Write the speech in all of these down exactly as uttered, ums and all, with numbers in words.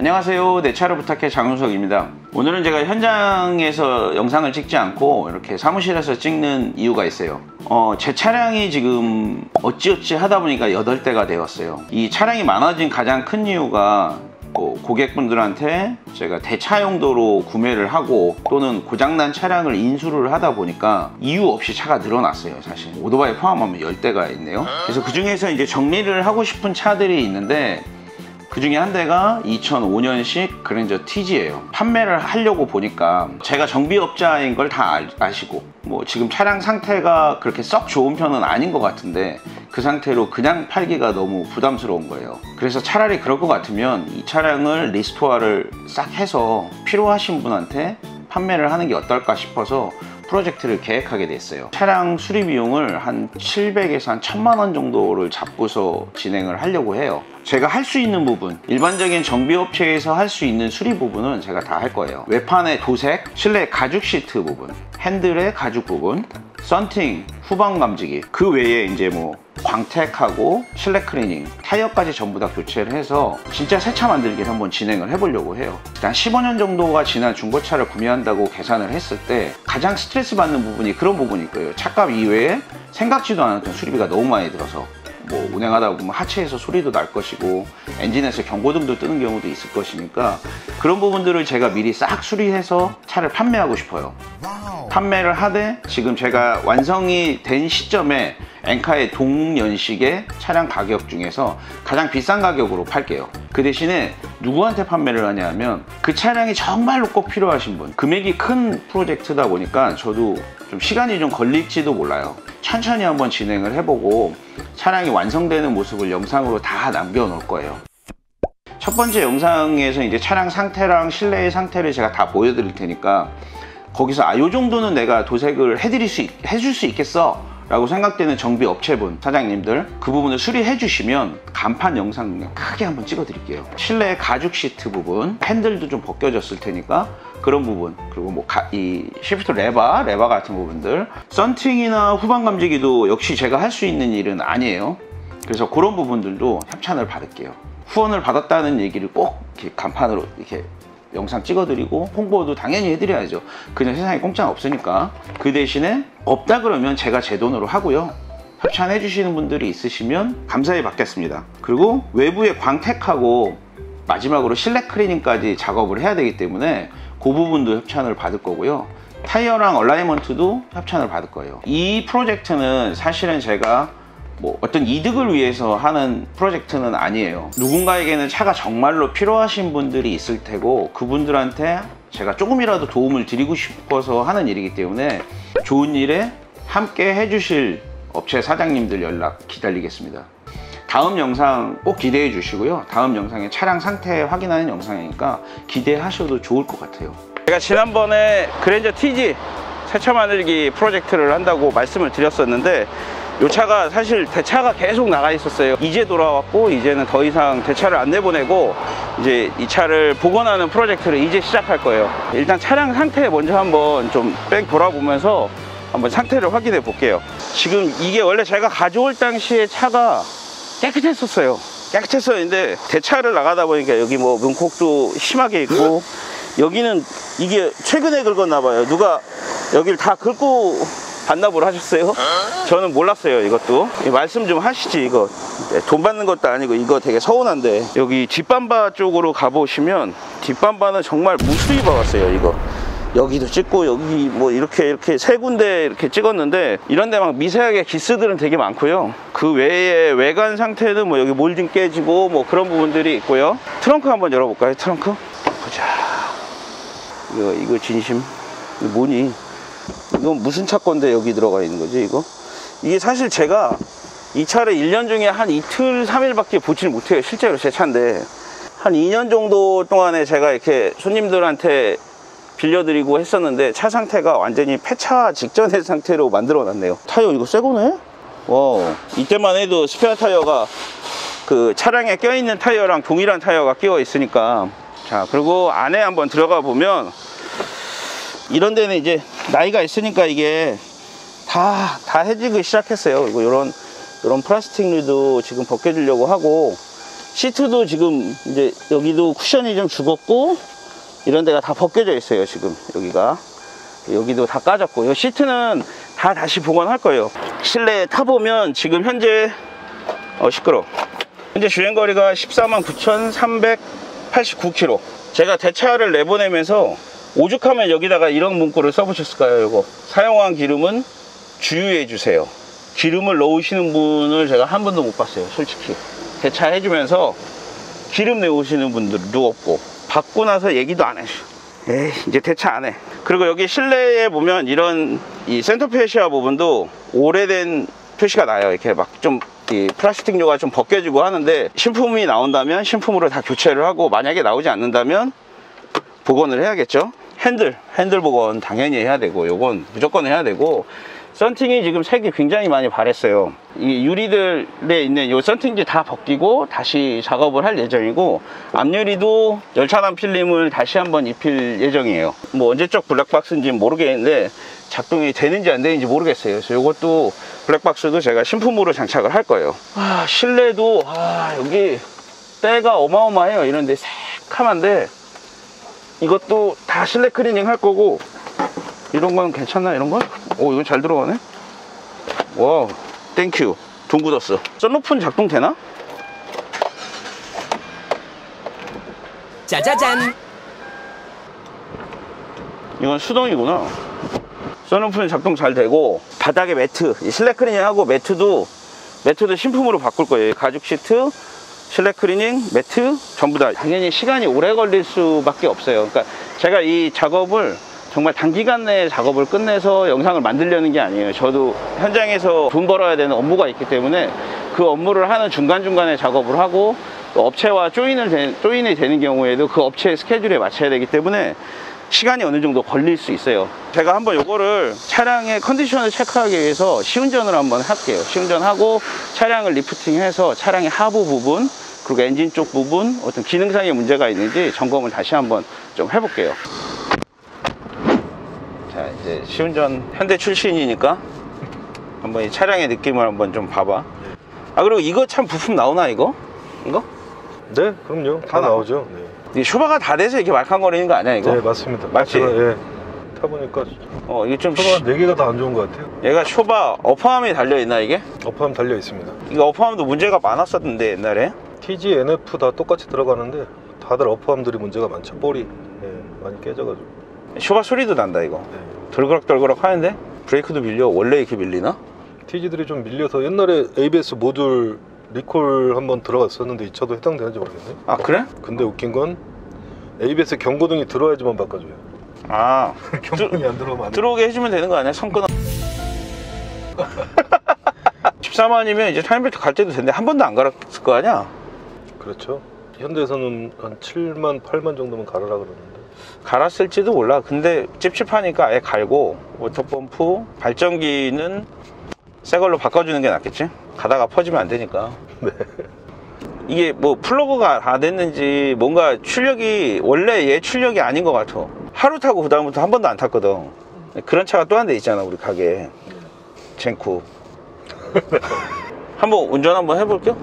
안녕하세요. 내 차를 부탁해 장윤석입니다. 오늘은 제가 현장에서 영상을 찍지 않고 이렇게 사무실에서 찍는 이유가 있어요. 어, 제 차량이 지금 어찌어찌 하다 보니까 여덟 대가 되었어요. 이 차량이 많아진 가장 큰 이유가 뭐 고객분들한테 제가 대차 용도로 구매를 하고 또는 고장난 차량을 인수를 하다 보니까 이유 없이 차가 늘어났어요. 사실 오토바이 포함하면 열 대가 있네요. 그래서 그 중에서 이제 정리를 하고 싶은 차들이 있는데 그 중에 한 대가 이천오 년식 그랜저 티지예요. 판매를 하려고 보니까 제가 정비업자인 걸 다 아시고 뭐 지금 차량 상태가 그렇게 썩 좋은 편은 아닌 것 같은데 그 상태로 그냥 팔기가 너무 부담스러운 거예요. 그래서 차라리 그럴 것 같으면 이 차량을 리스토어를 싹 해서 필요하신 분한테 판매를 하는 게 어떨까 싶어서 프로젝트를 계획하게 됐어요. 차량 수리 비용을 한 칠백에서 한 천만 원 정도를 잡고서 진행을 하려고 해요. 제가 할 수 있는 부분, 일반적인 정비업체에서 할 수 있는 수리 부분은 제가 다 할 거예요. 외판의 도색, 실내 가죽 시트 부분, 핸들의 가죽 부분, 썬팅, 후방 감지기, 그 외에 이제 뭐 광택하고 실내 클리닝, 타이어까지 전부 다 교체를 해서 진짜 새 차 만들기를 한번 진행을 해보려고 해요. 일단 십오 년 정도가 지난 중고차를 구매한다고 계산을 했을 때 가장 스트레스 받는 부분이 그런 부분일 거예요. 차값 이외에 생각지도 않았던 수리비가 너무 많이 들어서 뭐 운행하다 보면 하체에서 소리도 날 것이고 엔진에서 경고등도 뜨는 경우도 있을 것이니까 그런 부분들을 제가 미리 싹 수리해서 차를 판매하고 싶어요. 판매를 하되 지금 제가 완성이 된 시점에 엔카의 동년식의 차량 가격 중에서 가장 비싼 가격으로 팔게요. 그 대신에 누구한테 판매를 하냐면 그 차량이 정말로 꼭 필요하신 분, 금액이 큰 프로젝트다 보니까 저도 좀 시간이 좀 걸릴지도 몰라요. 천천히 한번 진행을 해보고 차량이 완성되는 모습을 영상으로 다 남겨 놓을 거예요. 첫 번째 영상에서 이제 차량 상태랑 실내의 상태를 제가 다 보여드릴 테니까 거기서 아, 요 정도는 내가 도색을 해드릴 수, 해줄 수 있겠어 라고 생각되는 정비업체분, 사장님들 그 부분을 수리해 주시면 간판 영상 크게 한번 찍어 드릴게요. 실내 가죽 시트 부분, 핸들도 좀 벗겨졌을 테니까 그런 부분, 그리고 뭐 이 시프트 레바, 레바 같은 부분들, 썬팅이나 후방 감지기도 역시 제가 할 수 있는 일은 아니에요. 그래서 그런 부분들도 협찬을 받을게요. 후원을 받았다는 얘기를 꼭 이렇게 간판으로 이렇게 영상 찍어드리고 홍보도 당연히 해드려야죠. 그냥 세상에 공짜는 없으니까. 그 대신에 없다 그러면 제가 제 돈으로 하고요. 협찬해 주시는 분들이 있으시면 감사히 받겠습니다. 그리고 외부에 광택하고 마지막으로 실내 클리닝까지 작업을 해야 되기 때문에 그 부분도 협찬을 받을 거고요. 타이어랑 얼라이먼트도 협찬을 받을 거예요. 이 프로젝트는 사실은 제가 뭐 어떤 이득을 위해서 하는 프로젝트는 아니에요. 누군가에게는 차가 정말로 필요하신 분들이 있을 테고 그분들한테 제가 조금이라도 도움을 드리고 싶어서 하는 일이기 때문에 좋은 일에 함께 해주실 업체 사장님들 연락 기다리겠습니다. 다음 영상 꼭 기대해 주시고요. 다음 영상에 차량 상태 확인하는 영상이니까 기대하셔도 좋을 것 같아요. 제가 지난번에 그랜저 티지 새차 만들기 프로젝트를 한다고 말씀을 드렸었는데 이 차가 사실 대차가 계속 나가 있었어요. 이제 돌아왔고 이제는 더 이상 대차를 안 내보내고 이제 이 차를 복원하는 프로젝트를 이제 시작할 거예요. 일단 차량 상태 먼저 한번 좀 뺑 돌아보면서 한번 상태를 확인해 볼게요. 지금 이게 원래 제가 가져올 당시에 차가 깨끗했었어요. 깨끗했었는데 대차를 나가다 보니까 여기 뭐 문콕도 심하게 있고 여기는 이게 최근에 긁었나 봐요. 누가 여기를 다 긁고 반납을 하셨어요? 저는 몰랐어요. 이것도 말씀 좀 하시지. 이거 돈 받는 것도 아니고 이거 되게 서운한데 여기 뒷밤바 쪽으로 가보시면 뒷밤바는 정말 무수히 박았어요. 이거 여기도 찍고 여기 뭐 이렇게 이렇게 세 군데 이렇게 찍었는데 이런 데 막 미세하게 기스들은 되게 많고요. 그 외에 외관 상태는 뭐 여기 몰딩 깨지고 뭐 그런 부분들이 있고요. 트렁크 한번 열어볼까요? 트렁크 보자. 이거 이거 진심 이거 뭐니? 이건 무슨 차 건데 여기 들어가 있는 거지 이거? 이게 사실 제가 이 차를 일 년 중에 한 이틀 삼 일밖에 보질 못해요. 실제로 제 차인데 한 이 년 정도 동안에 제가 이렇게 손님들한테 빌려드리고 했었는데 차 상태가 완전히 폐차 직전의 상태로 만들어 놨네요. 타이어 이거 새 거네? 와, 이때만 해도 스페어 타이어가 그 차량에 껴있는 타이어랑 동일한 타이어가 끼어 있으니까. 자, 그리고 안에 한번 들어가 보면 이런 데는 이제 나이가 있으니까 이게 다, 다 해지기 시작했어요. 그리고 이런, 이런 플라스틱 류도 지금 벗겨주려고 하고 시트도 지금 이제 여기도 쿠션이 좀 죽었고 이런 데가 다 벗겨져 있어요. 지금 여기가 여기도 다 까졌고 이 시트는 다 다시 복원할 거예요. 실내에 타보면 지금 현재 어 시끄러 현재 주행거리가 십사만 구천삼백팔십구 킬로미터. 제가 대차를 내보내면서 오죽하면 여기다가 이런 문구를 써붙였을까요? 이거 사용한 기름은 주유해 주세요. 기름을 넣으시는 분을 제가 한 번도 못 봤어요. 솔직히 대차 해주면서 기름 내오시는 분들도 없고 받고 나서 얘기도 안 해줘. 에이 이제 대차 안 해. 그리고 여기 실내에 보면 이런 이 센터 페시아 부분도 오래된 표시가 나요. 이렇게 막 좀 이 플라스틱류가 좀 벗겨지고 하는데 신품이 나온다면 신품으로 다 교체를 하고 만약에 나오지 않는다면 복원을 해야겠죠. 핸들 핸들 복원 당연히 해야 되고 요건 무조건 해야 되고 썬팅이 지금 색이 굉장히 많이 바랬어요. 이 유리들에 있는 요 썬팅지 다 벗기고 다시 작업을 할 예정이고 앞유리도 열차단 필름을 다시 한번 입힐 예정이에요. 뭐 언제적 블랙박스인지는 모르겠는데 작동이 되는지 안 되는지 모르겠어요. 그래서 요것도 블랙박스도 제가 신품으로 장착을 할 거예요. 아, 실내도 아, 여기 때가 어마어마해요. 이런데 새카만데 이것도 다 실내 클리닝 할 거고 이런 건 괜찮나? 이런 건? 오 이건 잘 들어가네. 와우 땡큐. 돈 굳었어. 썬루프는 작동되나? 짜자잔. 이건 수동이구나. 썬루프는 작동 잘 되고 바닥에 매트 실내 클리닝하고 매트도 매트도 신품으로 바꿀 거예요. 가죽 시트 실내 클리닝 매트 전부 다. 당연히 시간이 오래 걸릴 수밖에 없어요. 그러니까 제가 이 작업을 정말 단기간 내에 작업을 끝내서 영상을 만들려는 게 아니에요. 저도 현장에서 돈 벌어야 되는 업무가 있기 때문에 그 업무를 하는 중간중간에 작업을 하고 또 업체와 조인을 되, 조인이 되는 경우에도 그 업체의 스케줄에 맞춰야 되기 때문에 시간이 어느 정도 걸릴 수 있어요. 제가 한번 요거를 차량의 컨디션을 체크하기 위해서 시운전을 한번 할게요. 시운전하고 차량을 리프팅해서 차량의 하부 부분 그리고 엔진 쪽 부분 어떤 기능상의 문제가 있는지 점검을 다시 한번 좀 해볼게요. 자 이제 시운전 현대 출신이니까 한번 이 차량의 느낌을 한번 좀 봐봐. 아 그리고 이거 참 부품 나오나 이거? 이거? 네 그럼요. 다, 다 나오죠. 네. 이 쇼바가 다 돼서 이렇게 말캉거리는 거 아니야 이거? 네 맞습니다. 맞지? 제가, 예, 타보니까 어 이게 좀 쇼바 네 개가 다 안 좋은 것 같아요. 얘가 쇼바 어퍼함이 달려있나 이게? 어퍼함 달려 있습니다. 이거 어퍼함도 문제가 많았었는데 옛날에 티지, 엔에프 다 똑같이 들어가는데 다들 어퍼함들이 문제가 많죠. 볼이 예, 많이 깨져가지고. 쇼바 소리도 난다 이거. 네. 덜그럭덜그럭 하는데 브레이크도 밀려. 원래 이렇게 밀리나? 티지들이 좀 밀려서 옛날에 에이비에스 모듈 리콜 한번 들어갔었는데 이 차도 해당되는지 모르겠네. 아 그래? 근데 웃긴 건 에이비에스 경고등이 들어야지만 바꿔줘요. 아 경고등이 안 들어오면 안 돼. 들어오게 해주면 되는 거 아니야? 선 끊어. 십사만이면 이제 타임벨트 갈 때도 됐는데 한 번도 안 갈았을 거 아니야? 그렇죠. 현대에서는 한 칠만, 팔만 정도면 갈으라 그러는데 갈았을지도 몰라. 근데 찝찝하니까 아예 갈고 워터펌프 발전기는 새 걸로 바꿔주는 게 낫겠지? 가다가 퍼지면 안 되니까. 네. 이게 뭐 플러그가 다 됐는지 뭔가 출력이 원래 얘 출력이 아닌 것 같아. 하루 타고 그 다음부터 한 번도 안 탔거든. 그런 차가 또 한 대 있잖아 우리 가게에. 젠쿠. 한번 운전 한번 해볼게요.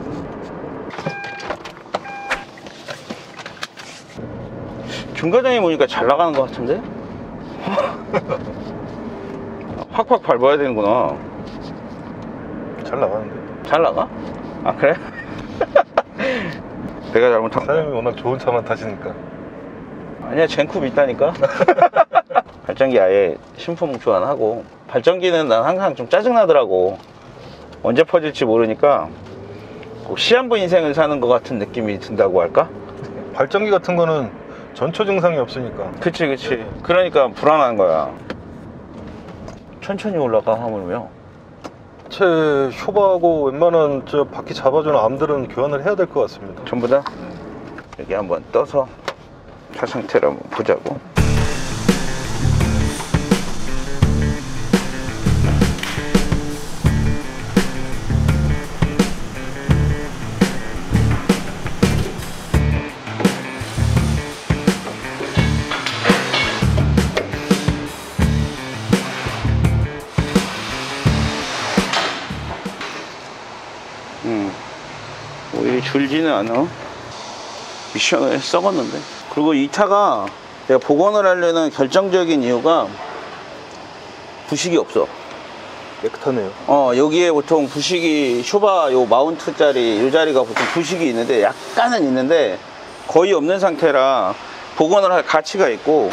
중과장에 보니까 잘 나가는 것 같은데? 확확 밟아야 되는구나. 잘 나가는데. 잘 나가? 아 그래? 내가 잘못한 거야. 사장님이 워낙 좋은 차만 타시니까. 아니야 젠쿱 있다니까. 발전기 아예 신품 교환하고. 발전기는 난 항상 좀 짜증나더라고. 언제 퍼질지 모르니까 꼭 시한부 인생을 사는 것 같은 느낌이 든다고 할까? 발전기 같은 거는 전초 증상이 없으니까. 그치 그치. 그러니까 불안한 거야. 천천히 올라가 하물며. 제 쇼바하고 웬만한 저 바퀴 잡아주는 암들은 교환을 해야 될 것 같습니다. 전부 다? 여기 한번 떠서 차 상태를 한번 보자고. 음, 오일이 줄지는 않아. 미션을 썩었는데. 그리고 이 차가 내가 복원을 하려는 결정적인 이유가 부식이 없어. 깨끗하네요. 어, 여기에 보통 부식이 쇼바 요 마운트 자리 요 자리가 보통 부식이 있는데 약간은 있는데 거의 없는 상태라 복원을 할 가치가 있고,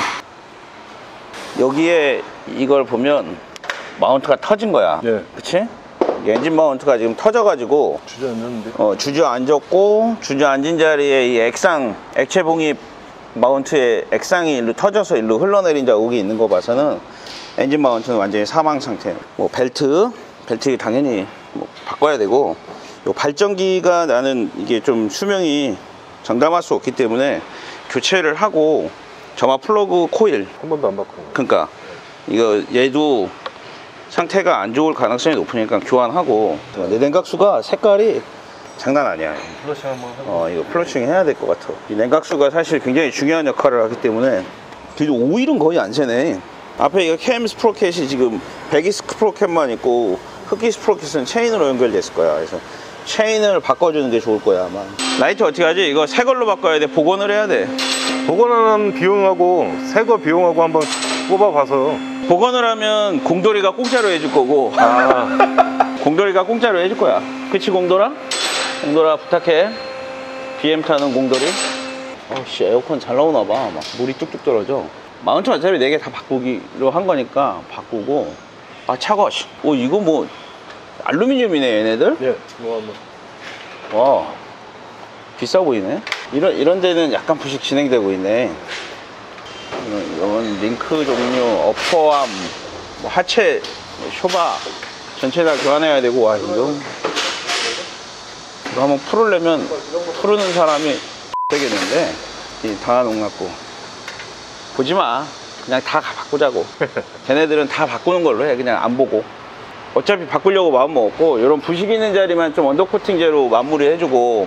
여기에 이걸 보면 마운트가 터진 거야. 예. 그치? 엔진 마운트가 지금 터져가지고 주저앉았는데. 어, 주저앉았고, 주저앉은 자리에 이 액상, 액체 봉입 마운트에 액상이 일로 터져서 일로 흘러내린 자국이 있는 거 봐서는 엔진 마운트는 완전히 사망 상태. 뭐 벨트, 벨트 당연히 뭐 바꿔야 되고, 요 발전기가 나는 이게 좀 수명이 장담할 수 없기 때문에 교체를 하고, 점화 플러그 코일, 한 번도 안 바꾼 거예요. 그러니까 이거 얘도 상태가 안 좋을 가능성이 높으니까 교환하고. 내 냉각수가 색깔이 장난 아니야. 플러싱 한번 해볼게요. 어, 이거 플러싱 해야 될 것 같아. 이 냉각수가 사실 굉장히 중요한 역할을 하기 때문에. 그래도 오일은 거의 안 새네. 앞에 이거 캠 스프로켓이 지금 배기 스프로켓만 있고, 흡기 스프로켓은 체인으로 연결돼 있을 거야. 그래서 체인을 바꿔주는 게 좋을 거야 아마. 라이트 어떻게 하지? 이거 새 걸로 바꿔야 돼? 복원을 해야 돼? 복원하는 비용하고 새 거 비용하고 한번 뽑아봐서. 복원을 하면 공돌이가 공짜로 해줄 거고, 아, 공돌이가 공짜로 해줄 거야. 그치 공돌아? 공돌아 부탁해. 비엠 타는 공돌이. 어씨, 에어컨 잘 나오나 봐. 막 물이 뚝뚝 떨어져. 마운트 어차피 네 개 다 바꾸기로 한 거니까 바꾸고. 아 차가워. 씨. 오, 이거 뭐 알루미늄이네 얘네들. 예. 이거 한번. 와, 비싸 보이네. 이런 이런 데는 약간 부식 진행되고 있네. 이런, 이런 링크 종류, 어퍼암, 뭐 하체, 뭐 쇼바 전체 다 교환해야 되고. 와, 이거 이거 한번 풀으려면 풀는 사람이 되겠는데. 이 다농 갖고 보지 마. 그냥 다 바꾸자고. 걔네들은 다 바꾸는 걸로 해. 그냥 안 보고. 어차피 바꾸려고 마음 먹었고, 이런 부식 있는 자리만 좀 언더코팅제로 마무리 해주고.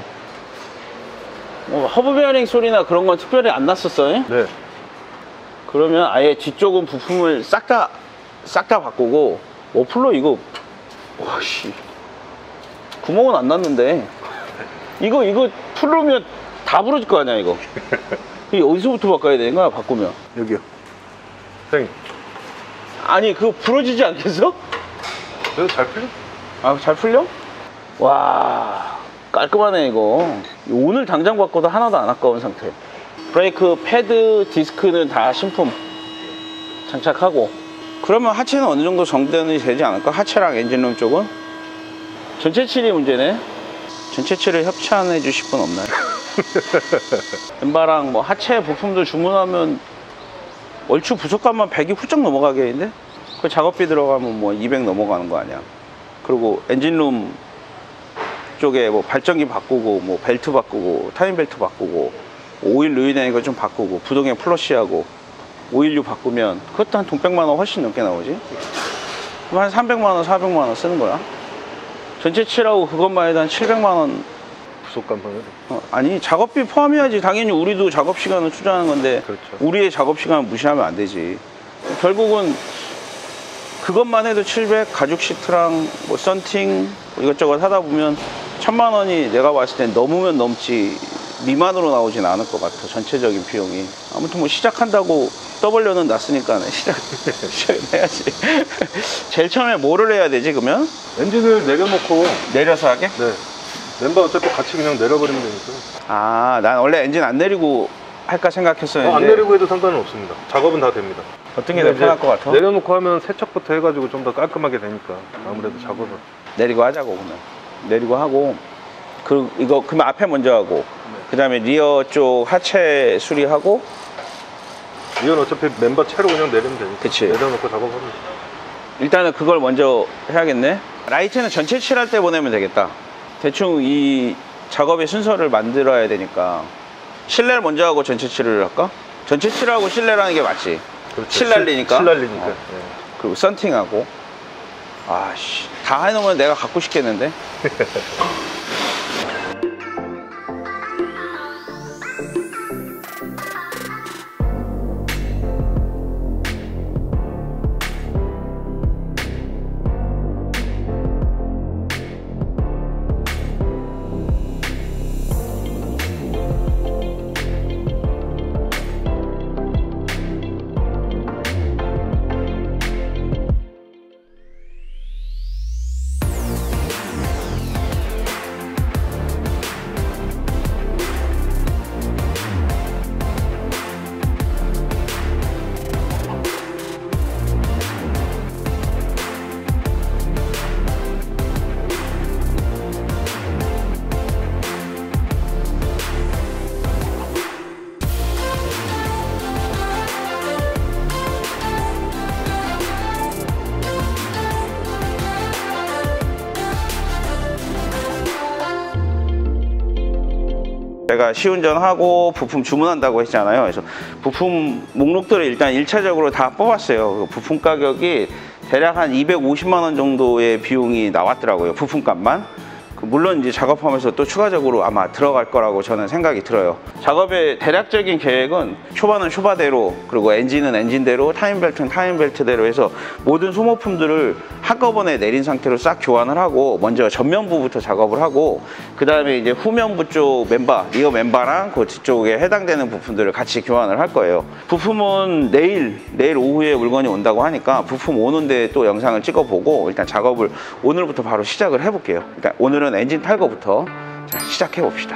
뭐 허브 베어링 소리나 그런 건 특별히 안 났었어. 잉? 네. 그러면 아예 뒤쪽은 부품을 싹 다 싹 다 바꾸고. 머플러 이거 와씨 구멍은 안 났는데 이거 이거 풀으면 다 부러질 거 아니야 이거. 이게 어디서부터 바꿔야 되는 거야 바꾸면? 여기요. 선생님. 아니 그거 부러지지 않겠어? 그래도 잘 풀려? 아, 잘 풀려? 와, 깔끔하네 이거. 오늘 당장 바꿔도 하나도 안 아까운 상태. 브레이크 패드, 디스크는 다 신품 장착하고. 그러면 하체는 어느 정도 정돈이 되지 않을까? 하체랑 엔진룸 쪽은? 전체 칠이 문제네. 전체 칠을 협찬해 주실 분 없나요? 엠바랑 뭐 하체 부품도 주문하면 얼추 부속값만 백이 훌쩍 넘어가겠는데? 그 작업비 들어가면 뭐 이백 넘어가는 거 아니야. 그리고 엔진룸 쪽에 뭐 발전기 바꾸고, 뭐 벨트 바꾸고, 타임 벨트 바꾸고, 오일 누이된 거 좀 바꾸고, 부동액 플러시하고, 오일류 바꾸면 그것도 한 동백만 원 훨씬 넘게 나오지. 그럼 한 삼백만 원, 사백만 원 쓰는 거야. 전체 칠하고 그것만 해도 한 칠백만 원. 부속감만 해도. 어, 아니 작업비 포함해야지. 당연히 우리도 작업 시간을 투자하는 건데. 그렇죠. 우리의 작업 시간을 무시하면 안 되지. 결국은 그것만 해도 칠백, 가죽 시트랑 뭐 썬팅 뭐 이것저것 하다 보면 천만 원이 내가 봤을 땐 넘으면 넘지 미만으로 나오진 않을 것 같아. 전체적인 비용이. 아무튼 뭐 시작한다고 떠벌려는 놨으니까 시작, 시작을 해야지. 제일 처음에 뭐를 해야 되지 그러면? 엔진을 내려놓고. 내려서 하게? 네. 멤버 어차피 같이 그냥 내려버리면 되니까. 아, 난 원래 엔진 안 내리고 할까 생각했었는데. 어, 안 내리고 해도 상관은 없습니다. 작업은 다 됩니다. 어떤 게 더 편할 것 같아? 내려놓고 하면 세척부터 해가지고 좀 더 깔끔하게 되니까 아무래도 작업은. 내리고 하자고 그러면. 내리고 하고. 그 이거 그러면 앞에 먼저 하고. 네. 그 다음에 리어 쪽 하체 수리하고. 이건 어차피 멤버 채로 그냥 내리면 되니까. 그치. 내려놓고 작업하면. 일단은 그걸 먼저 해야겠네. 라이트는 전체 칠할 때 보내면 되겠다. 대충 이 작업의 순서를 만들어야 되니까. 실내를 먼저 하고 전체 칠을 할까? 전체 칠하고 실내라는 게 맞지. 그렇죠. 칠 날리니까. 칠 날리니까. 어. 네. 그리고 썬팅하고. 아씨, 다 해놓으면 내가 갖고 싶겠는데. 제가 시운전하고 부품 주문한다고 했잖아요. 그래서 부품 목록들을 일단 일 차적으로 다 뽑았어요. 부품 가격이 대략 한 이백오십만 원 정도의 비용이 나왔더라고요. 부품값만. 물론 이제 작업하면서 또 추가적으로 아마 들어갈 거라고 저는 생각이 들어요. 작업의 대략적인 계획은 초반은 초바대로, 그리고 엔진은 엔진대로, 타임벨트는 타임벨트대로 해서 모든 소모품들을 한꺼번에 내린 상태로 싹 교환을 하고, 먼저 전면부부터 작업을 하고, 그 다음에 이제 후면부 쪽 멤버, 리어 멤버랑 그 뒤쪽에 해당되는 부품들을 같이 교환을 할 거예요. 부품은 내일, 내일 오후에 물건이 온다고 하니까 부품 오는데 또 영상을 찍어보고 일단 작업을 오늘부터 바로 시작을 해볼게요. 일단 오늘은 엔진 탈거부터 자, 시작해 봅시다.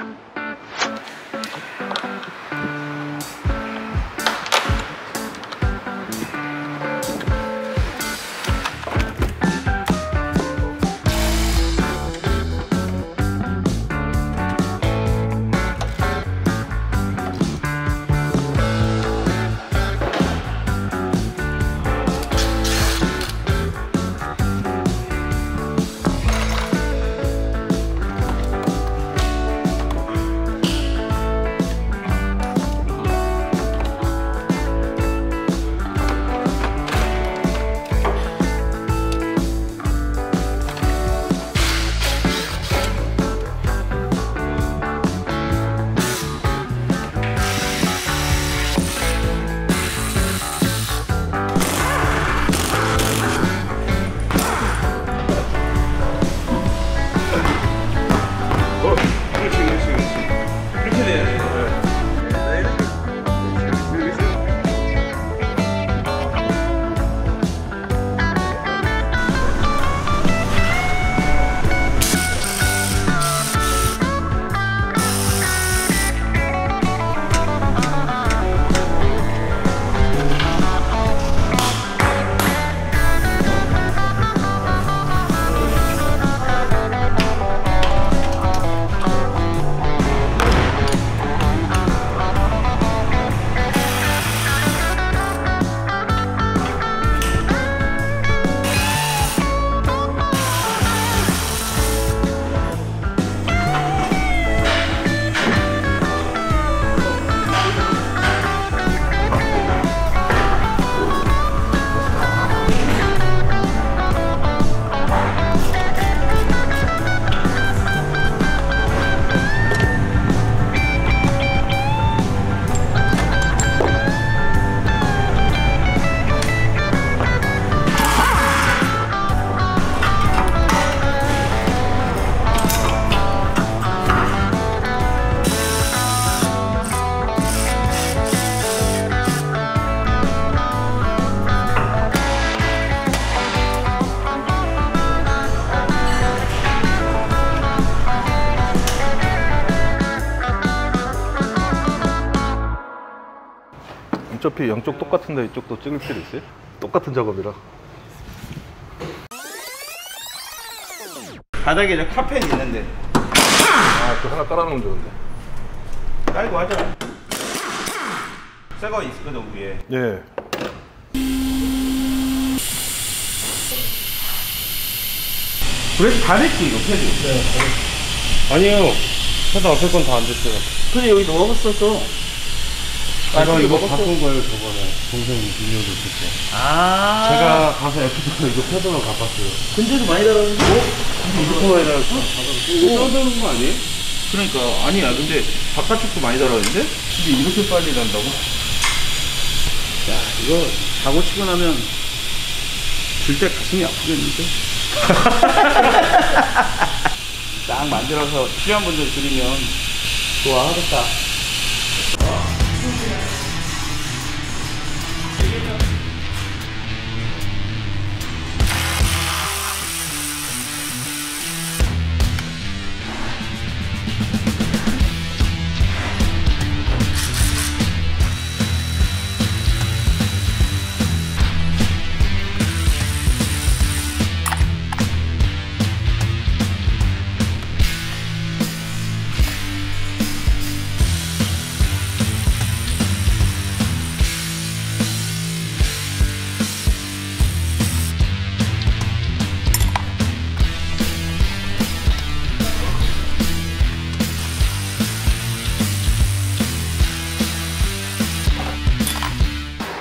어차피 양쪽 똑같은데 이쪽도 찍을 필요 있어요? 똑같은 작업이라. 바닥에 저 카펫 있는데 아, 그 하나 깔아놓으면 좋은데. 깔고 하자. 새거 있거든 위에. 예. 그래서 다 됐지 이거 패드. 네. 아니요. 패드 앞에 건 다 안 됐어요. 근데 여기 넣었었어. 아, 제가 이거 바꾼 거예요 저번에. 동생이 빌려줬을 때. 아. 제가 가서 애프터 이거 패드만 갚았어요. 근데도 많이 달았는데? 어? 이렇게 많이 달았어? 이거 써드는 거 아니에요? 그러니까 아니야. 근데 바깥쪽도 많이 달았는데? 근데 이렇게 빨리 난다고? 야 이거 사고 치고 나면 줄 때 가슴이 아프겠는데? 딱 만들어서 필요한 분들 드리면 좋아하겠다.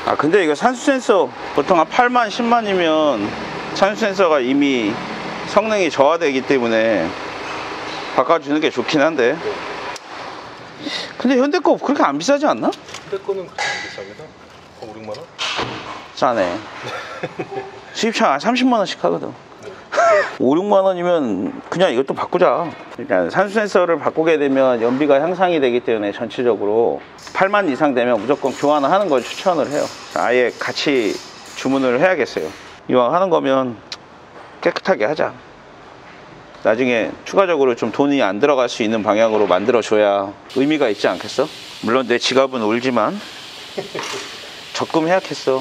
아 근데 이거 산수 센서 보통 한 팔만 십만이면 산수 센서가 이미 성능이 저하되기 때문에 바꿔주는 게 좋긴 한데. 근데 현대 거 그렇게 안 비싸지 않나? 현대 거는 그렇게 안 비쌉니다. 한 오백만 원? 싸네. 수입차 삼십만 원씩 하거든. 오, 육만 원이면 그냥 이것도 바꾸자. 그러니까 산수 센서를 바꾸게 되면 연비가 향상이 되기 때문에 전체적으로 팔만 이상 되면 무조건 교환을 하는 걸 추천을 해요. 아예 같이 주문을 해야겠어요. 이왕 하는 거면 깨끗하게 하자. 나중에 추가적으로 좀 돈이 안 들어갈 수 있는 방향으로 만들어줘야 의미가 있지 않겠어? 물론 내 지갑은 울지만 적금해야겠어.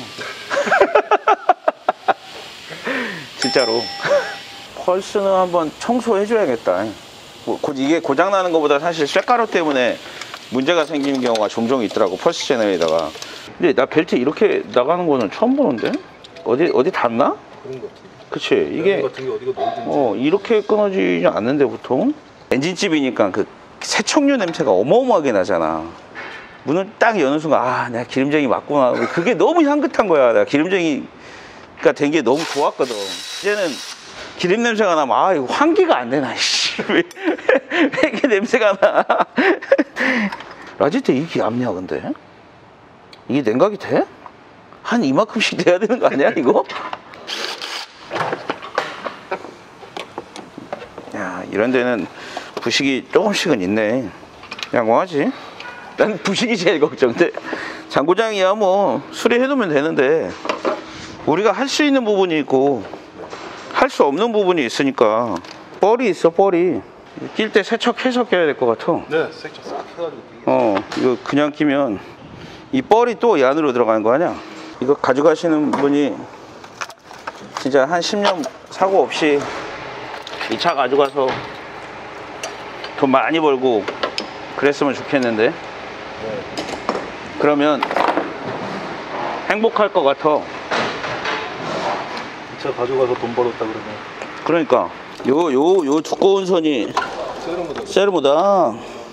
진짜로. 펄스는 한번 청소해줘야겠다. 뭐, 이게 고장나는 것보다 사실 쇳가루 때문에 문제가 생기는 경우가 종종 있더라고, 펄스 채널에다가. 근데 나 벨트 이렇게 나가는 거는 처음 보는데? 어디, 어디 닿나? 그런 거 같아. 그치. 이게, 같은 게 어디가 넓은지. 어, 이렇게 끊어지지 않는데, 보통? 엔진집이니까 그 세척류 냄새가 어마어마하게 나잖아. 문을 딱 여는 순간, 아, 내가 기름쟁이 맞구나. 그게 너무 향긋한 거야. 내가 기름쟁이가 된 게 너무 좋았거든. 이제는 기름 냄새가 나면, 아, 이거 환기가 안 되나, 씨. 왜, 왜 이렇게 냄새가 나. 라지트 이게 얇냐, 근데? 이게 냉각이 돼? 한 이만큼씩 돼야 되는 거 아니야, 이거? 야, 이런 데는 부식이 조금씩은 있네. 양호하지? 난 부식이 제일 걱정돼. 장고장이야 뭐 수리해두면 되는데 우리가 할 수 있는 부분이 있고 할 수 없는 부분이 있으니까. 뻘이 있어, 뻘이. 낄 때 세척해서 껴야 될 것 같아. 네, 세척 싹 해가지고. 어, 이거 그냥 끼면 이 뻘이 또 이 안으로 들어가는 거 아니야? 이거 가져가시는 분이 진짜 한 십 년 사고 없이 이 차 가져가서 돈 많이 벌고 그랬으면 좋겠는데. 네. 그러면 행복할 것 같아. 이 차 가져가서 돈 벌었다 그러면. 그러니까 요 요 요 두꺼운 선이 세르모다. 세르모다.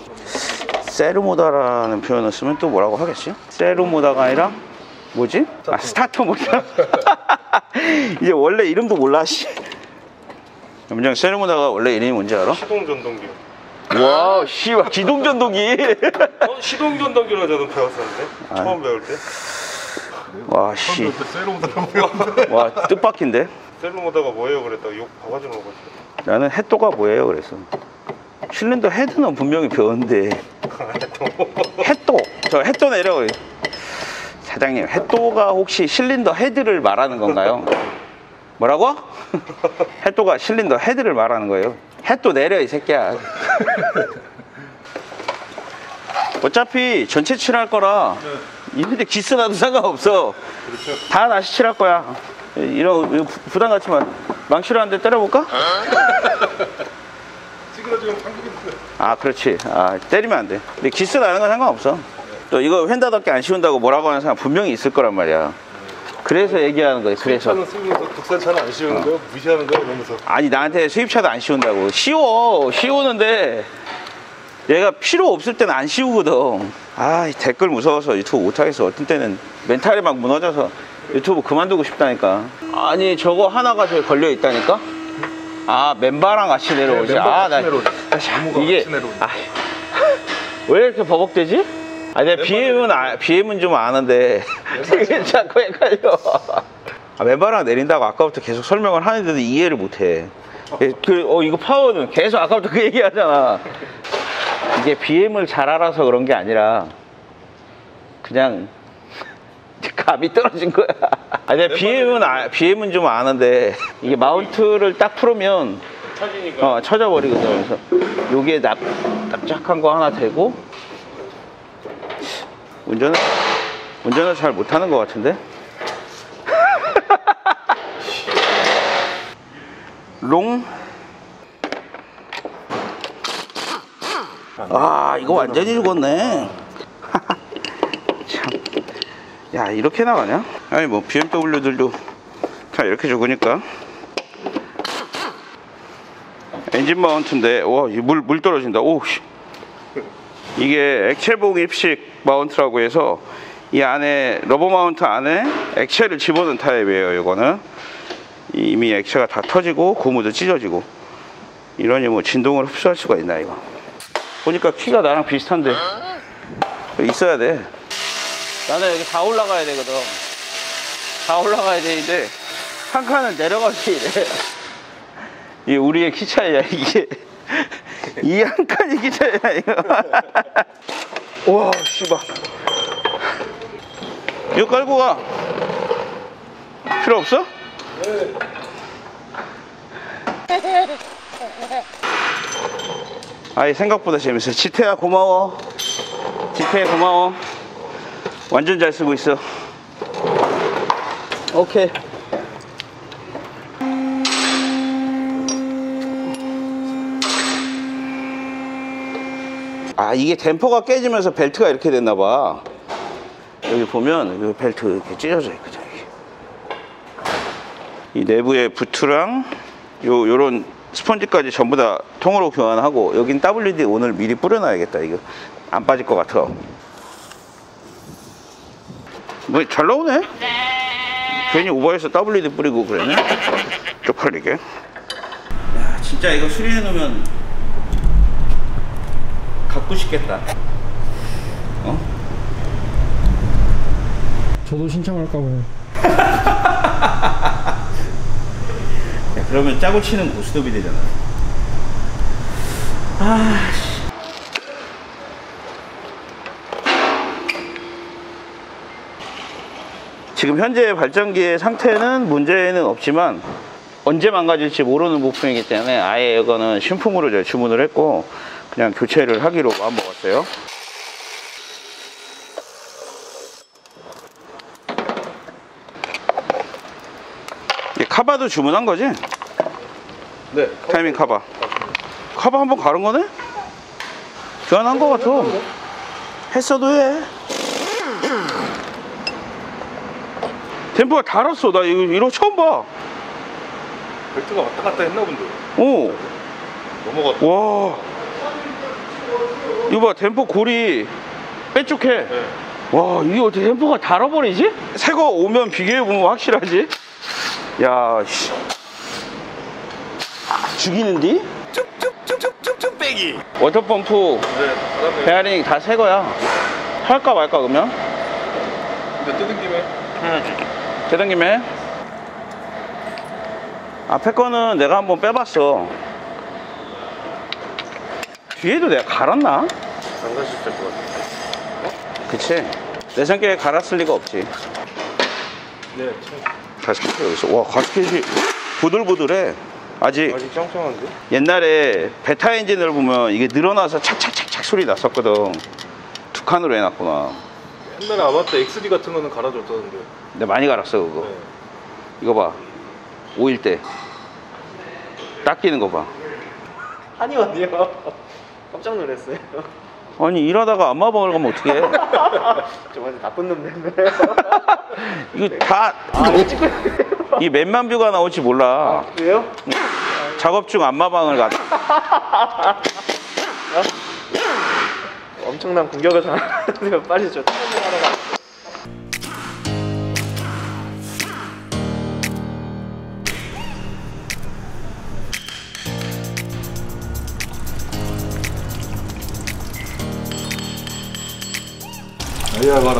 세르모다라는 표현을 쓰면 또 뭐라고 하겠지? 세르모다가 아니라 뭐지? 아, 스타트 모다. 이제 원래 이름도 몰라, 씨. 문장 세르모다가 원래 이름이 뭔지 알아? 시동 전동기. 와, 씨발, 기동 전동기. 어, 시동 전동기로 저는 배웠었는데. 아. 처음 배울 때. 와, 씨. 세르모다가 뭐야? 와, 뜻밖인데? 세르모다가 뭐예요? 그랬다가 욕 바가지 먹었어. 나는 헤또가 뭐예요? 그래서. 실린더 헤드는 분명히 배웠는데. 헤또. 저 헤또 내려. 사장님, 헤또가 혹시 실린더 헤드를 말하는 건가요? 뭐라고? 헤또가 실린더 헤드를 말하는 거예요. 헤또 내려, 이 새끼야. 어차피 전체 칠할 거라 이런데 기스 나도 상관없어. 그렇죠. 다 다시 칠할 거야. 이런 부담 갖지만 망치로 한 대 때려볼까? 찌그러지면 방금이 있어요. 아, 그렇지. 아, 때리면 안 돼. 근데 기스 나는 건 상관없어. 또 이거 휀다답게 안 씌운다고 뭐라고 하는 사람 분명히 있을 거란 말이야. 그래서 얘기하는 거예요. 그래서. 차는 쓰면서 국산차는 안 씌우는 거예요? 무시하는 거예요? 이러면서. 아니, 나한테 수입차도 안 씌운다고. 씌워. 씌우는데 얘가 필요 없을 때는 안 씌우거든. 아, 이 댓글 무서워서 유튜브 못하겠어. 어떤 때는 멘탈이 막 무너져서 유튜브 그만두고 싶다니까. 아니, 저거 하나가 저기 걸려 있다니까? 아, 멤버랑 같이 내려오지. 네, 멤버 아, 같이 내려오지. 이게 같이 내려오지. 아, 왜 이렇게 버벅대지? 아, 내가 비엠은 아, 비엠은 좀 아는데 이게 자꾸 헷갈려. 아, 멤버랑 내린다고 아까부터 계속 설명을 하는데도 이해를 못해. 그, 어, 이거 파워는 계속 아까부터 그 얘기하잖아. 이게 비엠을 잘 알아서 그런 게 아니라 그냥 감이 떨어진 거야. 아, 내가 비엠은 아, 비엠은 좀 아는데 이게 마운트를 딱 풀으면 차지니까. 어, 쳐져버리거든. 그래서 여기에 납, 납작한 거 하나 대고 운전을 운전을 잘 못하는 것 같은데. 롱. 아, 이거 완전히 죽었네. 참. 야, 이렇게 나가냐? 아니, 뭐 비엠더블유들도 다 이렇게 죽으니까. 엔진 마운트인데, 와, 물, 물 떨어진다. 오, 씨. 이게 액체봉 입식 마운트라고 해서 이 안에 러버 마운트 안에 액체를 집어넣은 타입이에요. 이거는 이미 액체가 다 터지고 고무도 찢어지고. 이러니 뭐 진동을 흡수할 수가 있나 이거. 보니까 키가 나랑 비슷한데 있어야 돼. 나는 여기 다 올라가야 되거든. 다 올라가야 되는데 한 칸은 내려가서 이래. 이게 우리의 키 차이야 이게. 이 한 칸이 키 차이야 이거. 와 씨발. 이거 깔고 가. 필요 없어? 네. 아이 생각보다 재밌어. 지태야 고마워. 지태야 고마워. 완전 잘 쓰고 있어. 오케이. 아 이게 댐퍼가 깨지면서 벨트가 이렇게 됐나봐. 여기 보면 이 벨트 이렇게 찢어져 있거든. 이 내부에 부트랑 요 요런 스펀지까지 전부 다 통으로 교환하고, 여긴 더블유디 오늘 미리 뿌려놔야겠다. 이거 안 빠질 것 같아. 뭐 잘 나오네. 괜히 오버해서 더블유디 뿌리고 그랬네. 쪽팔리게. 야 진짜 이거 수리해 놓으면 갖고 싶겠다. 어? 저도 신청할까 봐요. 야, 그러면 짜고 치는 고스톱이 되잖아. 아, 씨. 지금 현재 발전기의 상태는 문제는 없지만 언제 망가질지 모르는 부품이기 때문에 아예 이거는 신품으로 제가 주문을 했고 그냥 교체를 하기로 마음먹었어요. 이게 카바도 주문한 거지? 네. 타이밍 카바. 카바 한번 가른 거네? 교환한 거 같아. 했어도 해. 템포가 달았어. 나 이거 이거 처음 봐. 벨트가 왔다 갔다 했나 본데. 오. 넘어갔다. 와. 이거 봐, 댐퍼 골이 빼쭉해. 네. 와, 이게 어떻게 댐퍼가 달아버리지? 새 거 오면 비교해보면 확실하지? 야, 씨. 죽이는디? 쭉쭉쭉쭉쭉 빼기. 워터펌프, 네. 베어링 다 새 거야. 할까 말까, 그러면? 근데 뜯은 김에. 해야지. 되던 김에. 앞에 거는 내가 한번 빼봤어. 뒤에도 내가 갈았나? 안 가셨을 것 같아. 그치. 내 성격에 갈았을 리가 없지. 네. 참. 가스켓이 여기서. 와, 가스켓이 부들부들해. 아직. 아직 짱짱한데? 옛날에 베타 엔진을 보면 이게 늘어나서 착착착착 소리 났었거든. 두 칸으로 해놨구나. 옛날에 아마타 엑스디 같은 거는 갈아줬다는데. 근데 많이 갈았어 그거. 네. 이거 봐. 오일 때 딱 끼는 거 봐. 아니요. 깜짝 놀랐어요. 아니 일하다가 안마방을 가면 어떡해. 저 완전 나쁜 놈 됐네. 이거 다 이 몇만 뷰가 나올지 몰라. 왜요? 작업 중 안마방을 가. 엄청난 공격을 당하는데 빨리 저 촬영을 하러 가. 아이야 봐라.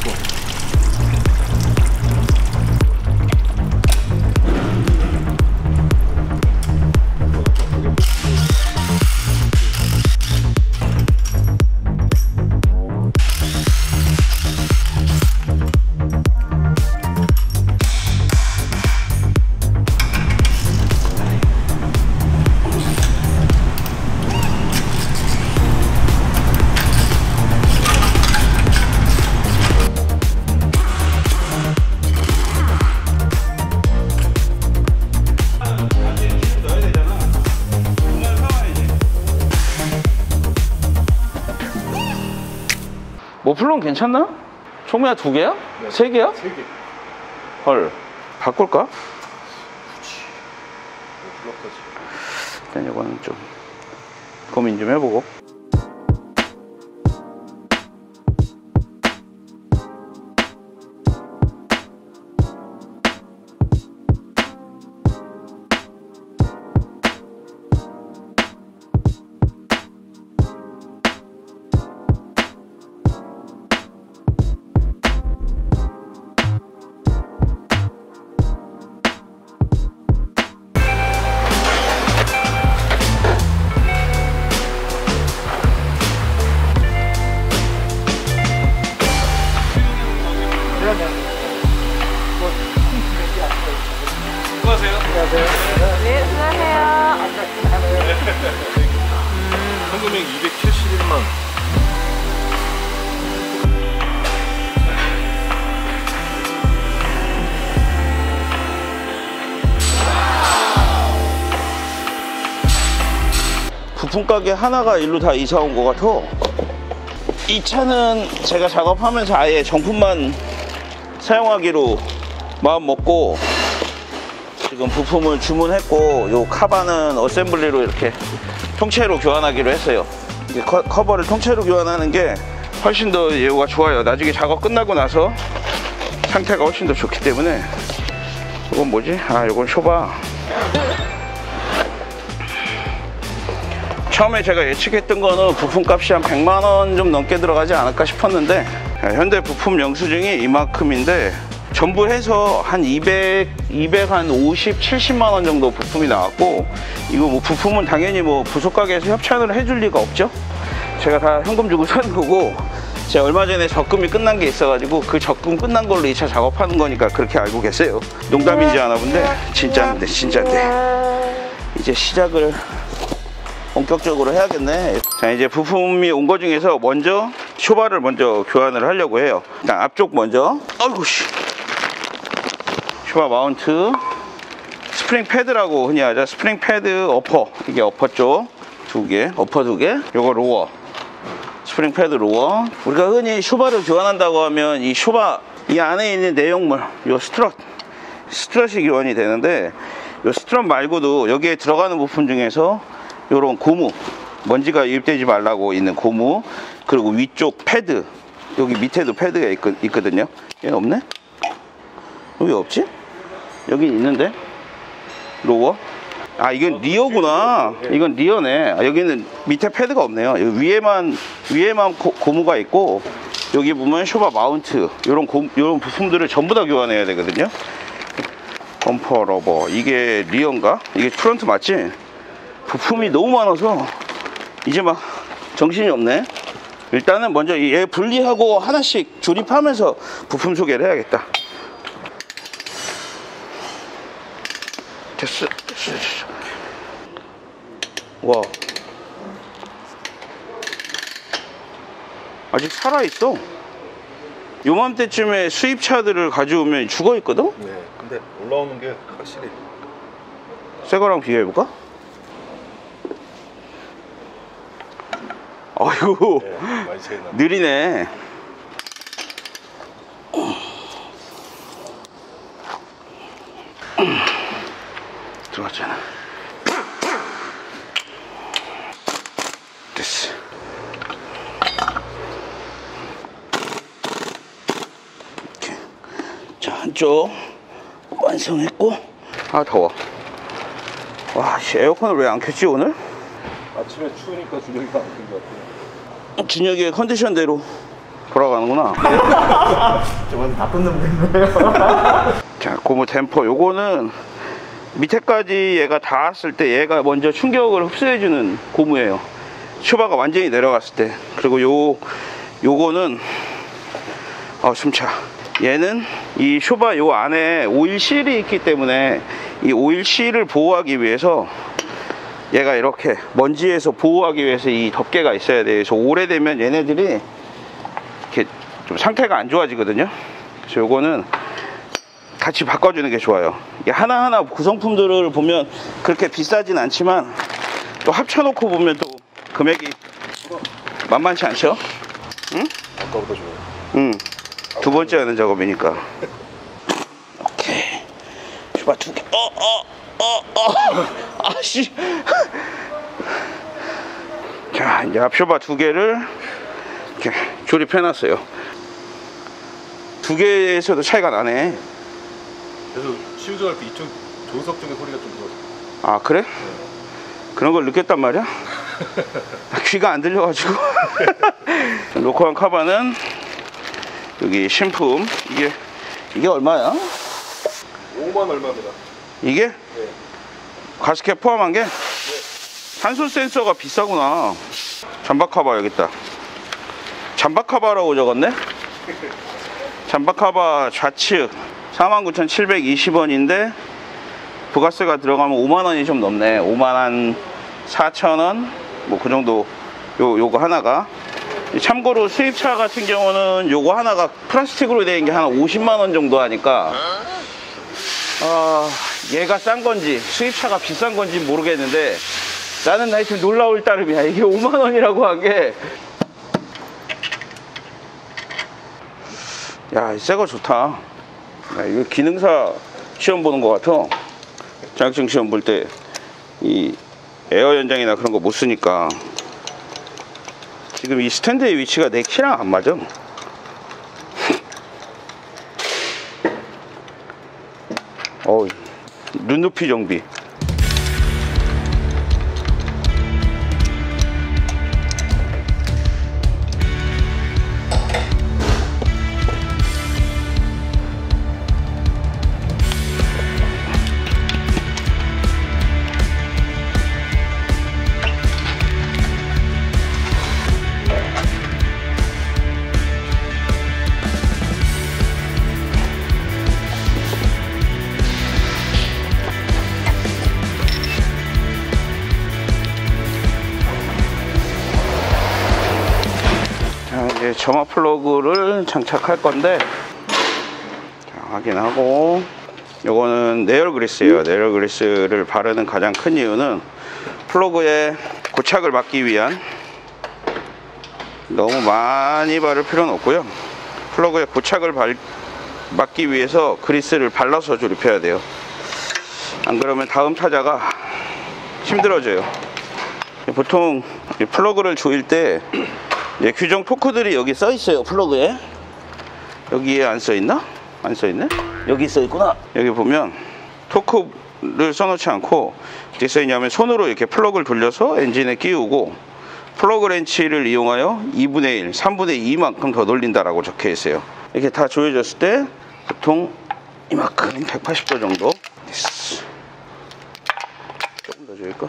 모플러는 괜찮나? 총매야 두 개야? 네. 세 개야? 세 개. 헐. 바꿀까? 블럭까지. 일단 이거는 좀 고민 좀 해보고. 부품 가게 하나가 일로 다 이사 온 것 같아. 이 차는 제가 작업하면서 아예 정품만 사용하기로 마음 먹고 지금 부품을 주문했고, 요 카바는 어셈블리로 이렇게 통째로 교환하기로 했어요. 이게 커, 커버를 통째로 교환하는 게 훨씬 더 예우가 좋아요. 나중에 작업 끝나고 나서 상태가 훨씬 더 좋기 때문에. 이건 뭐지? 아, 이건 쇼바. 처음에 제가 예측했던 거는 부품값이 한 백만 원 좀 넘게 들어가지 않을까 싶었는데, 현대 부품 영수증이 이만큼인데 전부 해서 한 이백, 이백, 한 오십, 칠십만 원 정도 부품이 나왔고, 이거 뭐 부품은 당연히 뭐 부속가게에서 협찬을 해줄 리가 없죠. 제가 다 현금 주고 산 거고, 제가 얼마 전에 적금이 끝난 게 있어가지고 그 적금 끝난 걸로 이 차 작업하는 거니까 그렇게 알고 계세요. 농담인지 아나 본데 진짜인데 진짜인데. 이제 시작을 본격적으로 해야겠네. 자, 이제 부품이 온 거 중에서 먼저 쇼바를 먼저 교환을 하려고 해요. 일단 앞쪽 먼저. 아이고 씨. 쇼바 마운트, 스프링 패드라고 흔히 하죠. 스프링 패드 어퍼, 이게 어퍼 쪽 두 개, 어퍼 두 개, 요거 로어, 스프링 패드 로어. 우리가 흔히 쇼바를 교환한다고 하면 이 쇼바 이 안에 있는 내용물, 요 스트럿, 스트럿이 교환이 되는데, 요 스트럿 말고도 여기에 들어가는 부품 중에서 요런 고무, 먼지가 유입되지 말라고 있는 고무, 그리고 위쪽 패드, 여기 밑에도 패드가 있, 있거든요. 얘는 없네? 여기 없지? 여기 있는데? 로어? 아, 이건 리어구나. 이건 리어네. 아, 여기는 밑에 패드가 없네요. 여기 위에만 위에만 고, 고무가 있고, 여기 보면 쇼바 마운트, 요런 고, 요런 부품들을 전부 다 교환해야 되거든요. 범퍼 러버, 이게 리어인가? 이게 프론트 맞지? 부품이 너무 많아서 이제 막 정신이 없네. 일단은 먼저 얘 분리하고 하나씩 조립하면서 부품 소개를 해야겠다. 됐어, 됐어, 됐어. 와, 아직 살아있어. 요맘때쯤에 수입차들을 가져오면 죽어있거든? 네, 근데 올라오는 게 확실히 새 거랑 비교해볼까? 아이고, 네, 많이 차이 나. 느리네. 들어갔잖아. 됐어. 이렇게. 자, 한쪽 완성했고. 아, 더워. 와, 씨, 에어컨을 왜 안 켰지 오늘? 아침에 추우니까 준혁이가 안 된 것 같아요. 준혁이의 컨디션대로 돌아가는구나. 저번에 나쁜 놈 됐네요. 자, 고무 댐퍼. 요거는 밑에까지 얘가 닿았을 때 얘가 먼저 충격을 흡수해주는 고무예요. 쇼바가 완전히 내려갔을 때. 그리고 요 요거는 어 숨차. 얘는 이 쇼바 요 안에 오일실이 있기 때문에 이 오일실을 보호하기 위해서 얘가 이렇게 먼지에서 보호하기 위해서 이 덮개가 있어야 돼요. 그래서 오래되면 얘네들이 이렇게 좀 상태가 안 좋아지거든요. 그래서 요거는 같이 바꿔주는 게 좋아요. 이게 하나하나 구성품들을 보면 그렇게 비싸진 않지만 또 합쳐놓고 보면 또 금액이 만만치 않죠? 응? 아까보다 좋아요. 응. 두 번째 하는 작업이니까. 오케이. 쇼바 두 개. 어, 어, 어, 어. 아씨. 자, 이제 앞쇼바 두 개를 이렇게 조립해놨어요. 두 개에서도 차이가 나네. 그래서 시우전할 때 이쪽 조석 쪽의 소리가 좀 들어요. 아, 그래? 네. 그런 걸 느꼈단 말이야? 귀가 안 들려가지고. 로커한 카바는 여기 신품. 이게 이게 얼마야? 오만 얼마입니다. 이게? 네. 가스켓 포함한 게? 네. 산소 센서가 비싸구나. 잠박 카바 여기 있다. 잠박 카바라고 적었네? 잠박 카바 좌측 사만 구천칠백이십 원인데 부가세가 들어가면 오만 원이 좀 넘네. 오만 한 사천 원? 뭐 그 정도. 요, 요거 하나가. 참고로 수입차 같은 경우는 요거 하나가 플라스틱으로 된 게 한 오십만 원 정도 하니까 아, 얘가 싼 건지 수입차가 비싼 건지 모르겠는데 나는 하여튼 놀라울 따름이야. 이게 오만 원이라고 한 게. 야, 새거 좋다. 야, 이거 기능사 시험 보는 것 같아. 자격증 시험 볼 때 이 에어 연장이나 그런 거 못 쓰니까. 지금 이 스탠드의 위치가 내 키랑 안 맞아. 어, 눈높이 정비. 이제 점화 플러그를 장착할 건데, 자, 확인하고. 요거는 내열 그리스예요. 내열 그리스를 바르는 가장 큰 이유는 플러그에 고착을 막기 위한, 너무 많이 바를 필요는 없고요. 플러그에 고착을 발, 막기 위해서 그리스를 발라서 조립해야 돼요. 안 그러면 다음 타자가 힘들어져요. 보통 플러그를 조일 때 예, 규정 토크들이 여기 써 있어요. 플러그에 여기에 안 써 있나? 안 써 있네? 여기 써 있구나. 여기 보면 토크를 써놓지 않고 어떻게 써 있냐면 손으로 이렇게 플러그를 돌려서 엔진에 끼우고 플러그 렌치를 이용하여 이분의 일, 삼분의 이만큼 더 돌린다라고 적혀 있어요. 이렇게 다 조여졌을 때 보통 이만큼 백팔십 도 정도. 조금 더 조일까?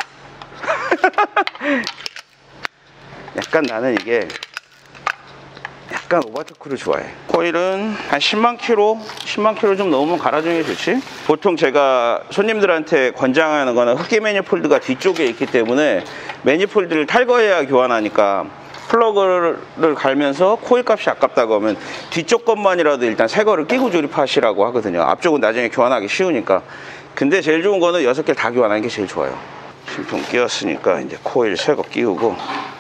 약간 나는 이게 약간 오버토크를 좋아해. 코일은 한 십만 킬로, 십만 킬로 좀 넘으면 갈아주는 게 좋지. 보통 제가 손님들한테 권장하는 거는 흡기 매니폴드가 뒤쪽에 있기 때문에 매니폴드를 탈거해야 교환하니까 플러그를 갈면서 코일 값이 아깝다고 하면 뒤쪽 것만이라도 일단 새 거를 끼고 조립하시라고 하거든요. 앞쪽은 나중에 교환하기 쉬우니까. 근데 제일 좋은 거는 여섯 개를 다 교환하는 게 제일 좋아요. 신품 끼웠으니까 이제 코일 새 거 끼우고.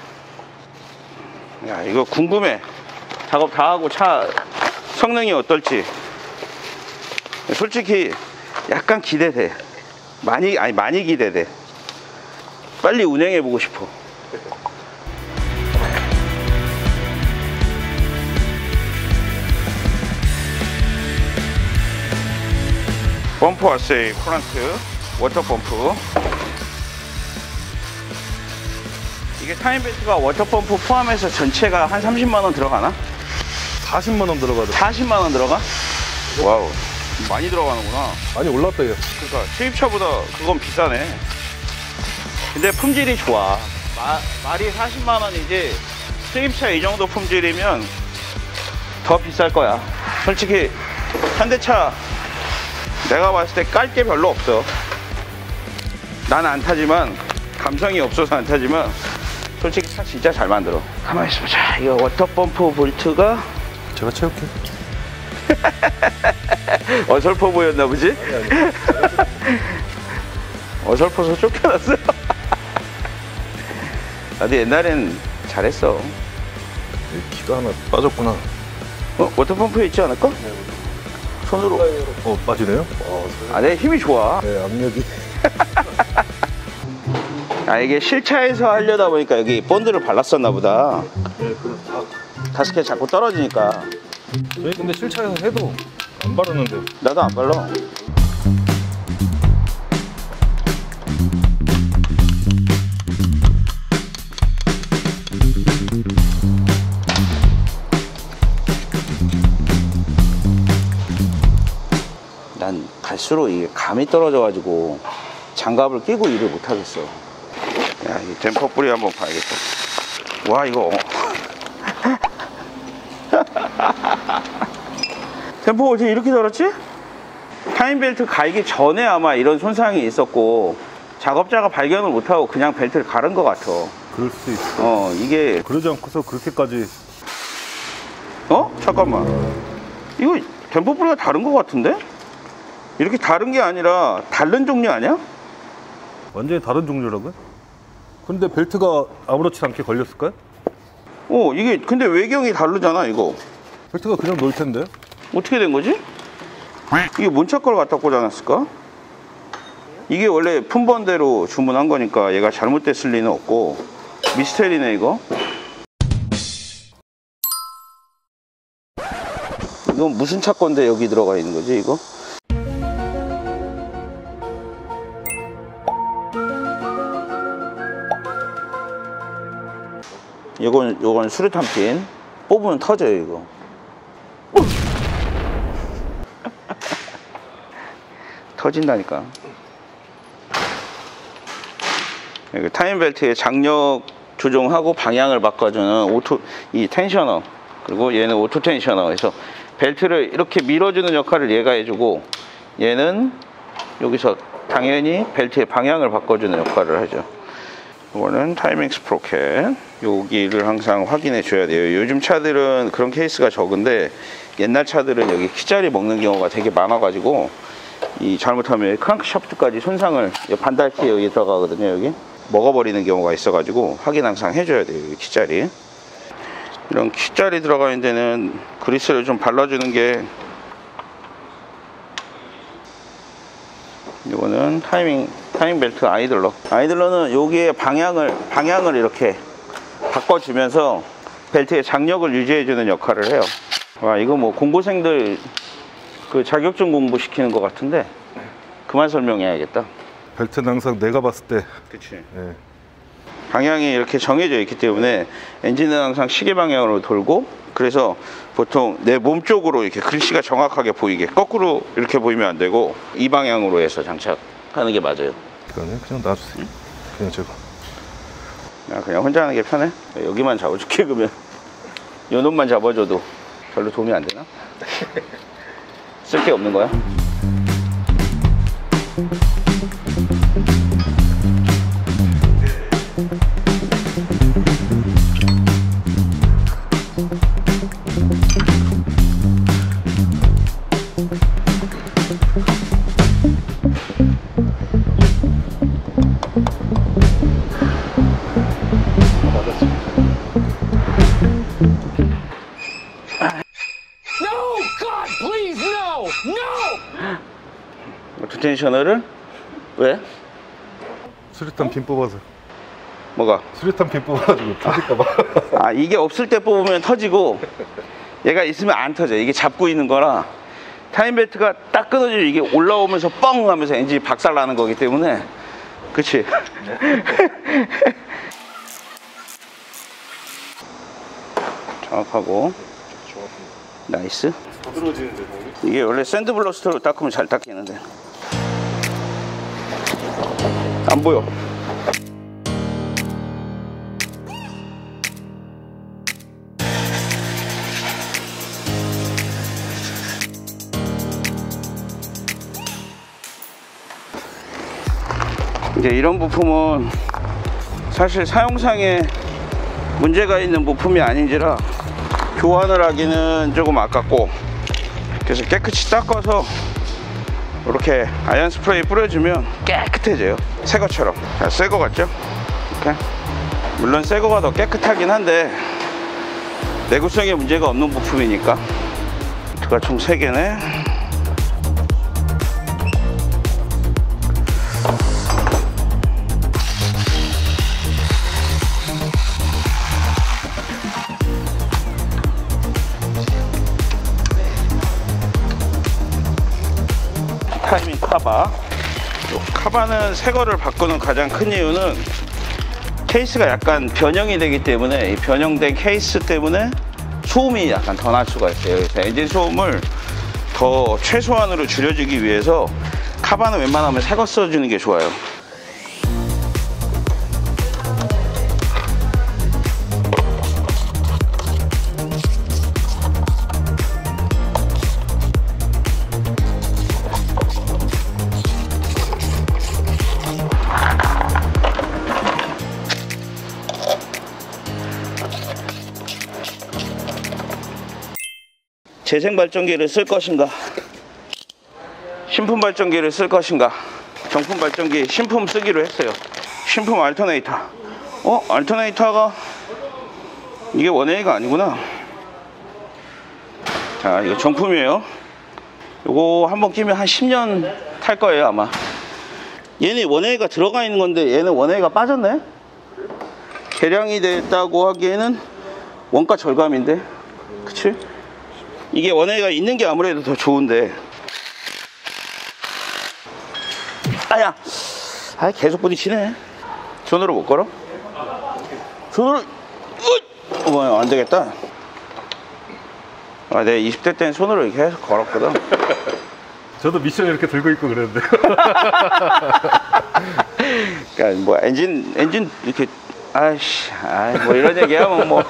야, 이거 궁금해. 작업 다 하고 차 성능이 어떨지. 솔직히 약간 기대돼. 많이, 아니 많이 기대돼. 빨리 운행해보고 싶어. 펌프 왔어요. 프란트 워터 펌프. 이게 타임벨트가 워터펌프 포함해서 전체가 한 삼십만 원 들어가나? 사십만 원 들어가더라. 사십만 원 들어가? 와우, 많이 들어가는구나. 많이 올랐다 이거. 그러니까 수입차보다 그건 비싸네. 근데 품질이 좋아. 마, 말이 사십만 원이지 수입차 이 정도 품질이면 더 비쌀 거야. 솔직히 현대차 내가 봤을 때 깔 게 별로 없어. 난 안 타지만, 감성이 없어서 안 타지만 솔직히 차 진짜 잘 만들어. 가만히 있어보자. 이거 워터펌프 볼트가 제가 채울게. 어설퍼 보였나 보지? 아니, 아니. 어설퍼서 쫓겨났어. 나도 옛날엔 잘했어. 기가 하나 빠졌구나. 어? 워터펌프에 있지 않을까? 손으로. 어, 빠지네요? 아, 내 힘이 좋아. 네, 압력이. 아, 이게 실차에서 하려다 보니까 여기 본드를 발랐었나 보다. 가스켓 자꾸 떨어지니까. 저희 근데 실차에서 해도 안 바르는데. 나도 안 발라. 난 갈수록 이게 감이 떨어져가지고 장갑을 끼고 일을 못하겠어. 야, 이 댐퍼 뿌리 한번 봐야겠다. 와, 이거 댐퍼 어떻게 이렇게 달았지? 타임벨트 갈기 전에 아마 이런 손상이 있었고 작업자가 발견을 못하고 그냥 벨트를 갈은 것 같아. 그럴 수도 있어. 어, 이게 그러지 않고서 그렇게까지. 어? 잠깐만, 이거 댐퍼 뿌리가 다른 것 같은데? 이렇게 다른 게 아니라 다른 종류 아니야? 완전히 다른 종류라고요? 근데 벨트가 아무렇지 않게 걸렸을까요? 어, 이게 근데 외경이 다르잖아 이거. 벨트가 그냥 놓을 텐데. 어떻게 된 거지? 이게 뭔차 걸 갖다 꽂아놨을까? 이게 원래 품번대로 주문한 거니까 얘가 잘못됐을 리는 없고. 미스테리네 이거. 이건 무슨 차 건데 여기 들어가 있는 거지 이거? 이건 요건 수류탄 핀 뽑으면 터져요 이거. 터진다니까. 여기 타임벨트의 장력 조정하고 방향을 바꿔주는 오토 이 텐셔너, 그리고 얘는 오토 텐셔너. 그래서 벨트를 이렇게 밀어주는 역할을 얘가 해주고, 얘는 여기서 당연히 벨트의 방향을 바꿔주는 역할을 하죠. 이거는 타이밍 스프로켓. 여기를 항상 확인해 줘야 돼요. 요즘 차들은 그런 케이스가 적은데 옛날 차들은 여기 키자리 먹는 경우가 되게 많아 가지고 이 잘못하면 크랑크 샤프트까지 손상을, 반달키 여기 들어가거든요. 여기 먹어버리는 경우가 있어 가지고 확인 항상 해줘야 돼요. 여기 키자리. 이런 키자리 들어가 있는 데는 그리스를 좀 발라주는 게, 이거는 타이밍 타이밍 벨트 아이들러. 아이들러는 여기에 방향을 방향을 이렇게 바꿔주면서 벨트의 장력을 유지해주는 역할을 해요. 와, 이거 뭐 공부생들 그 자격증 공부시키는 것 같은데 그만 설명해야겠다. 벨트는 항상 내가 봤을 때. 그치. 예. 방향이 이렇게 정해져 있기 때문에 엔진은 항상 시계 방향으로 돌고, 그래서 보통 내 몸 쪽으로 이렇게 글씨가 정확하게 보이게 거꾸로 이렇게 보이면 안 되고 이 방향으로 해서 장착하는 게 맞아요. 이거는 그냥 놔주세요. 응? 그냥 제가. 야, 그냥 혼자 하는 게 편해? 여기만 잡아줄게. 그러면 요 놈만 잡아줘도 별로 도움이 안 되나? 쓸 게 없는 거야? 텐셔너를? 왜? 수류탄 핀 뽑아서. 뭐가? 수류탄 핀 뽑아가지고 터질까봐. 아, 이게 없을 때 뽑으면 터지고 얘가 있으면 안 터져. 이게 잡고 있는 거라 타임벨트가 딱 끊어지면 이게 올라오면서 뻥 하면서 엔진이 박살나는 거기 때문에. 그치? 정확하고. 나이스. 이게 원래 샌드블러스터로 닦으면 잘 닦이는데 안 보여. 이제 이런 부품은 사실 사용상에 문제가 있는 부품이 아닌지라 교환을 하기는 조금 아깝고, 그래서 깨끗이 닦아서 이렇게 아연 스프레이 뿌려주면 깨끗해져요. 새 것처럼. 자, 새 거 같죠? 이렇게. 물론 새 거가 더 깨끗하긴 한데 내구성에 문제가 없는 부품이니까. 벨트가 총 세 개네. 타이밍 카바. 카바는 새 거를 바꾸는 가장 큰 이유는 케이스가 약간 변형이 되기 때문에, 이 변형된 케이스 때문에 소음이 약간 더 날 수가 있어요. 그래서 엔진 소음을 더 최소한으로 줄여주기 위해서 카바는 웬만하면 새 거 써주는 게 좋아요. 재생 발전기를 쓸 것인가, 신품 발전기를 쓸 것인가. 정품 발전기 신품 쓰기로 했어요. 신품 알터네이터. 어? 알터네이터가 이게 원에이가 아니구나. 자, 이거 정품이에요. 요거 한번 끼면 한 십 년 탈 거예요 아마. 얘는 원에이가 들어가 있는 건데 얘는 원에이가 빠졌네. 개량이 됐다고 하기에는 원가 절감인데, 그치? 이게 원에이가 있는 게 아무래도 더 좋은데. 아야, 아 계속 부딪히네. 손으로 못 걸어? 손으로, 어, 안 되겠다. 아, 내가 이십 대 때는 손으로 이렇게 해서 걸었거든. 저도 미션 이렇게 들고 있고 그랬는데. 그러니까 뭐 엔진 엔진 이렇게 아이씨, 아이 뭐 이런 얘기하면 뭐.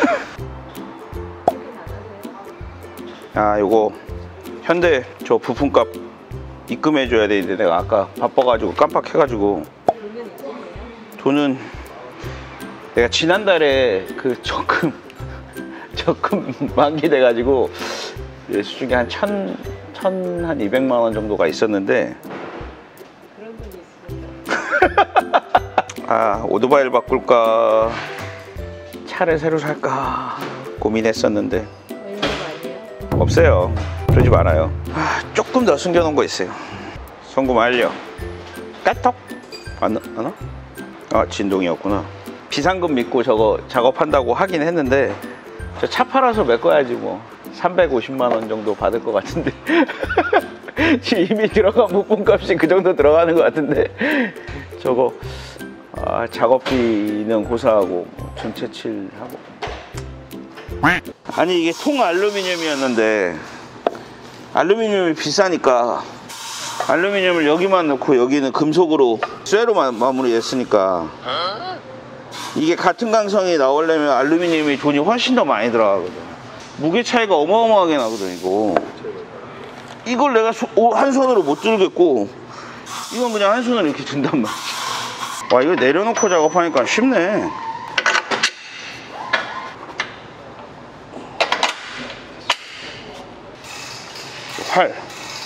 아, 요거 현대 저 부품값 입금해 줘야 되는데 내가 아까 바빠가지고 깜빡해가지고. 돈은 내가 지난달에 그 적금 적금 만기돼가지고 수중에 한 천, 천, 한 이백만 원 정도가 있었는데. 그런 분이 있으니까. 아, 오토바이를 바꿀까 차를 새로 살까 고민했었는데 있는 거 아니에요? 없어요. 그러지 말아요. 아, 조금 더 숨겨놓은 거 있어요. 송금 완료. 까톡 안, 안 와? 아, 진동이었구나. 비상금 믿고 저거 작업한다고 하긴 했는데 저 차 팔아서 메꿔야지 뭐. 삼백오십만 원 정도 받을 것 같은데. 지금 이미 들어간 부품값이 그 정도 들어가는 것 같은데 저거 아, 작업비는 고사하고 뭐 전체 칠하고. 아니 이게 통 알루미늄이었는데 알루미늄이 비싸니까 알루미늄을 여기만 넣고 여기는 금속으로 쇠로 마, 마무리했으니까 이게 같은 강성이 나오려면 알루미늄이 돈이 훨씬 더 많이 들어가거든. 무게 차이가 어마어마하게 나거든 이거. 이걸 내가 소, 오, 한 손으로 못 들겠고 이건 그냥 한 손으로 이렇게 든단 말이야. 와, 이거 내려놓고 작업하니까 쉽네. 활.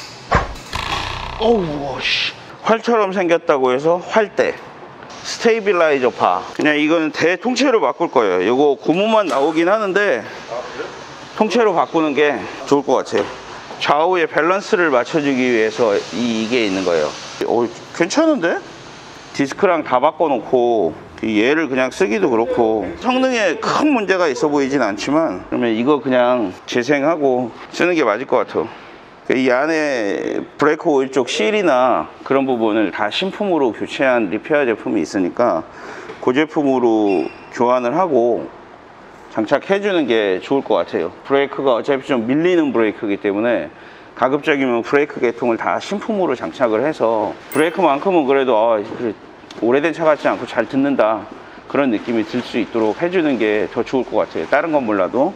어우, 씨. 활처럼 생겼다고 해서 활대. 스테이빌라이저 바. 그냥 이거는 대통째로 바꿀 거예요. 이거 고무만 나오긴 하는데 통째로 바꾸는 게 좋을 것 같아요. 좌우의 밸런스를 맞춰주기 위해서 이, 이게 있는 거예요. 오, 괜찮은데? 디스크랑 다 바꿔놓고 얘를 그냥 쓰기도 그렇고 성능에 큰 문제가 있어 보이진 않지만 그러면 이거 그냥 재생하고 쓰는 게 맞을 것 같아. 이 안에 브레이크 오일 쪽 실이나 그런 부분을 다 신품으로 교체한 리페어 제품이 있으니까 그 제품으로 교환을 하고 장착해 주는 게 좋을 것 같아요. 브레이크가 어차피 좀 밀리는 브레이크이기 때문에 가급적이면 브레이크 계통을 다 신품으로 장착을 해서 브레이크만큼은 그래도 어, 오래된 차 같지 않고 잘 듣는다 그런 느낌이 들 수 있도록 해주는 게 더 좋을 것 같아요. 다른 건 몰라도.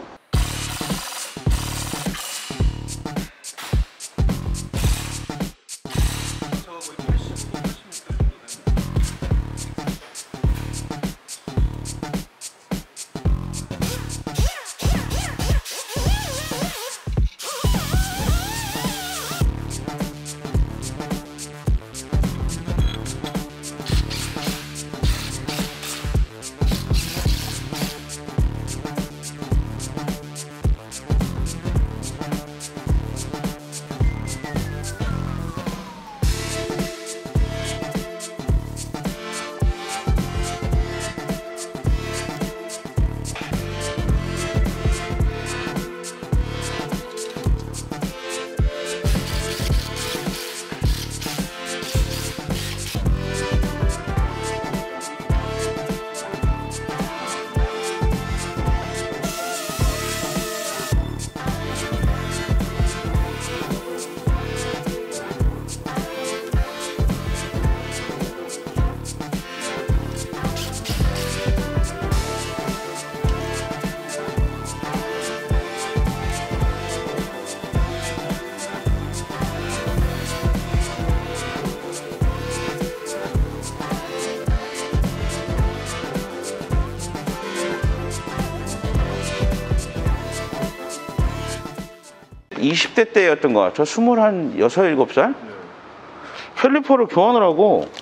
이십 대 때였던 것 같아. 스물한 여섯, 일곱 살? 캘리퍼를 교환을 하고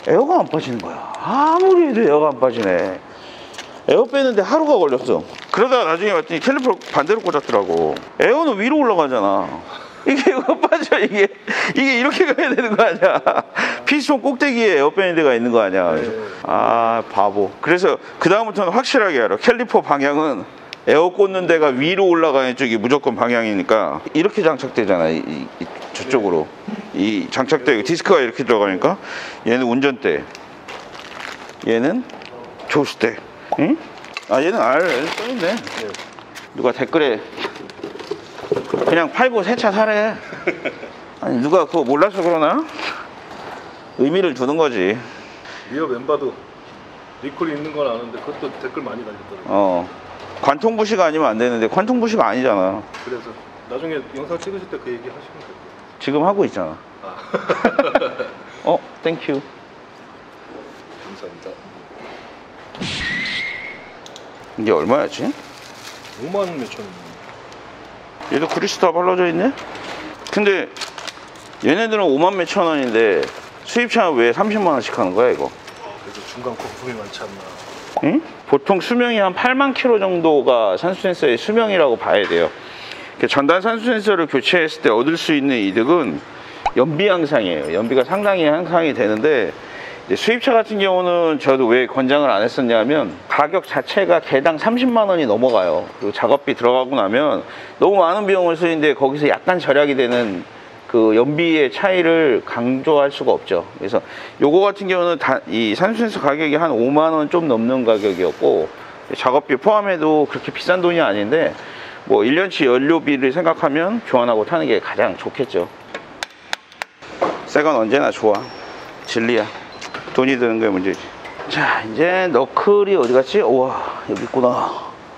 에어가 안 빠지는 거야. 아무리 해도 에어가 안 빠지네. 에어 빼는데 하루가 걸렸어. 그러다가 나중에 봤더니 캘리퍼 반대로 꽂았더라고. 에어는 위로 올라가잖아. 이게 이거 빠져. 이게 이게 이렇게 가야 되는 거 아니야. 피스톤 꼭대기에 에어 빼는 데가 있는 거 아니야. 아 바보. 그래서 그 다음부터는 확실하게 알아. 캘리퍼 방향은 에어 꽂는 데가 위로 올라가는 쪽이 무조건 방향이니까 이렇게 장착되잖아. 이, 이, 이, 저쪽으로 이 장착대 디스크가 이렇게 들어가니까 얘는 운전대, 얘는 조수대. 응? 아 얘는 R 써있네. 네. 누가 댓글에 그냥 팔고 새 차 사래. 아니 누가 그거 몰라서 그러나? 의미를 두는 거지. 리어 멤버도 리콜이 있는 건 아는데 그것도 댓글 많이 달렸더라고요. 어 관통 부시가 아니면 안 되는데 관통 부시가 아니잖아. 그래서 나중에 영상 찍으실 때 그 얘기 하시면 될 거예요. 지금 하고 있잖아. 아. 어 땡큐. 감사합니다. 이게 얼마였지? 오만 몇천 원. 얘도 그리스다 발라져 있네? 근데 얘네들은 오만 몇천 원인데 수입차는 왜 삼십만 원씩 하는 거야 이거? 그래서 중간 거품이 많지 않나. 응? 보통 수명이 한 팔만 킬로미터 정도가 산수 센서의 수명이라고 봐야 돼요. 전단 산수 센서를 교체했을 때 얻을 수 있는 이득은 연비 향상이에요. 연비가 상당히 향상이 되는데 수입차 같은 경우는 저도 왜 권장을 안 했었냐면 가격 자체가 개당 삼십만 원이 넘어가요. 그리고 작업비 들어가고 나면 너무 많은 비용을 쓰는데 거기서 약간 절약이 되는 그 연비의 차이를 강조할 수가 없죠. 그래서 요거 같은 경우는 다, 이 산수센서 가격이 한 오만 원 좀 넘는 가격이었고 작업비 포함해도 그렇게 비싼 돈이 아닌데 뭐 일 년치 연료비를 생각하면 교환하고 타는 게 가장 좋겠죠. 새 건 언제나 좋아. 진리야. 돈이 드는 게 문제지. 자, 이제 너클이 어디 갔지? 우와, 여기 있구나.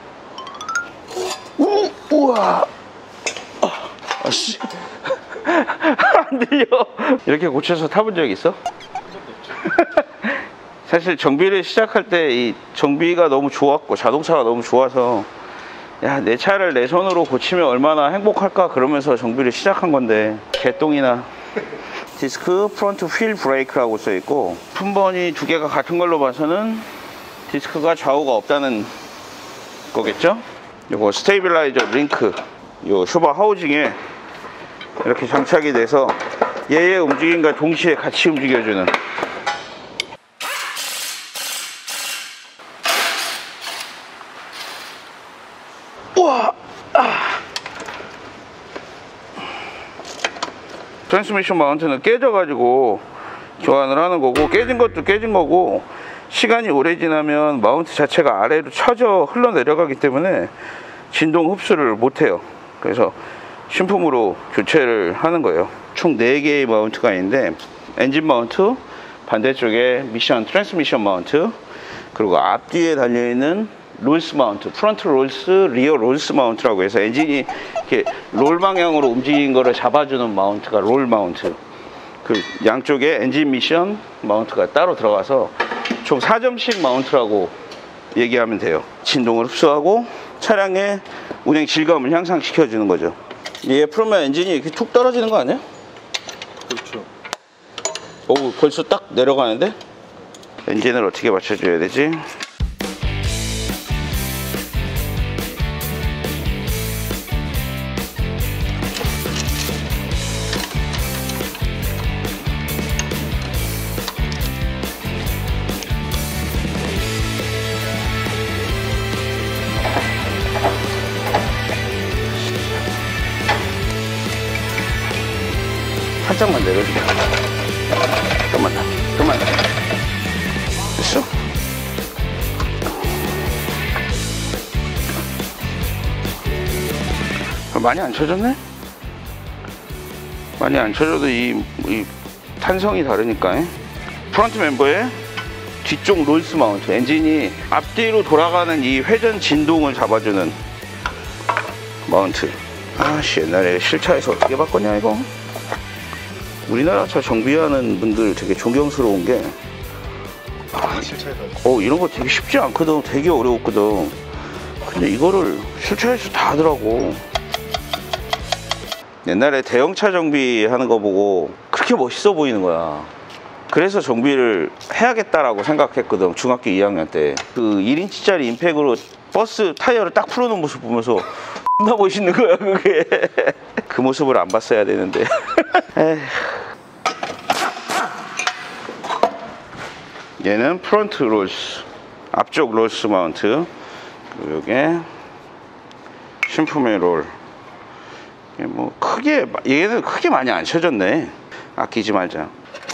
우, 우와. 아, 씨. 안 들려. 이렇게 고쳐서 타본 적 있어? 사실 정비를 시작할 때 이 정비가 너무 좋았고 자동차가 너무 좋아서 야, 내 차를 내 손으로 고치면 얼마나 행복할까 그러면서 정비를 시작한 건데 개똥이나. 디스크 프론트 휠 브레이크라고 써있고 품번이 두 개가 같은 걸로 봐서는 디스크가 좌우가 없다는 거겠죠. 요거 스테이빌라이저 링크 요 쇼바 하우징에 이렇게 장착이 돼서 얘의 움직임과 동시에 같이 움직여주는. 우와! 아. 트랜스미션 마운트는 깨져가지고 교환을 하는 거고 깨진 것도 깨진 거고 시간이 오래 지나면 마운트 자체가 아래로 쳐져 흘러내려가기 때문에 진동 흡수를 못해요. 그래서 신품으로 교체를 하는 거예요. 총 네 개의 마운트가 있는데 엔진 마운트, 반대쪽에 미션 트랜스미션 마운트, 그리고 앞뒤에 달려있는 롤스 마운트, 프론트 롤스, 리어 롤스 마운트라고 해서 엔진이 이렇게 롤 방향으로 움직이는 거를 잡아주는 마운트가 롤 마운트. 그 양쪽에 엔진 미션 마운트가 따로 들어가서 총 사 점씩 마운트라고 얘기하면 돼요. 진동을 흡수하고 차량의 운행 질감을 향상시켜주는 거죠. 얘 풀면 엔진이 이렇게 툭 떨어지는 거 아니야? 그렇죠. 오, 벌써 딱 내려가는데? 엔진을 어떻게 맞춰줘야 되지? 살짝만 내려줄게. 좀만 더, 좀만 더. 됐어? 많이 안 쳐졌네? 많이 안 쳐져도 이, 이 탄성이 다르니까. 프론트 멤버에 뒤쪽 롤스 마운트, 엔진이 앞뒤로 돌아가는 이 회전 진동을 잡아주는 마운트. 아씨, 옛날에 실차에서 어떻게 바꿨냐 이거? 우리나라 차 정비하는 분들 되게 존경스러운 게 아, 실차에서. 어, 이런 거 되게 쉽지 않거든. 되게 어려웠거든. 근데 이거를 실차에서 다 하더라고. 옛날에 대형차 정비하는 거 보고 그렇게 멋있어 보이는 거야. 그래서 정비를 해야겠다라고 생각했거든. 중학교 이 학년 때. 그 일 인치짜리 임팩으로 버스 타이어를 딱 풀어놓은 모습 보면서 존나 멋있는 거야 그게. 그 모습을 안 봤어야 되는데. 에휴. 얘는 프론트 롤스, 앞쪽 롤스 마운트. 그리고 요게 신품의 롤. 이게 뭐 크게, 얘는 크게 많이 안 쳐졌네. 아끼지 말자.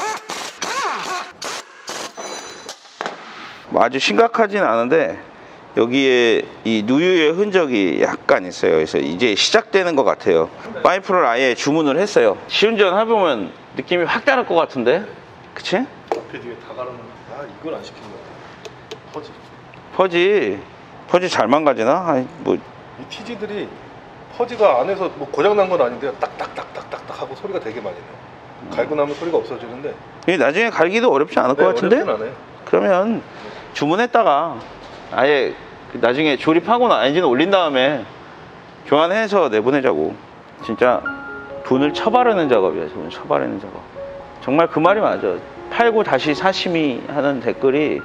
뭐 아주 심각하진 않은데 여기에 이 누유의 흔적이 약간 있어요. 그래서 이제 시작되는 것 같아요. 파이프를 아예 주문을 했어요. 시운전 해보면 느낌이 확 다를 것 같은데, 그치? 패딩에 다 갈아놓은. 아 이걸 안 시킨 거야. 퍼지. 퍼지 퍼지 잘 망가지나? 아니 뭐 이 티지들이 퍼지가 안에서 뭐 고장 난 건 아닌데 딱딱딱딱딱딱 하고 소리가 되게 많이 나요. 갈고 나면 소리가 없어지는데. 이게 나중에 갈기도 어렵지 않을 것 네, 같은데? 어렵진 않아요. 그러면 주문했다가 아예 나중에 조립하거나 엔진 올린 다음에 교환해서 내보내자고. 진짜 돈을 처바르는 작업이야. 돈을 처바르는 작업. 정말 그 말이 맞아. 팔고 다시 사심이 하는 댓글이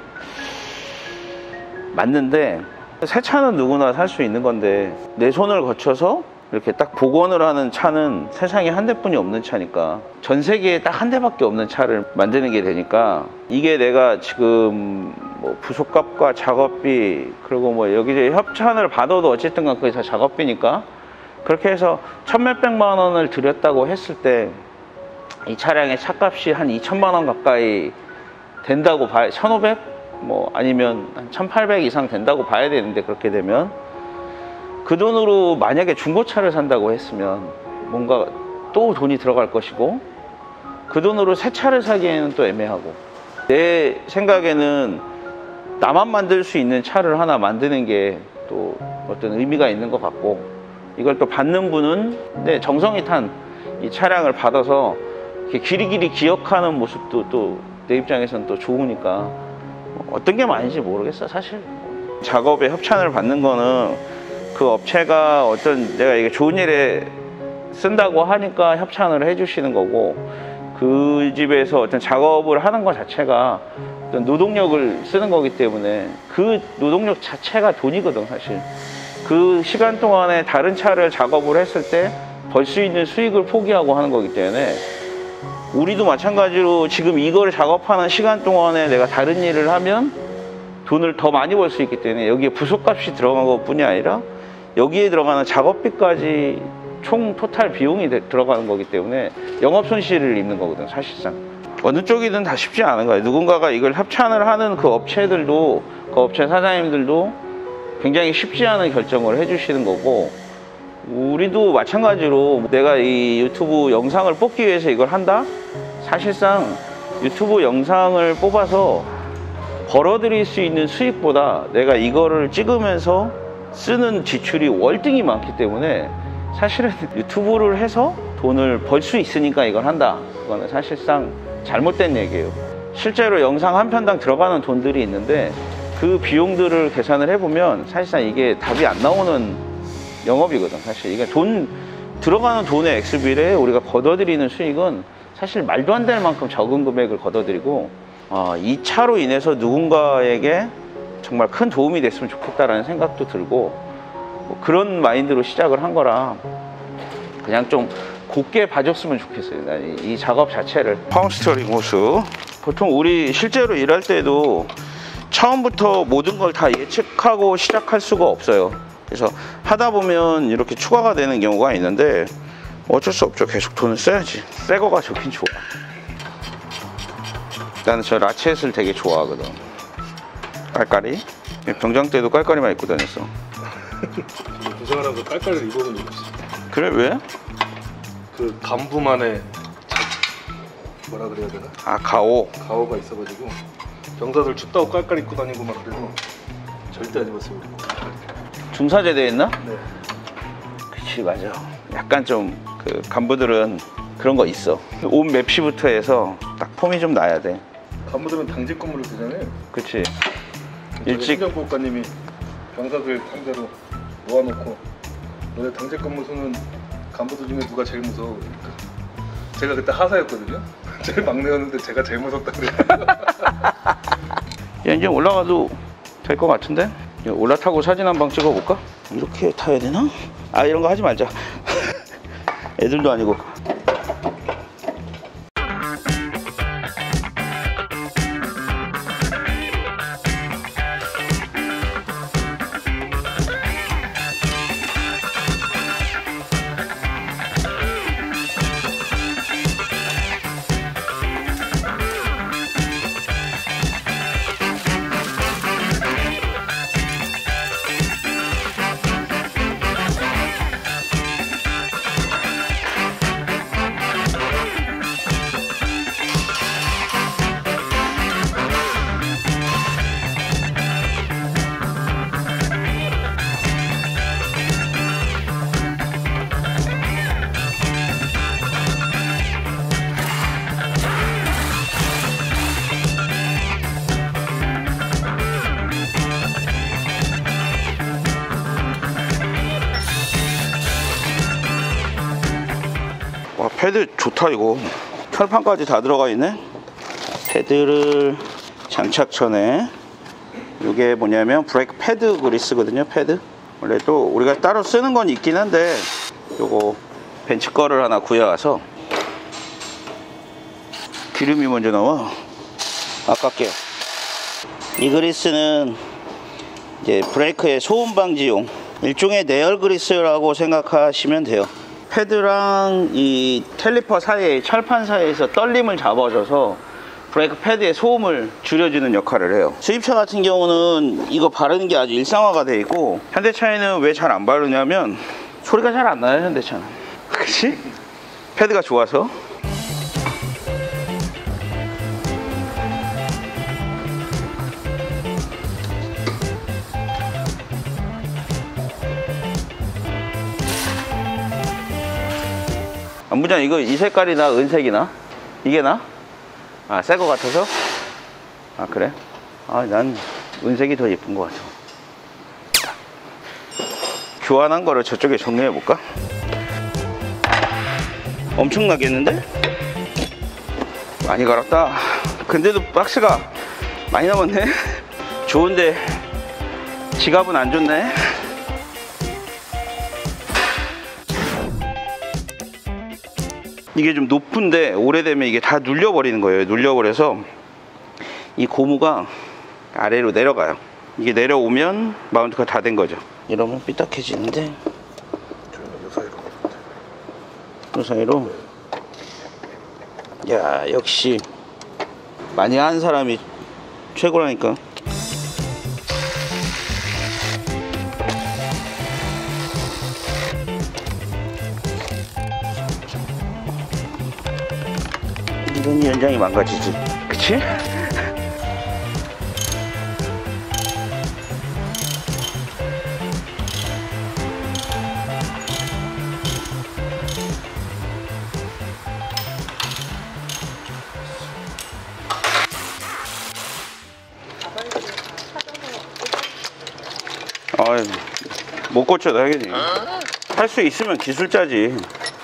맞는데, 새 차는 누구나 살 수 있는 건데 내 손을 거쳐서 이렇게 딱 복원을 하는 차는 세상에 한 대뿐이 없는 차니까, 전 세계에 딱 한 대밖에 없는 차를 만드는 게 되니까, 이게 내가 지금 뭐 부속값과 작업비, 그리고 뭐 여기저기 협찬을 받아도 어쨌든 간 그게 다 작업비니까, 그렇게 해서 천몇백만 원을 들였다고 했을 때 이 차량의 차값이 한 이천만 원 가까이 된다고 봐야, 천오백? 뭐 아니면 한 천팔백 이상 된다고 봐야 되는데, 그렇게 되면 그 돈으로 만약에 중고차를 산다고 했으면 뭔가 또 돈이 들어갈 것이고, 그 돈으로 새 차를 사기에는 또 애매하고, 내 생각에는 나만 만들 수 있는 차를 하나 만드는 게 또 어떤 의미가 있는 것 같고, 이걸 또 받는 분은 내 정성이 탄 이 차량을 받아서 이렇게 길이길이 기억하는 모습도 또 내 입장에서는 또 좋으니까 어떤 게 많은지 모르겠어 사실. 작업에 협찬을 받는 거는 그 업체가 어떤, 내가 이게 좋은 일에 쓴다고 하니까 협찬을 해주시는 거고, 그 집에서 어떤 작업을 하는 것 자체가 어떤 노동력을 쓰는 거기 때문에 그 노동력 자체가 돈이거든 사실. 그 시간 동안에 다른 차를 작업을 했을 때 벌 수 있는 수익을 포기하고 하는 거기 때문에, 우리도 마찬가지로 지금 이거를 작업하는 시간 동안에 내가 다른 일을 하면 돈을 더 많이 벌 수 있기 때문에, 여기에 부속값이 들어간 것 뿐이 아니라 여기에 들어가는 작업비까지 총 토탈 비용이 되, 들어가는 거기 때문에 영업 손실을 입는 거거든 사실상. 어느 쪽이든 다 쉽지 않은 거예요. 누군가가 이걸 협찬을 하는 그 업체들도, 그 업체 사장님들도 굉장히 쉽지 않은 결정을 해주시는 거고, 우리도 마찬가지로 내가 이 유튜브 영상을 뽑기 위해서 이걸 한다? 사실상 유튜브 영상을 뽑아서 벌어들일 수 있는 수익보다 내가 이거를 찍으면서 쓰는 지출이 월등히 많기 때문에, 사실은 유튜브를 해서 돈을 벌 수 있으니까 이걸 한다, 그거는 사실상 잘못된 얘기예요. 실제로 영상 한 편당 들어가는 돈들이 있는데 그 비용들을 계산을 해보면 사실상 이게 답이 안 나오는 영업이거든 사실. 이게 돈 들어가는 돈의 엑스비례 우리가 걷어들이는 수익은 사실 말도 안 될 만큼 적은 금액을 걷어들이고, 어, 이 차로 인해서 누군가에게 정말 큰 도움이 됐으면 좋겠다라는 생각도 들고, 뭐 그런 마인드로 시작을 한 거라 그냥 좀 곱게 봐줬으면 좋겠어요. 난 이, 이 작업 자체를. 펌스터링 호스, 보통 우리 실제로 일할 때도 처음부터 모든 걸 다 예측하고 시작할 수가 없어요. 그래서 하다 보면 이렇게 추가가 되는 경우가 있는데 어쩔 수 없죠. 계속 돈을 써야지. 새 거가 좋긴 좋아. 나는 저 라쳇을 되게 좋아하거든. 깔깔이. 병장 때도 깔깔이만 입고 다녔어. 그 생활한 거 깔깔이를 입어본 적 없어. 그래? 왜? 그 간부만의 뭐라 그래야 되나? 아, 가오. 가오가 있어가지고 병사들 춥다고 깔깔 입고 다니고 막 그래서 절대 안 입었어요. 중사제대 했나? 네. 그치, 맞아. 약간 좀 그 간부들은 그런 거 있어. 옷 맵시부터 해서 딱 폼이 좀 나야 돼. 간부들은 당직 근무를 그잖아요. 그치. 일찍 일찍 행정국장님이 병사들 상대로 모아놓고 너네 당직 근무 수는 간부들 중에 누가 제일 무서워? 그러니까 제가 그때 하사였거든요. 제일 막내였는데 제가 제일 무섭다 그래요. 야, 이제 올라가도 될 것 같은데? 올라타고 사진 한 방 찍어볼까? 이렇게 타야 되나? 아, 이런 거 하지 말자. 애들도 아니고. 와, 패드 좋다. 이거 철판까지 다 들어가 있네. 패드를 장착 전에, 이게 뭐냐면 브레이크 패드 그리스거든요. 패드 원래 또 우리가 따로 쓰는 건 있긴 한데, 요거 벤츠 거를 하나 구해와서. 기름이 먼저 나와. 아깝게. 이 그리스는 이제 브레이크의 소음 방지용 일종의 내열 그리스라고 생각하시면 돼요. 패드랑 이 캘리퍼 사이에, 철판 사이에서 떨림을 잡아줘서 브레이크 패드의 소음을 줄여주는 역할을 해요. 수입차 같은 경우는 이거 바르는 게 아주 일상화가 돼 있고, 현대차에는 왜 잘 안 바르냐면 소리가 잘 안 나요. 현대차는. 그치? 패드가 좋아서. 안부장, 이거 이 색깔이 나, 은색이나? 이게 나? 아, 새 거 같아서? 아, 그래? 아, 난 은색이 더 예쁜 거 같아. 교환한 거를 저쪽에 정리해 볼까? 엄청나겠는데? 많이 갈았다. 근데도 박스가 많이 남았네. 좋은데 지갑은 안 좋네. 이게 좀 높은데 오래되면 이게 다 눌려버리는 거예요. 눌려버려서 이 고무가 아래로 내려가요. 이게 내려오면 마운트가 다 된 거죠. 이러면 삐딱해지는데, 요 사이로. 그 사이로. 야, 역시 많이 한 사람이 최고라니까. 이런 연장이 망가지지, 그치? 아유, 못 고쳐 당연히. 할 수 있으면 기술자지.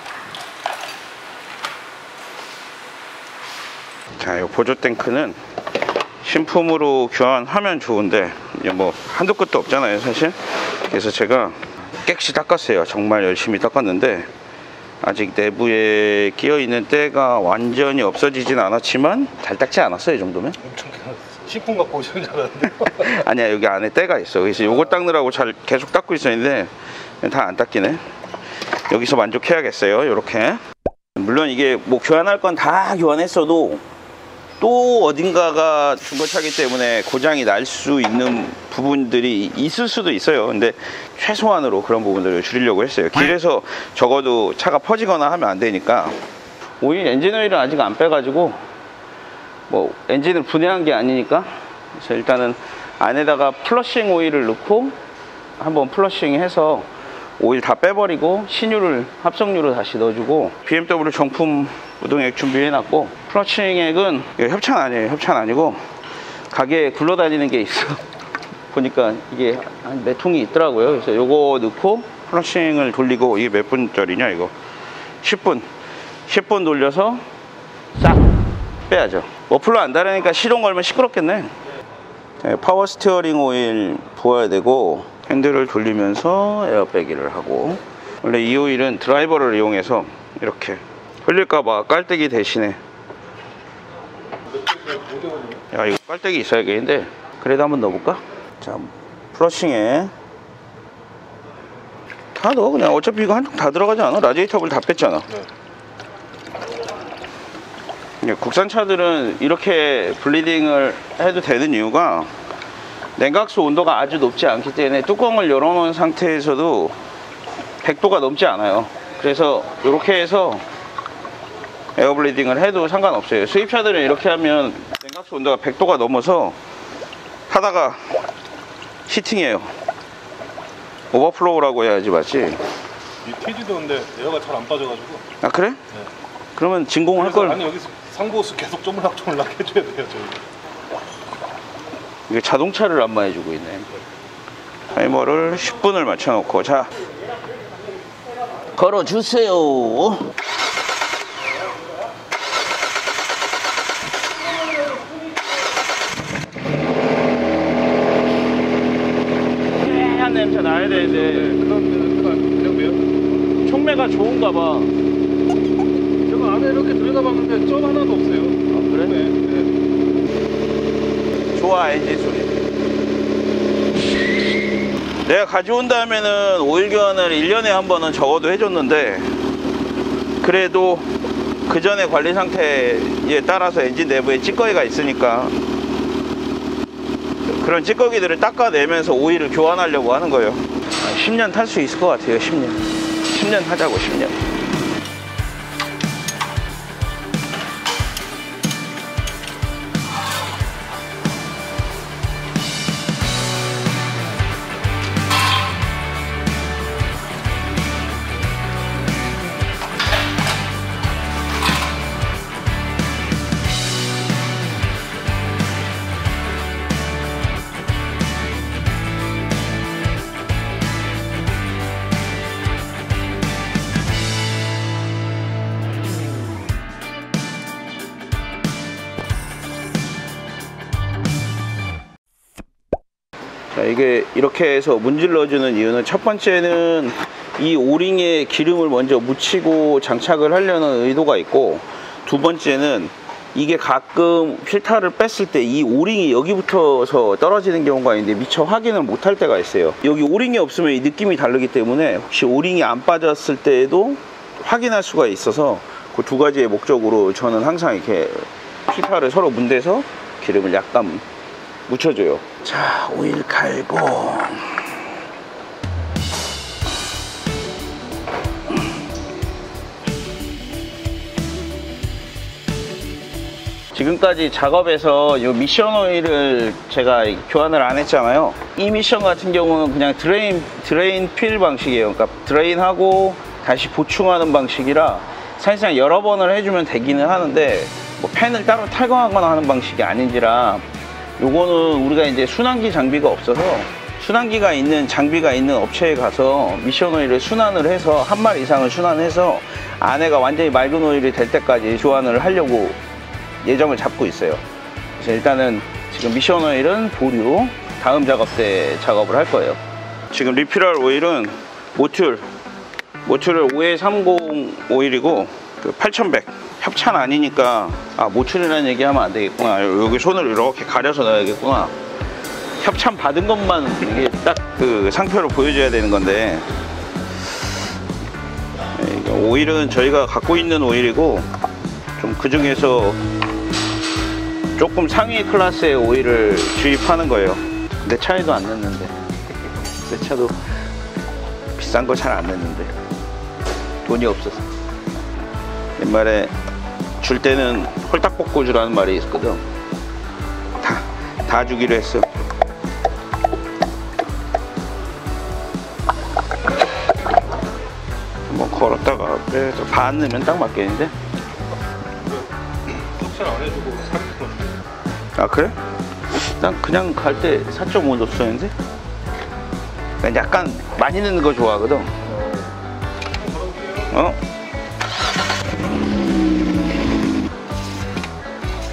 자, 이 보조 탱크는 신품으로 교환하면 좋은데 이제 뭐 한도 끝도 없잖아요, 사실. 그래서 제가 깨끗이 닦았어요. 정말 열심히 닦았는데 아직 내부에 끼어 있는 때가 완전히 없어지진 않았지만 잘 닦지 않았어요, 이 정도면. 엄청 신품 갖고 오시는 줄 알았는데. 아니야, 여기 안에 때가 있어. 그래서 요거 닦느라고 잘 계속 닦고 있었는데 다 안 닦이네. 여기서 만족해야겠어요. 요렇게. 물론 이게 뭐 교환할 건 다 교환했어도 또 어딘가가 중고차기 때문에 고장이 날 수 있는 부분들이 있을 수도 있어요. 근데 최소한으로 그런 부분들을 줄이려고 했어요. 길에서 적어도 차가 퍼지거나 하면 안 되니까. 오일, 엔진 오일은 아직 안 빼가지고 뭐 엔진을 분해한 게 아니니까, 그래서 일단은 안에다가 플러싱 오일을 넣고 한번 플러싱 해서 오일 다 빼버리고 신유를 합성유로 다시 넣어주고, 비엠더블유 정품 우동액 준비해놨고, 플러싱액은 협찬 아니에요. 협찬 아니고 가게에 굴러다니는 게 있어. 보니까 이게 한 네 통이 있더라고요. 그래서 요거 넣고 플러싱을 돌리고, 이게 몇 분짜리냐 이거 십 분 십 분 돌려서 싹 빼야죠. 머플러 안 다르니까 시동 걸면 시끄럽겠네. 네, 파워 스티어링 오일 부어야 되고, 핸들을 돌리면서 에어백기를 하고, 원래 이 오일은 드라이버를 이용해서 이렇게 흘릴까봐 깔때기 대신에, 야 이거 깔때기 있어야겠는데 그래도 한번 넣어볼까? 자, 플러싱에 다 넣어. 그냥 어차피 이거 한통 다 들어가지 않아? 라디에이터블 다 뺐잖아. 네. 국산 차들은 이렇게 블리딩을 해도 되는 이유가 냉각수 온도가 아주 높지 않기 때문에 뚜껑을 열어놓은 상태에서도 백 도가 넘지 않아요. 그래서 이렇게 해서 에어블리딩을 해도 상관없어요. 수입차들은 이렇게 하면 냉각수 온도가 백 도가 넘어서 하다가 히팅해요. 오버플로우라고 해야지 맞지? 이 티지도 근데 에어가 잘 안 빠져가지고. 아 그래? 네. 그러면 진공할 걸. 아니 여기서 상부호수 계속 쪼물락쪼물락 해줘야 돼요 저희. 이게 자동차를 안마해주고 있네. 타이머를 십 분을 맞춰놓고, 자 걸어주세요. 한 냄새 나야 되는데 그런 데는 그냥 왜요? 촉매가 좋은가 봐. 제가 안에 이렇게 들여다봤는데 점 하나도 없어요. 아, 그래? 네. 네. 좋아, 엔진 소리. 내가 가져온 다음에는 오일 교환을 일 년에 한 번은 적어도 해줬는데, 그래도 그 전에 관리 상태에 따라서 엔진 내부에 찌꺼기가 있으니까 그런 찌꺼기들을 닦아내면서 오일을 교환하려고 하는 거예요. 십 년 탈 수 있을 것 같아요. 십 년 십 년 하자고. 십 년. 자, 이게 이렇게 해서 문질러주는 이유는, 첫 번째는 이 오링에 기름을 먼저 묻히고 장착을 하려는 의도가 있고, 두 번째는 이게 가끔 필터를 뺐을 때 이 오링이 여기 붙어서 떨어지는 경우가 있는데 미처 확인을 못할 때가 있어요. 여기 오링이 없으면 이 느낌이 다르기 때문에 혹시 오링이 안 빠졌을 때에도 확인할 수가 있어서, 그 두 가지의 목적으로 저는 항상 이렇게 필터를 서로 문대서 기름을 약간 묻혀줘요. 자, 오일 갈고, 지금까지 작업에서 이 미션 오일을 제가 교환을 안 했잖아요. 이 미션 같은 경우는 그냥 드레인, 드레인 필 방식이에요. 그러니까 드레인하고 다시 보충하는 방식이라 사실상 여러 번을 해주면 되기는 하는데, 뭐 팬을 따로 탈거하거나 하는 방식이 아닌지라, 요거는 우리가 이제 순환기 장비가 없어서 순환기가 있는 장비가 있는 업체에 가서 미션 오일을 순환을 해서 한 마리 이상을 순환해서 안에가 완전히 맑은 오일이 될 때까지 교환을 하려고 예정을 잡고 있어요. 그래서 일단은 지금 미션 오일은 보류, 다음 작업 때 작업을 할 거예요. 지금 리필할 오일은 모듈 모듈을 오에삼십 오일이고 그 팔천백, 협찬 아니니까, 아 모듈이라는 얘기 하면 안 되겠구나. 여기 손을 이렇게 가려서 넣어야겠구나. 협찬 받은 것만 이게 딱 그 상표로 보여줘야 되는 건데, 오일은 저희가 갖고 있는 오일이고 좀 그 중에서 조금 상위 클래스의 오일을 주입하는 거예요. 내 차에도 안 넣는데, 내 차도 비싼 거 잘 안 넣는데 돈이 없어서. 옛말에 줄 때는 홀딱 뽑고 주라는 말이 있거든. 다, 다 주기로 했어. 한번 걸었다가 빼서 반 넣으면 딱 맞겠는데? 협찬 안 해주고 사는 아 그래? 난 그냥 갈 때 사 점 오 넣었었는데? 난 약간 많이 넣는 거 좋아하거든. 어?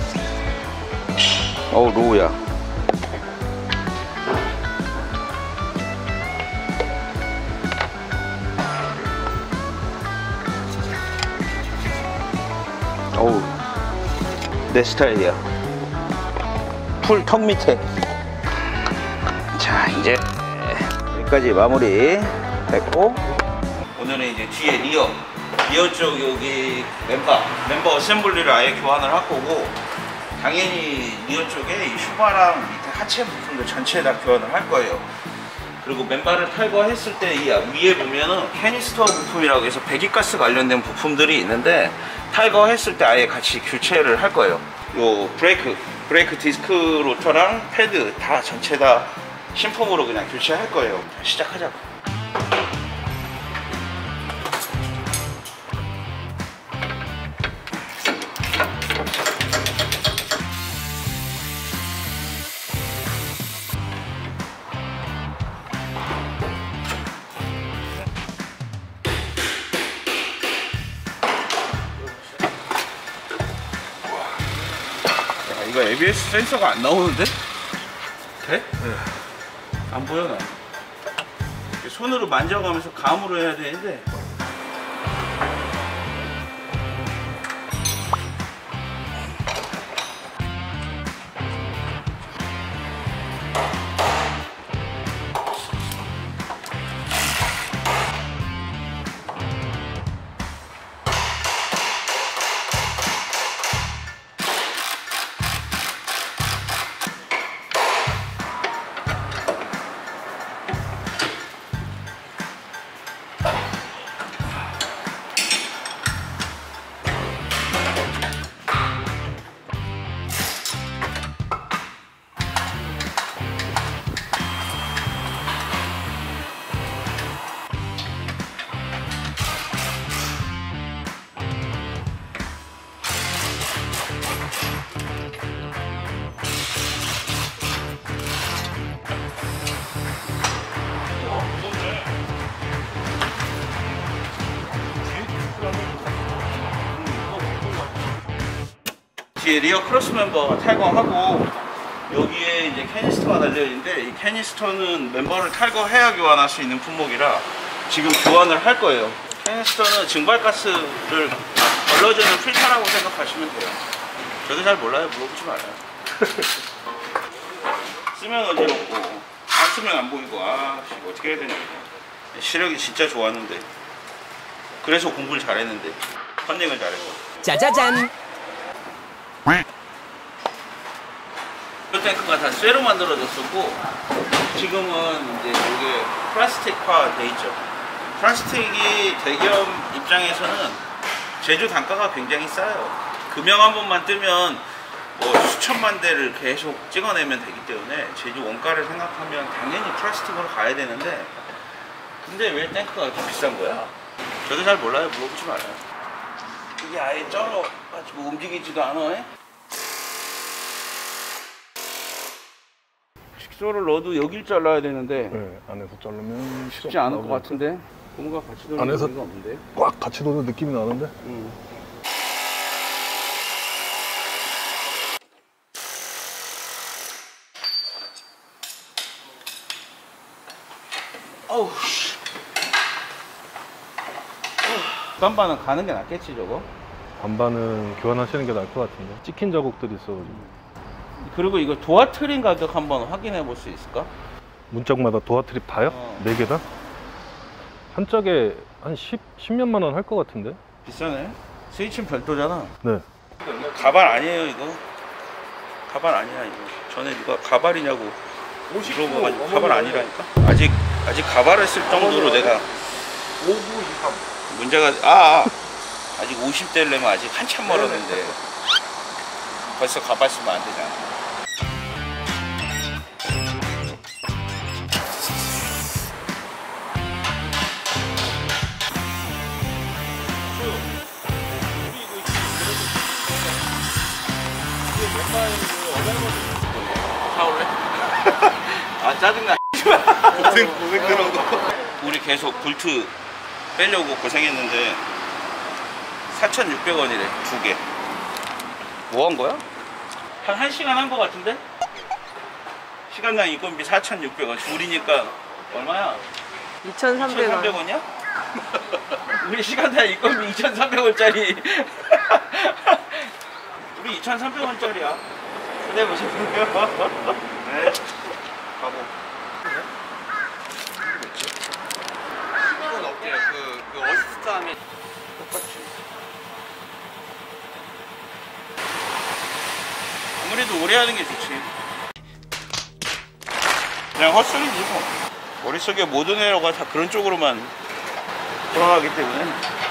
어우 로우야. 어우 내 스타일이야. 풀 턱 밑에. 자 이제 여기까지 마무리 됐고, 오늘은 이제 뒤에 리어 리어 쪽 여기 멤버 멤버 어셈블리를 아예 교환을 할 거고, 당연히 리어 쪽에 이 슈바랑 밑에 하체 부품들 전체 다 교환을 할 거예요. 그리고 멤버를 탈거했을 때 이 위에 보면은 캐니스터 부품이라고 해서 배기가스 관련된 부품들이 있는데, 탈거했을 때 아예 같이 교체를 할 거예요. 요 브레이크 브레이크 디스크 로터랑 패드 다 전체 다 신품으로 그냥 교체할 거예요. 시작하자고. 이거 에이비에스 센서가 안 나오는데? 돼? 네. 안 보여 나. 손으로 만져가면서 감으로 해야 되는데. 뒤에 리어 크로스 멤버가 탈거하고, 여기에 이제 캐니스터가 달려있는데, 이 캐니스터는 멤버를 탈거해야 교환할 수 있는 품목이라 지금 교환을 할 거예요. 캐니스터는 증발가스를 걸러주는 필터라고 생각하시면 돼요. 저도 잘 몰라요. 물어보지 말아요. 쓰면 어지럽고 안 쓰면 안 보이고, 아 어떻게 해야 되냐. 시력이 진짜 좋았는데, 그래서 공부를 잘했는데 컨닝을 잘했어. 짜자잔. 탱크가 다 쇠로 만들어졌었고, 지금은 이제 이게 플라스틱화 돼 있죠. 플라스틱이 대기업 입장에서는 제조 단가가 굉장히 싸요. 금형 한 번만 뜨면 뭐 수천만 대를 계속 찍어내면 되기 때문에 제조 원가를 생각하면 당연히 플라스틱으로 가야 되는데, 근데 왜 탱크가 이렇게 비싼 거야? 저도 잘 몰라요. 물어보지 말아요. 이게 아예 쩔어가지고 움직이지도 않아. 식소를 넣어도 여길 잘라야 되는데, 네, 안에서 자르면 쉽지 않을 것 같은데. 고무가 같이 도는 안에서 의미가 없는데. 꽉 같이 도는 느낌이 나는데. 음. 어우 씨. 반반은 가는 게 낫겠지 저거. 반반은 교환하시는 게 나을 것 같은데. 찍힌 자국들이 있어가지고. 그리고 이거 도어 트림 가격 한번 확인해 볼 수 있을까? 문짝마다 도어 트립 다요? 어. 네 개 다? 한 짝에 한 십, 십몇만 원 할 것 같은데? 비싸네. 스위치는 별도잖아. 네. 가발 아니에요 이거. 가발 아니야 이거. 전에 누가 가발이냐고 물어봐가지고 가발 아니라니까. 아직 아직 가발을 쓸 정도로 내가 오구 이삼. 문제가 아, 아 아직 오십 대려면 아직 한참 멀었는데 벌써 가발 쓰면 안 되잖아. 사올래? 아 짜증나. 고생 고생 들어. 우리 계속 볼트 빼려고 고생했는데 사천육백 원이래 두 개. 뭐 한 거야? 한 1시간 한 거 같은데? 시간당 인건비 사천육백 원. 줄이니까 얼마야? 이천삼백 원. 이천삼백 원이야? 우리 시간당 인건비 이천삼백 원짜리. 우리 이천삼백 원짜리야. 근데 보세요. 네. 가보. 이건 어때요? 그, 그 어시스트 하면 똑같이. 아무래도 오래 하는 게 좋지. 그냥 헛소리지 뭐. 머릿속에 모든 에러가 다 그런 쪽으로만 돌아가기 때문에.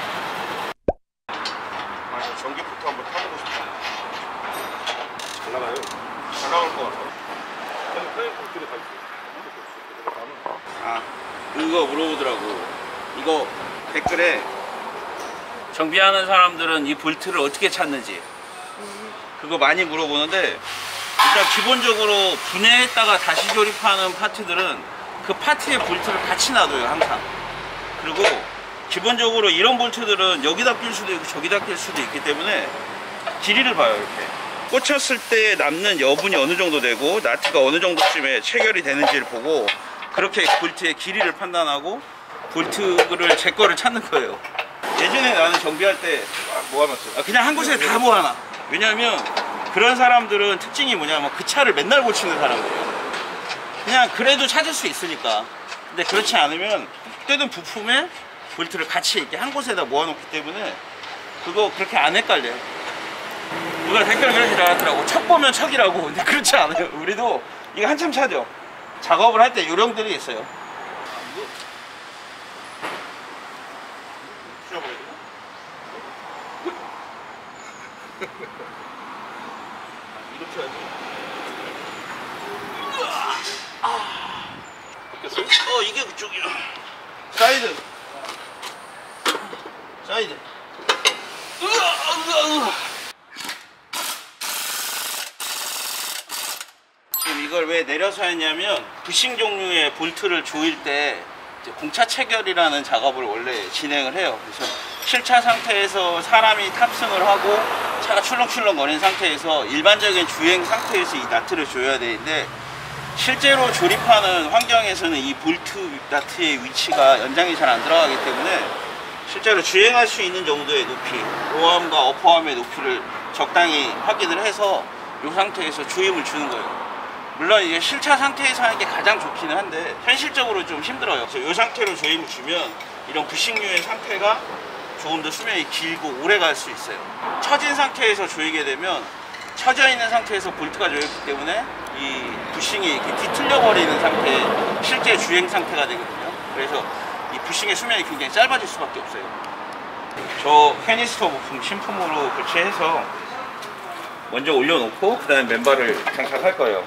아, 전기부터 한번 타보고 싶다. 잘 나가요. 잘 나갈 것 같아. 아니, 그냥 그렇게 다 있어. 아, 그거 물어보더라고. 이거 댓글에 정비하는 사람들은 이 볼트를 어떻게 찾는지 그거 많이 물어보는데, 일단 기본적으로 분해했다가 다시 조립하는 파트들은 그 파트의 볼트를 같이 놔둬요, 항상. 그리고 기본적으로 이런 볼트들은 여기다 낄 수도 있고 저기다 낄 수도 있기 때문에 길이를 봐요. 이렇게 꽂혔을 때 남는 여분이 어느 정도 되고 나트가 어느 정도쯤에 체결이 되는지를 보고 그렇게 볼트의 길이를 판단하고 볼트를 제 거를 찾는 거예요. 예전에 나는 정비할 때 모아놨어요. 그냥 한 곳에 다 모아놔. 왜냐면 그런 사람들은 특징이 뭐냐면 그 차를 맨날 고치는 사람들이에요. 그냥 그래도 찾을 수 있으니까. 근데 그렇지 않으면 때든 부품에 볼트를 같이 이렇게 한 곳에다 모아놓기 때문에 그거 그렇게 안 헷갈려요. 누가 댓글 그렇게 달았더라고. 척 보면 척이라고. 근데 그렇지 않아요. 우리도 이거 한참 차죠. 작업을 할 때 요령들이 있어요. 이렇게 해야지. 아. 어, 이게 그쪽이야. 사이드. 사이드. 으아, 으아, 으아. 지금 이걸 왜 내려서 했냐면 부싱 종류의 볼트를 조일 때 이제 공차 체결이라는 작업을 원래 진행을 해요. 그래서 실차 상태에서 사람이 탑승을 하고 차가 출렁출렁 거리는 상태에서 일반적인 주행 상태에서 이 나트를 조여야 되는데, 실제로 조립하는 환경에서는 이 볼트 나트의 위치가 연장이 잘 안 들어가기 때문에 실제로 주행할 수 있는 정도의 높이, 로어암과 어퍼암의 높이를 적당히 확인을 해서 이 상태에서 조임을 주는 거예요. 물론 이게 실차 상태에서 하는 게 가장 좋기는 한데 현실적으로 좀 힘들어요. 그래서 이 상태로 조임을 주면 이런 부싱류의 상태가 조금 더 수명이 길고 오래 갈 수 있어요. 처진 상태에서 조이게 되면 처져 있는 상태에서 볼트가 조였기 때문에 이 부싱이 이렇게 뒤틀려 버리는 상태, 실제 주행 상태가 되거든요. 그래서 이 부싱의 수명이 굉장히 짧아질 수밖에 없어요. 저 페니스토 부품 신품으로 교체해서 먼저 올려놓고 그 다음에 맨발을 장착할 거예요.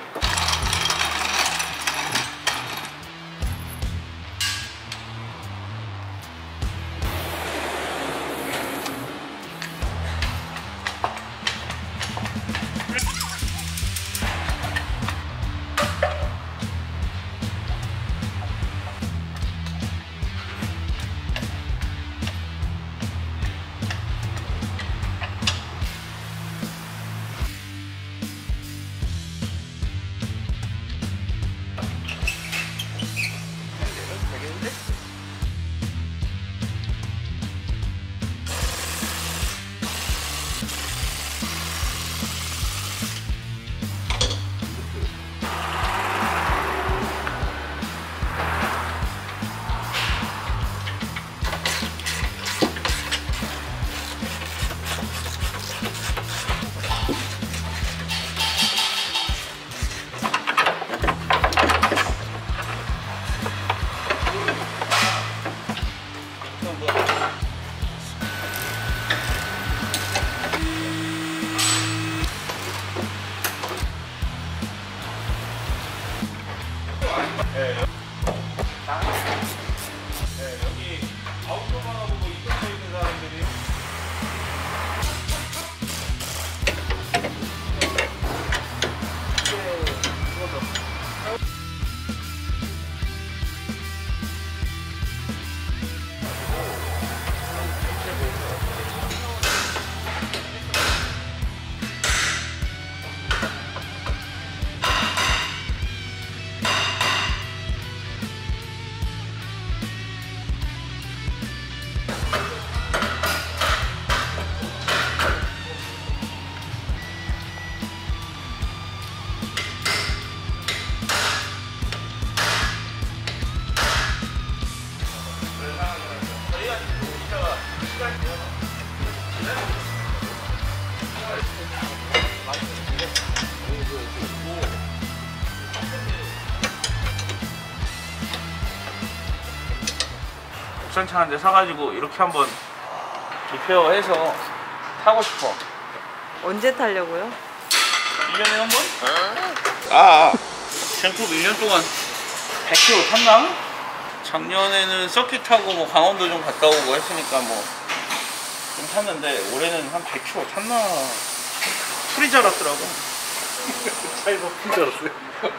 낯선 차 한 대 사가지고 이렇게 한번 리페어해서 타고 싶어. 언제 타려고요? 일 년에 한 번? 아, 캠프 일 년 동안 백 킬로미터 탔나? 작년에는 서킷 타고 뭐 강원도 좀 갔다 오고 했으니까 뭐 좀 탔는데 올해는 한 백 킬로미터 탔나? 풀이 자랐더라고. 차에서 푼 줄 알았어요.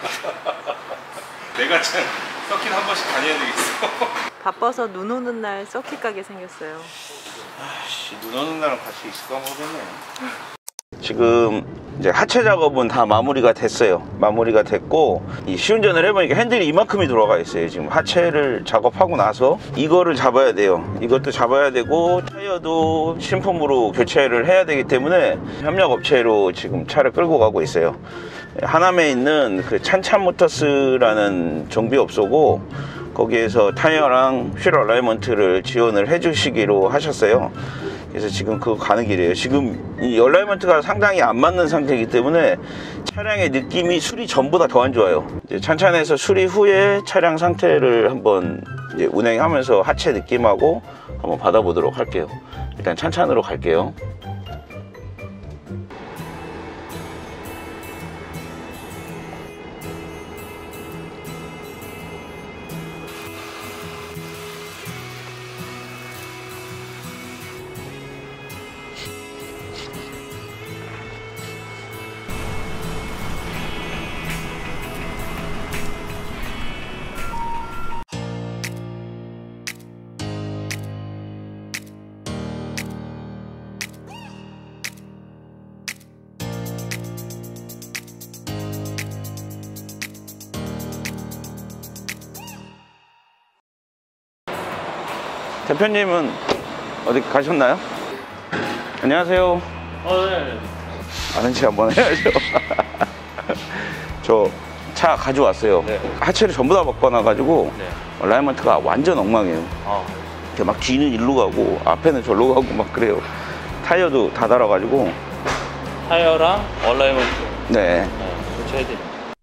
내가 참 서킷 한 번씩 다녀야 되겠어. 바빠서 눈 오는 날 서킷 가게 생겼어요. 아씨, 눈 오는 날은 같이 있을까 모르겠네. 지금 이제 하체 작업은 다 마무리가 됐어요. 마무리가 됐고 이 시운전을 해보니까 핸들이 이만큼이 들어가 있어요. 지금 하체를 작업하고 나서 이거를 잡아야 돼요. 이것도 잡아야 되고 타이어도 신품으로 교체를 해야 되기 때문에 협력업체로 지금 차를 끌고 가고 있어요. 하남에 있는 그 찬찬모터스라는 정비업소고 거기에서 타이어랑 휠 얼라이먼트를 지원을 해주시기로 하셨어요. 그래서 지금 그거 가는 길이에요. 지금 이 얼라이먼트가 상당히 안 맞는 상태이기 때문에 차량의 느낌이 수리 전보다 더 안 좋아요. 이제 찬찬에서 수리 후에 차량 상태를 한번 이제 운행하면서 하체 느낌하고 한번 받아보도록 할게요. 일단 찬찬으로 갈게요. 대표님은 어디 가셨나요? 안녕하세요. 어, 네. 아는 체 한번 해야죠. 저 차 가져왔어요. 네. 하체를 전부 다 바꿔놔가지고 네. 얼라이먼트가 완전 엉망이에요. 아, 이렇게 막 뒤는 일로 가고 앞에는 절로 가고 막 그래요. 타이어도 다 달아가지고. 타이어랑 얼라이먼트 네. 네, 교체해야 돼.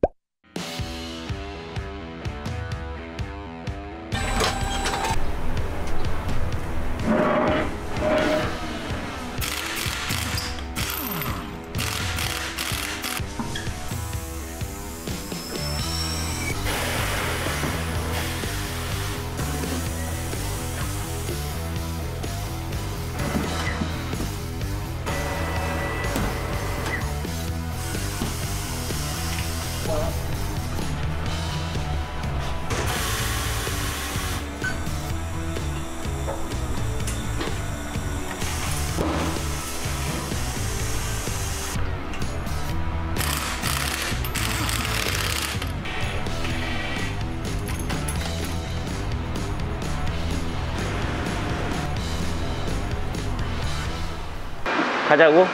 가자고?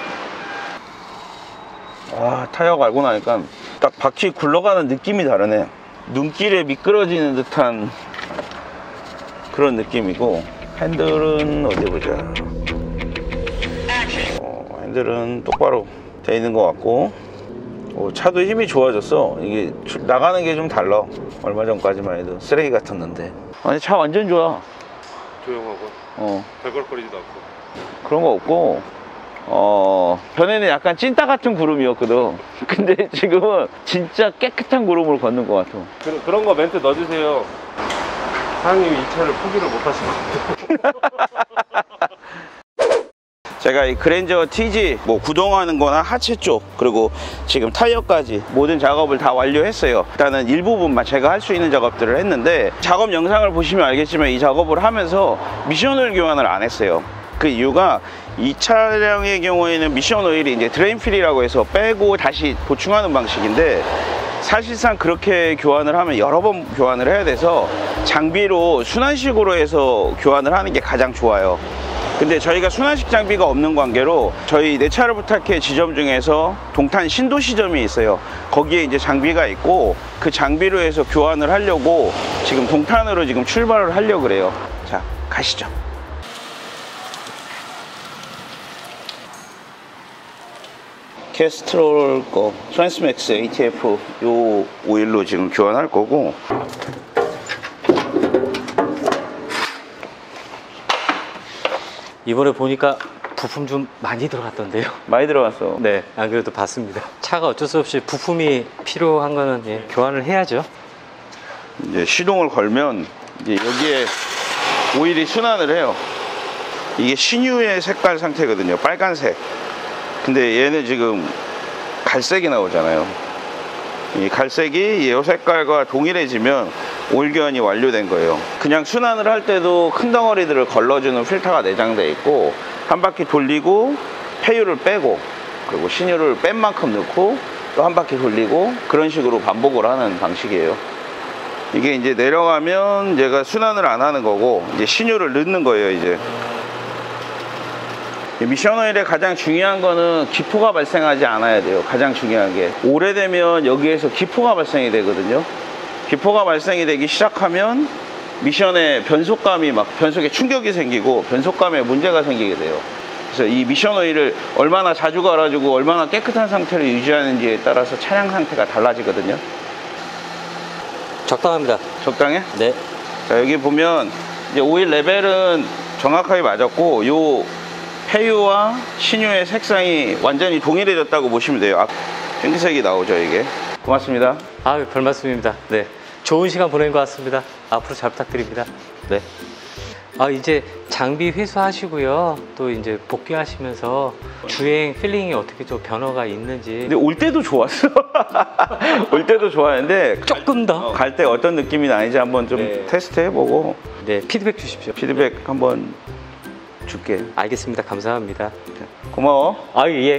아, 타이어 갈고 나니까 딱 바퀴 굴러가는 느낌이 다르네. 눈길에 미끄러지는 듯한 그런 느낌이고, 핸들은 어디 보자. 어, 핸들은 똑바로 돼 있는 것 같고, 어, 차도 힘이 좋아졌어. 이게 나가는 게 좀 달라. 얼마 전까지만 해도 쓰레기 같았는데. 아니, 차 완전 좋아. 조용하고 어, 발걸거리지도 않고. 그런 거 없고, 어, 전에는 약간 찐따 같은 구름이었거든. 근데 지금은 진짜 깨끗한 구름을 걷는 것 같아. 그, 그런 거 멘트 넣어주세요. 사장님이 이 차를 포기를 못 하신 것 같아요. 제가 이 그랜저 티지 뭐 구동하는 거나 하체 쪽 그리고 지금 타이어까지 모든 작업을 다 완료했어요. 일단은 일부분만 제가 할 수 있는 작업들을 했는데, 작업 영상을 보시면 알겠지만 이 작업을 하면서 미션 오일 교환을 안 했어요. 그 이유가 이 차량의 경우에는 미션 오일이 이제 드레인필이라고 해서 빼고 다시 보충하는 방식인데, 사실상 그렇게 교환을 하면 여러 번 교환을 해야 돼서 장비로 순환식으로 해서 교환을 하는 게 가장 좋아요. 근데 저희가 순환식 장비가 없는 관계로 저희 내 차를 부탁해 지점 중에서 동탄 신도 시점이 있어요. 거기에 이제 장비가 있고 그 장비로 해서 교환을 하려고 지금 동탄으로 지금 출발을 하려고 그래요. 자, 가시죠. 캐스트롤 거 트랜스맥스 에이티에프 요 오일로 지금 교환할 거고, 이번에 보니까 부품 좀 많이 들어갔던데요. 많이 들어갔어. 네, 안 그래도 봤습니다. 차가 어쩔 수 없이 부품이 필요한 거는 예, 교환을 해야죠. 이제 시동을 걸면 이제 여기에 오일이 순환을 해요. 이게 신유의 색깔 상태거든요. 빨간색. 근데 얘는 지금 갈색이 나오잖아요. 이 갈색이 이 색깔과 동일해지면 오일 교환이 완료된 거예요. 그냥 순환을 할 때도 큰 덩어리들을 걸러주는 필터가 내장되어 있고, 한 바퀴 돌리고 폐유를 빼고, 그리고 신유를 뺀 만큼 넣고 또 한 바퀴 돌리고, 그런 식으로 반복을 하는 방식이에요. 이게 이제 내려가면 얘가 순환을 안 하는 거고, 이제 신유를 넣는 거예요. 이제 미션 오일의 가장 중요한 거는 기포가 발생하지 않아야 돼요. 가장 중요한 게, 오래되면 여기에서 기포가 발생이 되거든요. 기포가 발생이 되기 시작하면 미션에 변속감이 막 변속에 충격이 생기고 변속감에 문제가 생기게 돼요. 그래서 이 미션 오일을 얼마나 자주 갈아주고 얼마나 깨끗한 상태를 유지하는지에 따라서 차량 상태가 달라지거든요. 적당합니다. 적당해? 네. 자, 여기 보면 이제 오일 레벨은 정확하게 맞았고, 요 폐유와 신유의 색상이 완전히 동일해졌다고 보시면 돼요. 아, 핑크색이 나오죠, 이게. 고맙습니다. 아, 별 말씀입니다. 네. 좋은 시간 보낸 것 같습니다. 앞으로 잘 부탁드립니다. 네. 아, 이제 장비 회수하시고요. 또 이제 복귀하시면서 주행 필링이 어떻게 좀 변화가 있는지. 근데 올 때도 좋았어. 올 때도 좋아했는데 조금 더. 갈 때 어떤 느낌이 나는지 한번 좀 네. 테스트 해보고 네, 피드백 주십시오. 피드백 한번 줄게. 알겠습니다. 감사합니다. 고마워. 아, 예.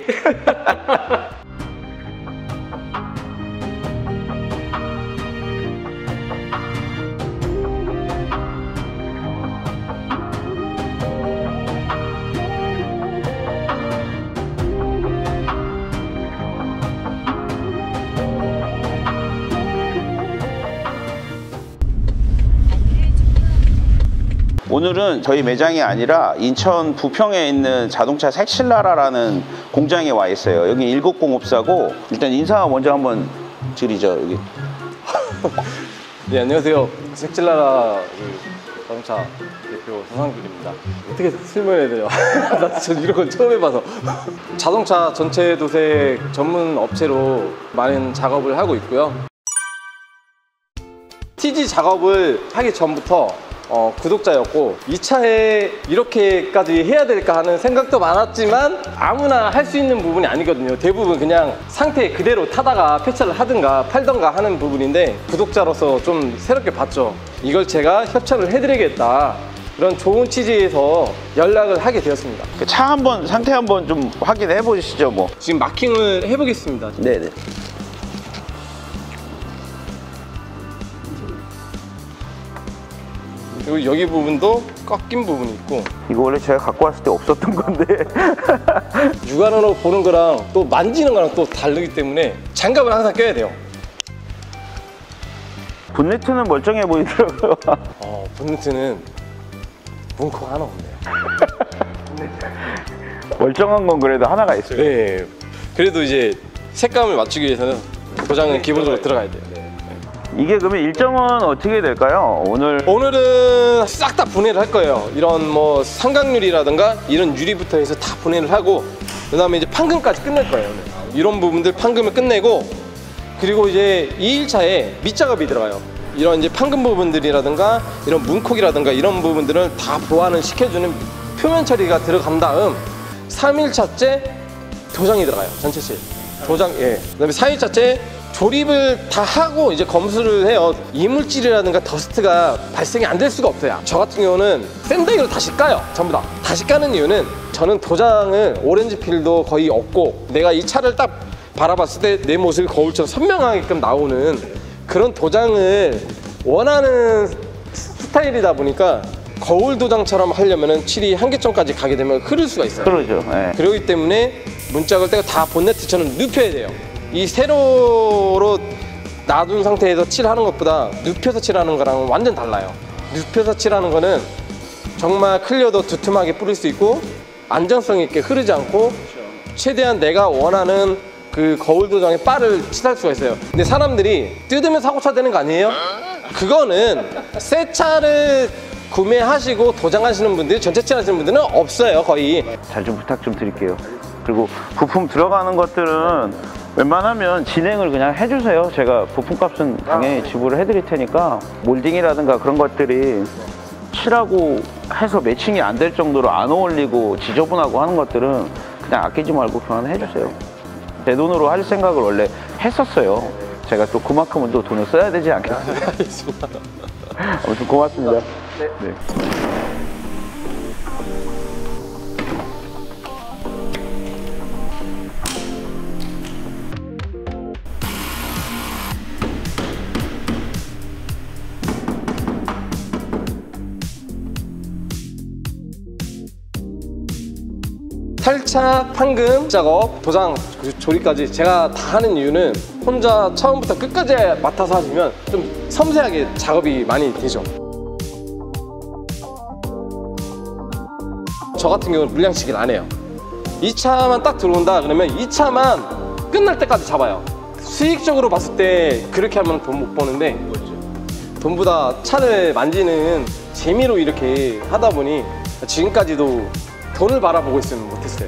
오늘은 저희 매장이 아니라 인천 부평에 있는 자동차 색칠나라라는 공장에 와 있어요. 여기 일곱공업사고, 일단 인사 먼저 한번 드리죠. 여기. 네, 안녕하세요. 색칠나라 그 자동차 대표 손상길입니다. 어떻게 설명해드려? 나 저 이런 건 처음 해봐서. 자동차 전체 도색 전문 업체로 많은 작업을 하고 있고요. 티지 작업을 하기 전부터 어, 구독자였고, 이 차에 이렇게까지 해야 될까 하는 생각도 많았지만 아무나 할 수 있는 부분이 아니거든요. 대부분 그냥 상태 그대로 타다가 폐차를 하든가 팔던가 하는 부분인데, 구독자로서 좀 새롭게 봤죠. 이걸 제가 협찬을 해드리겠다, 그런 좋은 취지에서 연락을 하게 되었습니다. 차 한번 상태 한번 좀 확인해 보시죠. 뭐 지금 마킹을 해보겠습니다. 네네. 그리고 여기 부분도 꺾인 부분이 있고, 이거 원래 제가 갖고 왔을 때 없었던 건데. 육안으로 보는 거랑 또 만지는 거랑 또 다르기 때문에 장갑을 항상 껴야 돼요. 본네트는 멀쩡해 보이더라고요. 어, 본네트는 문콕 하나 없네요. 멀쩡한 건 그래도 하나가 있어요. 네. 그래도 이제 색감을 맞추기 위해서는 도장은 기본적으로 들어가야 돼요. 이게 그러면 일정은 어떻게 될까요? 오늘 오늘은 싹 다 분해를 할 거예요. 이런 뭐 삼각유리라든가 이런 유리부터 해서 다 분해를 하고, 그 다음에 이제 판금까지 끝낼 거예요. 오늘. 이런 부분들 판금을 끝내고, 그리고 이제 이 일차에 밑작업이 들어가요. 이런 이제 판금 부분들이라든가 이런 문콕이라든가 이런 부분들을 다 보완을 시켜주는 표면 처리가 들어간 다음 삼 일차째 도장이 들어가요. 전체실 도장. 예. 그다음에 사 일차째 조립을 다 하고 이제 검수를 해요. 이물질이라든가 더스트가 발생이 안 될 수가 없어요. 저 같은 경우는 샌드위로 다시 까요. 전부 다 다시 까는 이유는, 저는 도장을 오렌지 필도 거의 없고, 내가 이 차를 딱 바라봤을 때 내 모습이 거울처럼 선명하게끔 나오는 그런 도장을 원하는 스타일이다 보니까, 거울 도장처럼 하려면은 칠이 한계점까지 가게 되면 흐를 수가 있어요. 그러죠. 네. 그렇기 때문에 문짝을 떼고 다 본네트처럼 눕혀야 돼요. 이 세로로 놔둔 상태에서 칠하는 것보다 눕혀서 칠하는 거랑 완전 달라요. 눕혀서 칠하는 거는 정말 클리어도 두툼하게 뿌릴 수 있고, 안정성 있게 흐르지 않고, 최대한 내가 원하는 그 거울 도장의 바를 칠할 수가 있어요. 근데 사람들이 뜯으면 사고차 되는 거 아니에요? 그거는 새 차를 구매하시고 도장하시는 분들이 전체 칠하시는 분들은 없어요, 거의. 잘 좀 부탁 좀 드릴게요. 그리고 부품 들어가는 것들은 웬만하면 진행을 그냥 해주세요. 제가 부품값은 당연히 지불을 해드릴 테니까 몰딩이라든가 그런 것들이 칠하고 해서 매칭이 안 될 정도로 안 어울리고 지저분하고 하는 것들은 그냥 아끼지 말고 교환해주세요. 제 돈으로 할 생각을 원래 했었어요. 제가 또 그만큼은 또 돈을 써야 되지 않겠어요? 알겠습니다. 아무튼 고맙습니다. 네. 네. 탈착, 판금, 작업, 도장, 조립까지 제가 다 하는 이유는 혼자 처음부터 끝까지 맡아서 하시면 좀 섬세하게 작업이 많이 되죠. 저 같은 경우는 물량치기를 안 해요. 이 차만 딱 들어온다 그러면 이 차만 끝날 때까지 잡아요. 수익적으로 봤을 때 그렇게 하면 돈 못 버는데 돈보다 차를 만지는 재미로 이렇게 하다 보니 지금까지도 돈을 바라보고 있으면 못했어요.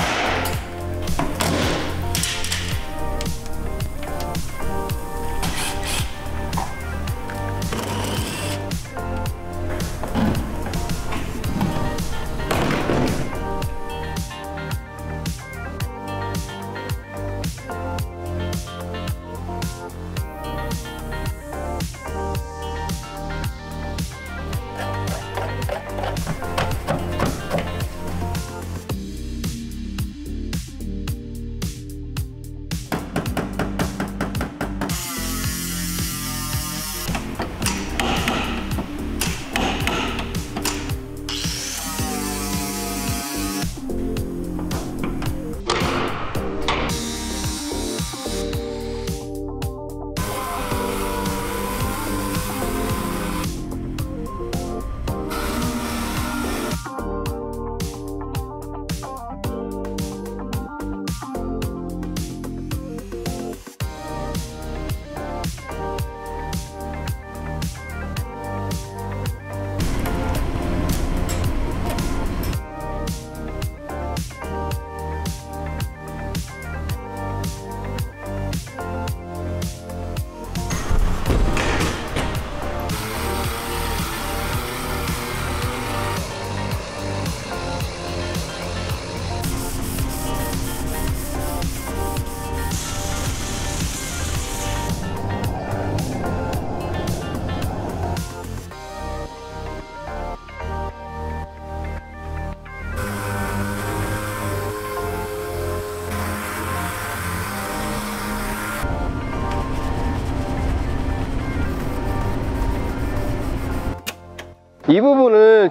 이 부분을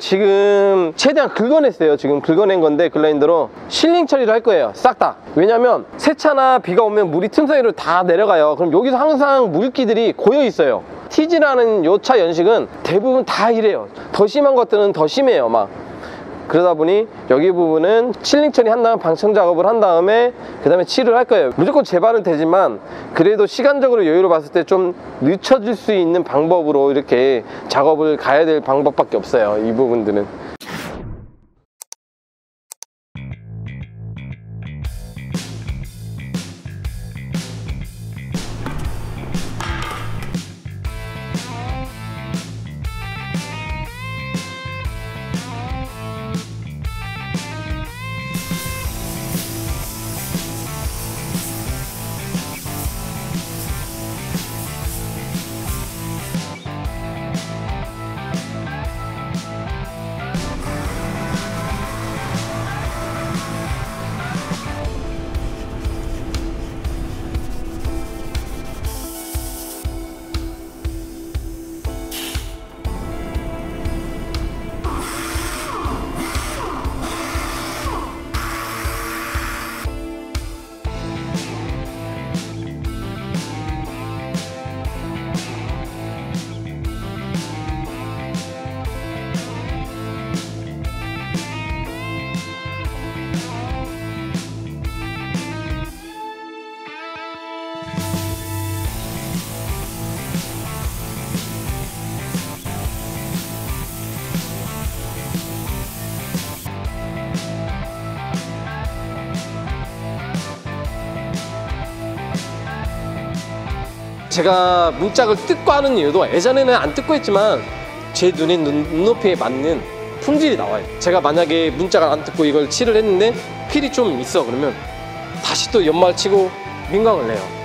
지금 최대한 긁어냈어요. 지금 긁어낸 건데 글라인더로 실링 처리를 할 거예요. 싹 다. 왜냐면 세차나 비가 오면 물이 틈 사이로 다 내려가요. 그럼 여기서 항상 물기들이 고여 있어요. 티지라는 요 차 연식은 대부분 다 이래요. 더 심한 것들은 더 심해요. 막 그러다 보니 여기 부분은 실링 처리한 다음 방청 작업을 한 다음에 그 다음에 칠을 할 거예요. 무조건 재발은 되지만 그래도 시간적으로 여유로 봤을 때 좀 늦춰질 수 있는 방법으로 이렇게 작업을 가야 될 방법밖에 없어요. 이 부분들은. 제가 문짝을 뜯고 하는 이유도 예전에는 안 뜯고 했지만 제 눈에 눈, 눈높이에 맞는 품질이 나와요. 제가 만약에 문짝을 안 뜯고 이걸 칠을 했는데 필이 좀 있어 그러면 다시 또 연말 치고 민광을 내요.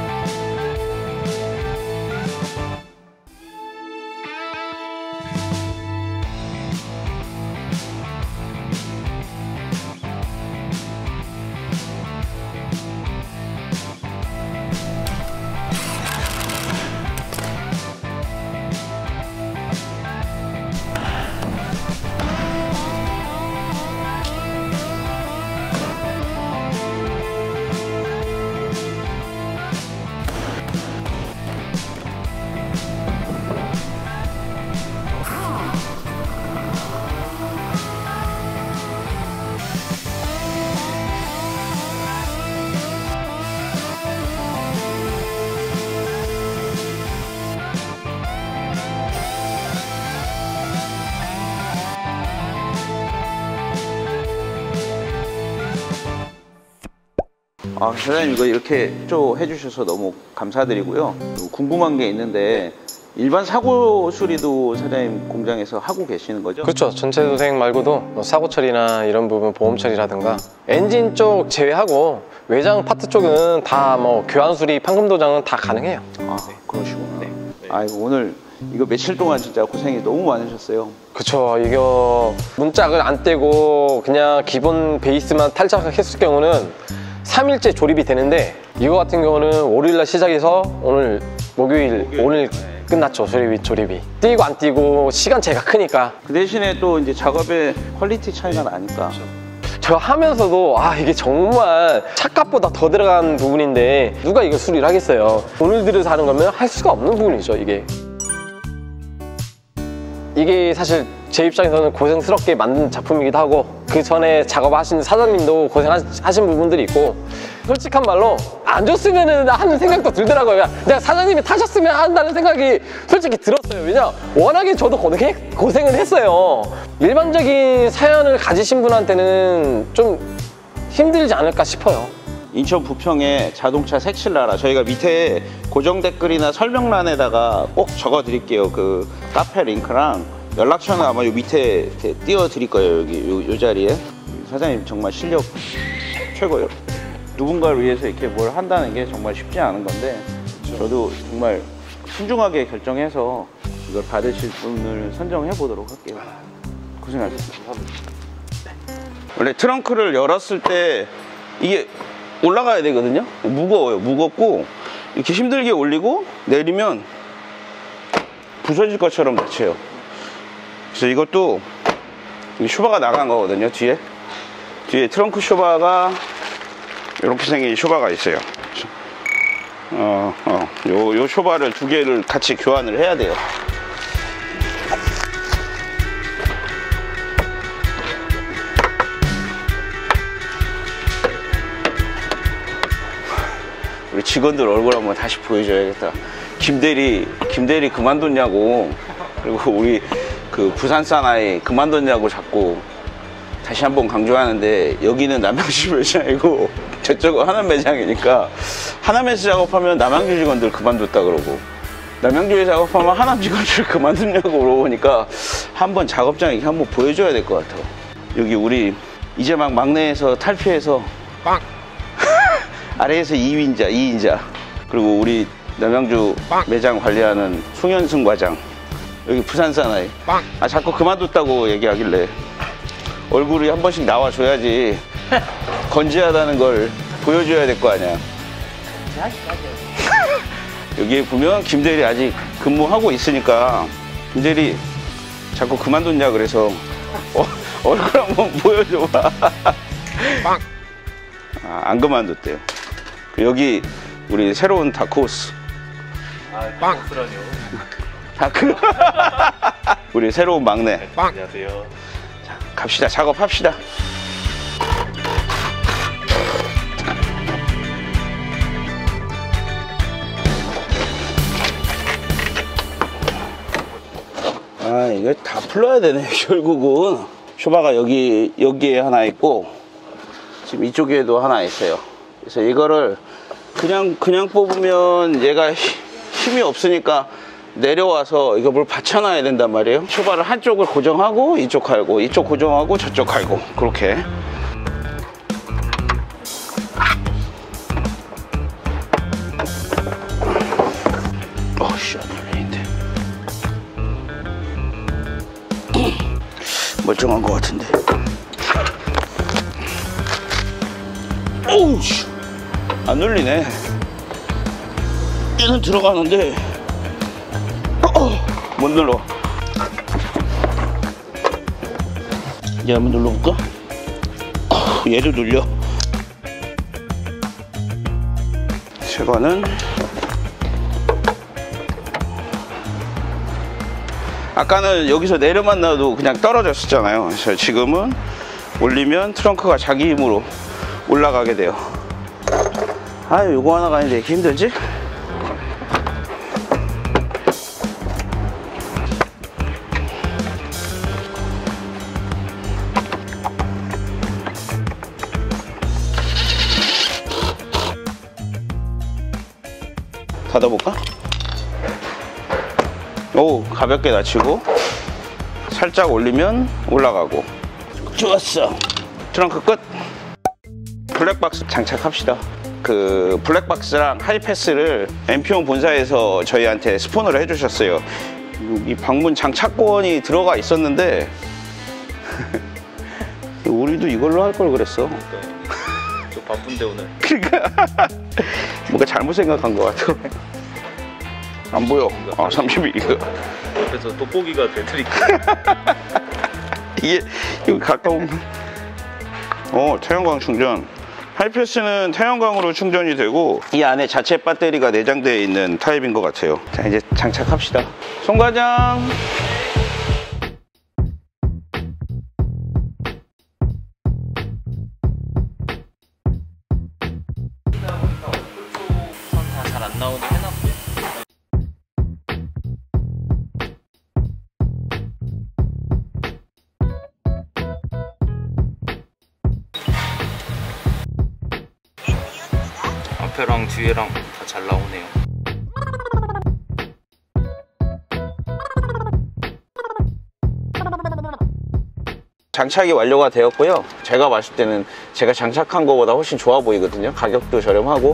아, 사장님 이거 이렇게 좀 해주셔서 너무 감사드리고요. 궁금한 게 있는데 일반 사고 수리도 사장님 공장에서 하고 계시는 거죠? 그렇죠. 전체 도색 말고도 뭐 사고 처리나 이런 부분 보험 처리라든가 엔진 쪽 제외하고 외장 파트 쪽은 다 뭐 교환 수리, 판금 도장은 다 가능해요. 아, 그러시구나. 아이고, 오늘 이거 며칠 동안 진짜 고생이 너무 많으셨어요. 그쵸. 이거 문짝을 안 떼고 그냥 기본 베이스만 탈착했을 경우는 삼 일째 조립이 되는데 이거 같은 경우는 월요일날 시작해서 오늘 목요일, 목요일 오늘 네. 끝났죠. 조립이, 조립이 띄고 안 띄고 시간차가 크니까. 그 대신에 또 이제 작업의 퀄리티 차이가 나니까. 저 하면서도 아 이게 정말 착값보다 더 들어간 부분인데 누가 이거 수리를 하겠어요. 돈을 들여서 하는 거면 할 수가 없는 부분이죠. 이게 이게 사실 제 입장에서는 고생스럽게 만든 작품이기도 하고 그 전에 작업하시는 사장님도 고생하신 부분들이 있고 솔직한 말로 안 줬으면 하는 생각도 들더라고요. 내가 사장님이 타셨으면 한다는 생각이 솔직히 들었어요. 왜냐 워낙에 저도 고생, 고생을 했어요. 일반적인 사연을 가지신 분한테는 좀 힘들지 않을까 싶어요. 인천 부평에 자동차 색칠나라, 저희가 밑에 고정 댓글이나 설명란에다가 꼭 적어 드릴게요. 그 카페 링크랑 연락처는 아마 요 밑에 이렇게 띄워 드릴 거예요. 여기 요, 요 자리에. 사장님 정말 실력 최고예요. 누군가를 위해서 이렇게 뭘 한다는 게 정말 쉽지 않은 건데 저도 정말 신중하게 결정해서 이걸 받으실 분을 선정해 보도록 할게요. 고생하셨습니다. 원래 트렁크를 열었을 때 이게 올라가야 되거든요. 무거워요. 무겁고 이렇게 힘들게 올리고 내리면 부서질 것처럼 닫혀요. 그래서 이것도 쇼바가 나간 거거든요. 뒤에 뒤에 트렁크 쇼바가 이렇게 생긴 쇼바가 있어요. 어, 어, 요, 요 쇼바를 두 개를 같이 교환을 해야 돼요. 우리 직원들 얼굴 한번 다시 보여줘야겠다. 김대리, 김대리 그만뒀냐고. 그리고 우리 그 부산 사나이 그만뒀냐고 자꾸 다시 한번 강조하는데 여기는 남양주 매장이고 저쪽은 하남 매장이니까 하남에서 작업하면 남양주 직원들 그만뒀다 그러고 남양주에 작업하면 하남 직원들 그만뒀냐고 물어보니까 한번 작업장 이렇게 한번 보여줘야 될 것 같아요. 여기 우리 이제 막 막내에서 탈피해서 빵! 아래에서 이 인자, 이 인자. 그리고 우리 남양주 빵! 매장 관리하는 송현승 과장. 여기 부산 사나이. 빵! 아, 자꾸 그만뒀다고 얘기하길래 얼굴이 한 번씩 나와줘야지 건재하다는 걸 보여줘야 될 거 아니야. 여기에 보면 김대리 아직 근무하고 있으니까 김대리 자꾸 그만뒀냐 그래서 어, 얼굴 한번 보여줘봐. 빵! 아, 안 그만뒀대요. 여기 우리 새로운 다크호스. 아, 빵! 그러죠. 다크. 우리 새로운 막내. 빵! 안녕하세요. 자, 갑시다. 작업합시다. 아, 이거 다 풀러야 되네, 결국은. 쇼바가 여기, 여기에 하나 있고, 지금 이쪽에도 하나 있어요. 그래서 이거를 그냥, 그냥 뽑으면 얘가 힘이 없으니까 내려와서 이거 뭘 받쳐놔야 된단 말이에요. 쇼바를 한쪽을 고정하고 이쪽 갈고 이쪽 고정하고 저쪽 갈고 그렇게. 어씨 안 열리는데. 멀쩡한 것 같은데. 오우 씨. 안 눌리네. 얘는 들어가는데 어, 못 눌러. 얘 한번 눌러볼까? 어, 얘도 눌려. 제거는 아까는 여기서 내려만 놔도 그냥 떨어졌었잖아요. 그래서 지금은 올리면 트렁크가 자기 힘으로 올라가게 돼요. 아유, 요거 하나가 아닌데 이렇게 힘들지? 닫아볼까? 오, 가볍게 낮추고 살짝 올리면 올라가고. 좋았어. 트렁크 끝. 블랙박스 장착합시다. 그 블랙박스랑 하이패스를 엠피온 본사에서 저희한테 스폰을 해주셨어요. 이 방문 장착권이 들어가 있었는데 우리도 이걸로 할 걸 그랬어. 저 바쁜데 오늘. 그러니까 뭔가 잘못 생각한 것 같아. 안 보여. 아, 삼십일 이거. 옆에서 돋보기가 되드릴게. 이게 이거 가까운. 어, 태양광 충전. 하이패스는 태양광으로 충전이 되고 이 안에 자체 배터리가 내장되어 있는 타입인 것 같아요. 자, 이제 장착합시다. 송 과장. 잘 안 나오는 해놨고요. 앞에랑 뒤에랑 다 잘 나오네요. 장착이 완료가 되었고요. 제가 봤을 때는 제가 장착한 것보다 훨씬 좋아 보이거든요. 가격도 저렴하고.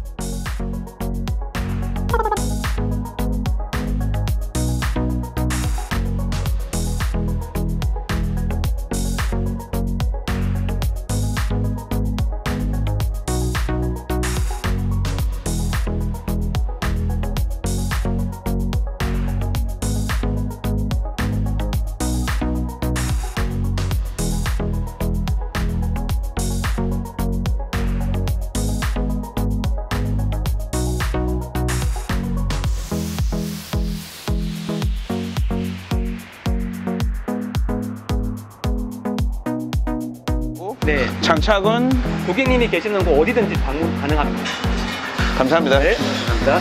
네, 장착은 고객님이 계시는 곳 어디든지 방문 가능합니다. 감사합니다. 네, 감사합니다.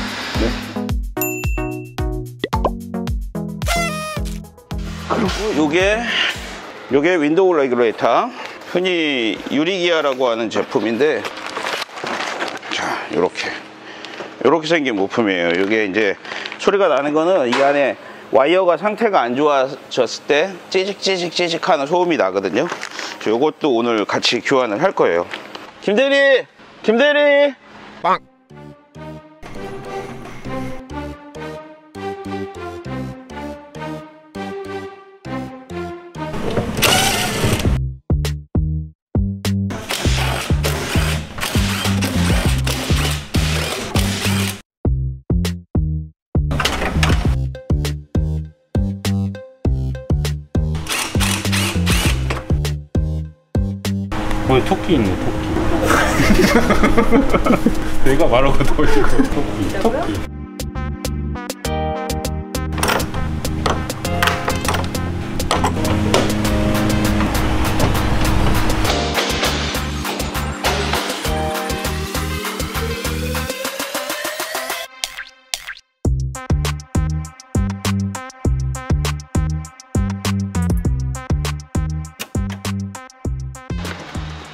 그리고 요게 요게 윈도우 레귤레이터. 흔히 유리기아라고 하는 제품인데, 자, 요렇게 요렇게 생긴 부품이에요. 요게 이제 소리가 나는 거는 이 안에 와이어가 상태가 안 좋아졌을 때 찌직찌직 찌직하는 소음이 나거든요. 요것도 오늘 같이 교환을 할 거예요. 김대리! 김대리! 빵! 거기 토끼 있네, 토끼. 내가 말하고 더 이거 토끼. 토끼.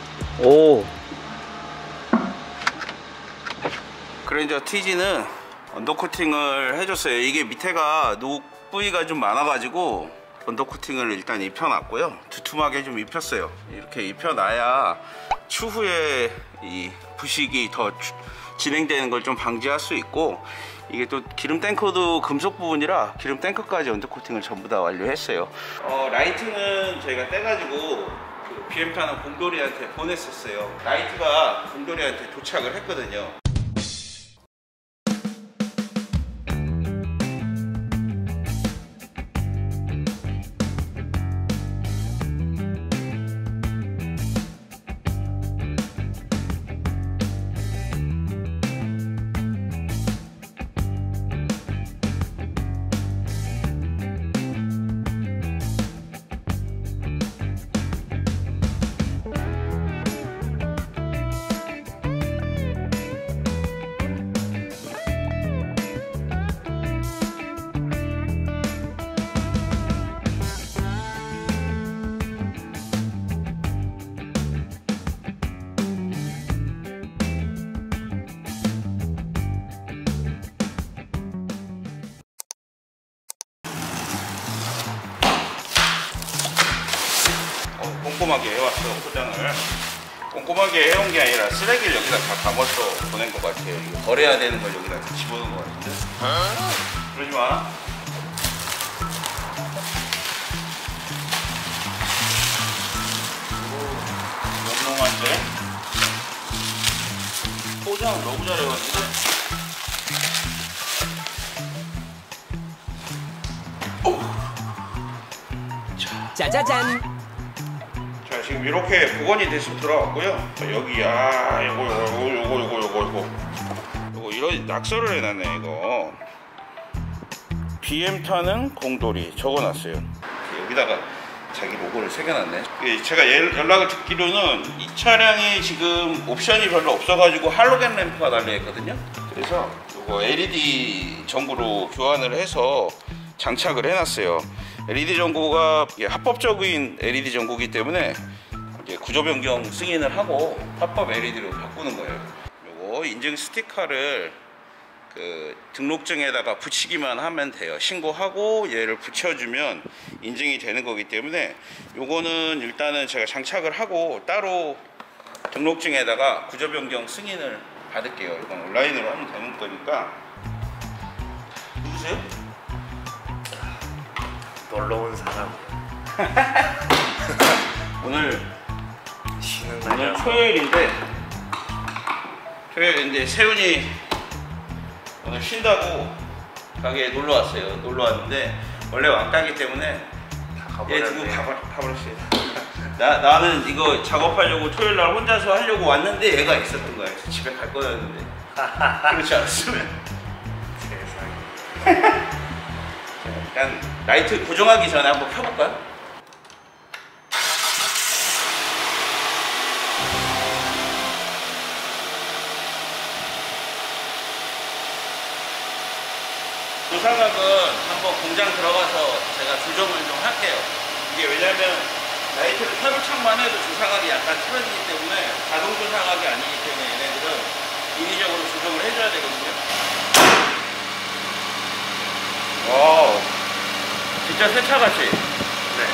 오. 그랜저 티지는 언더코팅을 해줬어요. 이게 밑에가 녹 부위가 좀 많아가지고 언더코팅을 일단 입혀놨고요. 두툼하게 좀 입혔어요. 이렇게 입혀놔야 추후에 이 부식이 더 주, 진행되는 걸 좀 방지할 수 있고, 이게 또 기름 탱커도 금속 부분이라 기름 탱커까지 언더코팅을 전부 다 완료했어요. 어, 라이트는 저희가 떼가지고 그 비엠 타는 공돌이한테 보냈었어요. 라이트가 공돌이한테 도착을 했거든요. 꼼꼼하게 해왔어. 포장을 꼼꼼하게 해온 게 아니라 쓰레기를 여기다 다 담아서 보낸 것 같아요. 이거 버려야 되는 걸 여기다 다 집어넣은 것 같은데. 그러지 마. 영롱한데 포장 너무 잘해가지고. 짜자잔. 자, 지금 이렇게 복원이 됐으면 들어갔고요. 자, 여기 아 요거 요거 요거 요거 요거 요거 요거 이런 낙서를 해놨네. 이거 비엠 타는 공돌이 적어놨어요. 여기다가 자기 로고를 새겨놨네. 제가 연락을 듣기로는 이 차량이 지금 옵션이 별로 없어가지고 할로겐 램프가 달려있거든요. 그래서 이거 엘이디 전구로 교환을 해서 장착을 해놨어요. 엘이디 전구가 합법적인 엘이디 전구이기 때문에 이제 구조 변경 승인을 하고 합법 엘이디로 바꾸는 거예요. 요거 인증 스티커를 그 등록증에다가 붙이기만 하면 돼요. 신고하고 얘를 붙여주면 인증이 되는 거기 때문에 요거는 일단은 제가 장착을 하고 따로 등록증에다가 구조 변경 승인을 받을게요. 이건 온라인으로 하면 되는 거니까. 누구세요? 놀러 온 사람. 오늘 쉬는 오늘 날이라서. 토요일인데 토요일인데 세훈이 오늘 쉰다고 가게에 놀러 왔어요. 놀러 왔는데 원래 왕따기 때문에 얘 두고 가버, 가버렸어요. 나, 나는 이거 작업하려고 토요일 날 혼자서 하려고 왔는데 얘가 있었던 거야. 그래서 집에 갈 거였는데 그렇지 않았으면 세상에. 일단 라이트 고정하기 전에 한번 켜볼까요? 조상각은 한번 공장 들어가서 제가 조정을 좀 할게요. 이게 왜냐면 라이트를 켜부착만 해도 조상각이 약간 틀어지기 때문에 자동 조상각이 아니기 때문에 얘네들은 인위적으로 조정을 해줘야 되거든요. 와우, 진짜 새 차 같이. 네.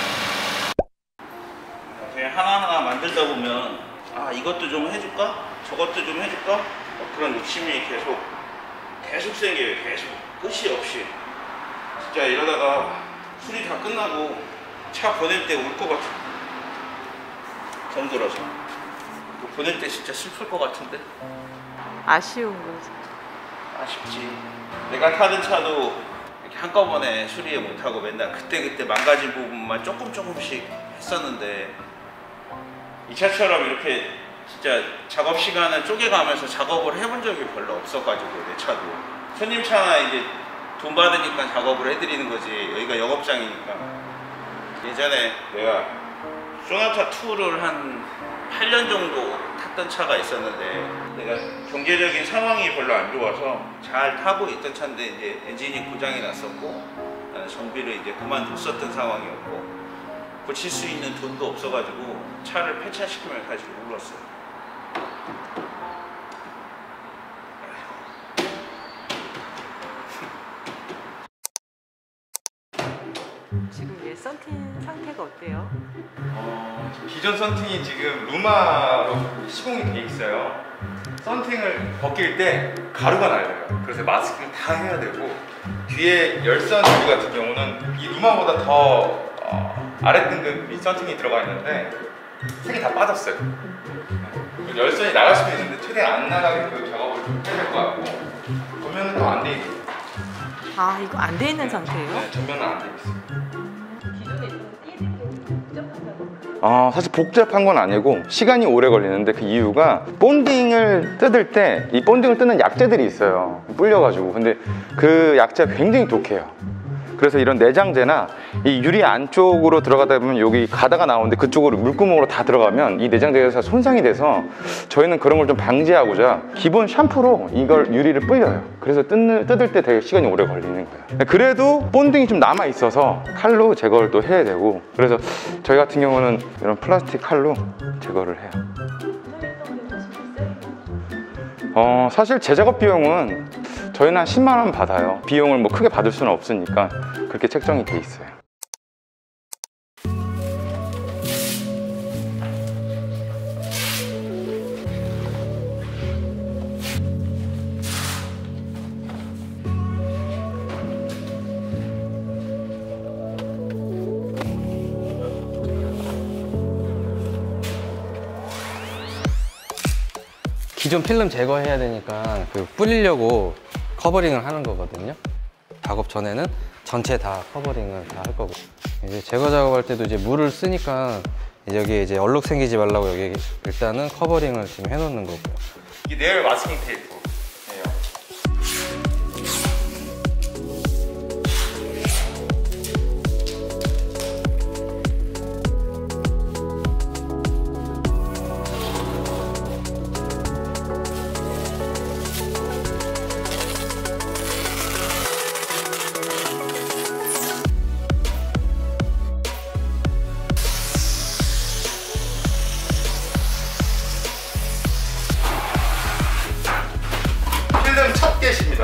그냥 하나하나 만들다 보면 아 이것도 좀 해줄까? 저것도 좀 해줄까? 어, 그런 욕심이 계속 계속 생겨요. 계속 끝이 없이. 진짜 이러다가 술이 다 끝나고 차 보낼 때 울 것 같아. 정들어서 보낼 때 진짜 슬플 것 같은데. 아쉬운 거지. 아쉽지. 내가 타던 차도 이렇게 한꺼번에 수리에 못하고 맨날 그때그때 망가진 부분만 조금 조금씩 했었는데 이 차처럼 이렇게 진짜 작업 시간을 쪼개가면서 작업을 해본 적이 별로 없어가지고 내 차도 손님 차나 이제 돈 받으니까 작업을 해드리는 거지. 여기가 영업장이니까. 예전에 내가 소나타 투를 한 팔 년 정도 탔던 차가 있었는데 내가 경제적인 상황이 별로 안 좋아서 잘 타고 있던 차인데 이제 엔진이 고장이 났었고 나는 정비를 이제 그만뒀었던 상황이었고 고칠 수 있는 돈도 없어가지고 차를 폐차시키면 사실 울었어요. 지금 얘 썬팅 상태가 어때요? 어, 기존 썬팅이 지금 루마로 시공이 돼 있어요. 썬팅을 벗길 때 가루가 날려요. 그래서 마스크를 다 해야 되고, 뒤에 열선 뷰 같은 경우는 이 루마보다 더 어, 아랫등급 이 썬팅이 들어가 있는데 색이 다 빠졌어요. 네. 열선이 나갈 수도 있는데 최대한 안 나가게 그 작업을 좀 해야 될 것 같고, 전면은 또 안 돼 있어요. 아, 이거 안 돼 있는 상태예요? 네, 전면은 안 돼 있어요. 기존에 있던 띠들이 복잡하다고. 어, 사실 복잡한 건 아니고 시간이 오래 걸리는데, 그 이유가 본딩을 뜯을 때 이 본딩을 뜯는 약재들이 있어요. 불려가지고. 근데 그 약재가 굉장히 독해요. 그래서 이런 내장재나 이 유리 안쪽으로 들어가다 보면 여기 가다가 나오는데 그쪽으로 물구멍으로 다 들어가면 이 내장재가 손상이 돼서, 저희는 그런 걸 좀 방지하고자 기본 샴푸로 이걸 유리를 불려요. 그래서 뜯는, 뜯을 때 되게 시간이 오래 걸리는 거예요. 그래도 본딩이 좀 남아 있어서 칼로 제거를 또 해야 되고, 그래서 저희 같은 경우는 이런 플라스틱 칼로 제거를 해요. 어, 사실 재작업 비용은 저희는 한 십만 원 받아요. 비용을 뭐 크게 받을 수는 없으니까 그렇게 책정이 돼 있어요. 기존 필름 제거해야 되니까 그 뿌리려고 커버링을 하는 거거든요. 작업 전에는 전체 다 커버링을 다 할 거고, 이제 제거 작업할 때도 이제 물을 쓰니까 여기 이제 얼룩 생기지 말라고 여기 일단은 커버링을 지금 해놓는 거고요. 이게 네일 마스킹 테이프예요. 필름 첫 개시입니다.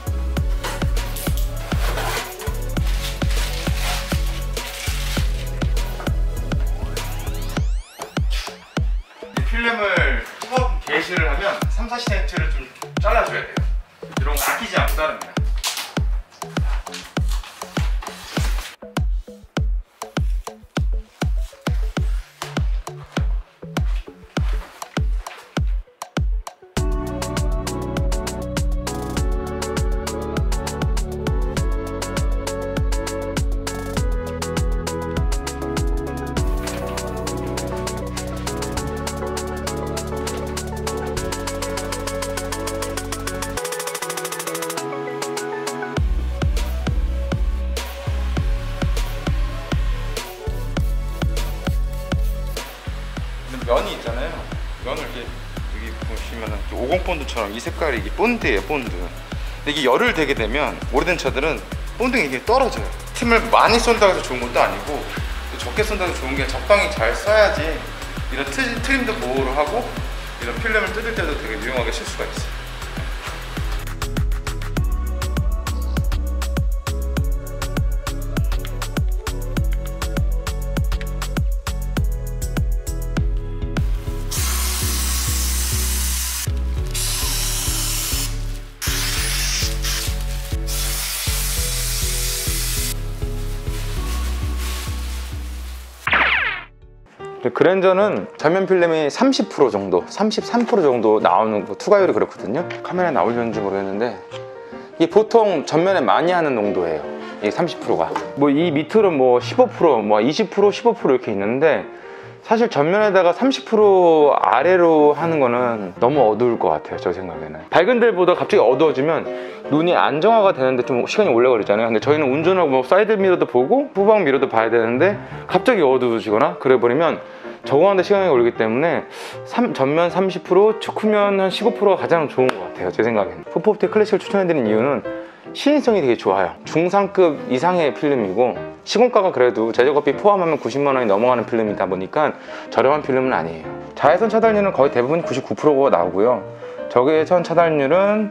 이 필름을 처음 게시를 하면 삼, 사십 센티미터를 좀 잘라줘야 돼요. 이런 거 아끼지 않고 자릅니다. 면이 있잖아요. 면을 이렇게 여기 보시면은 오공 본드처럼 이 색깔이 이게 본드예요, 본드. 근데 이게 열을 대게 되면 오래된 차들은 본드가 이게 떨어져요. 틈을 많이 쏜다고 해서 좋은 것도 아니고, 또 적게 쏜다고 해서 좋은 게 적당히 잘 써야지 이런 트, 트림도 보호를 하고 이런 필름을 뜯을 때도 되게 유용하게 쓸 수가 있어요. 그랜저는 전면 필름이 삼십 퍼센트 정도, 삼십삼 퍼센트 정도 나오는 거, 투과율이 그렇거든요. 카메라에 나오려는지 모르겠는데 이게 보통 전면에 많이 하는 농도예요. 이게 삼십 퍼센트가 뭐 이 밑으로 뭐 십오 퍼센트, 뭐 이십 퍼센트, 십오 퍼센트 이렇게 있는데, 사실 전면에다가 삼십 퍼센트 아래로 하는 거는 너무 어두울 것 같아요, 저 생각에는. 밝은 데보다 갑자기 어두워지면 눈이 안정화가 되는데 좀 시간이 오래 걸리잖아요. 근데 저희는 운전하고 뭐 사이드 미러도 보고 후방 미러도 봐야 되는데 갑자기 어두워지거나 그래 버리면 적응하는데 시간이 걸리기 때문에 삼, 전면 삼십 퍼센트, 측후면 한 십오 퍼센트가 가장 좋은 것 같아요, 제 생각에는. 푸프옵틱 클래식을 추천해드리는 이유는 시인성이 되게 좋아요. 중상급 이상의 필름이고, 시공가가 그래도 제작업비 포함하면 구십만 원이 넘어가는 필름이다 보니까 저렴한 필름은 아니에요. 자외선 차단율은 거의 대부분 구십구 퍼센트가 나오고요. 적외선 차단율은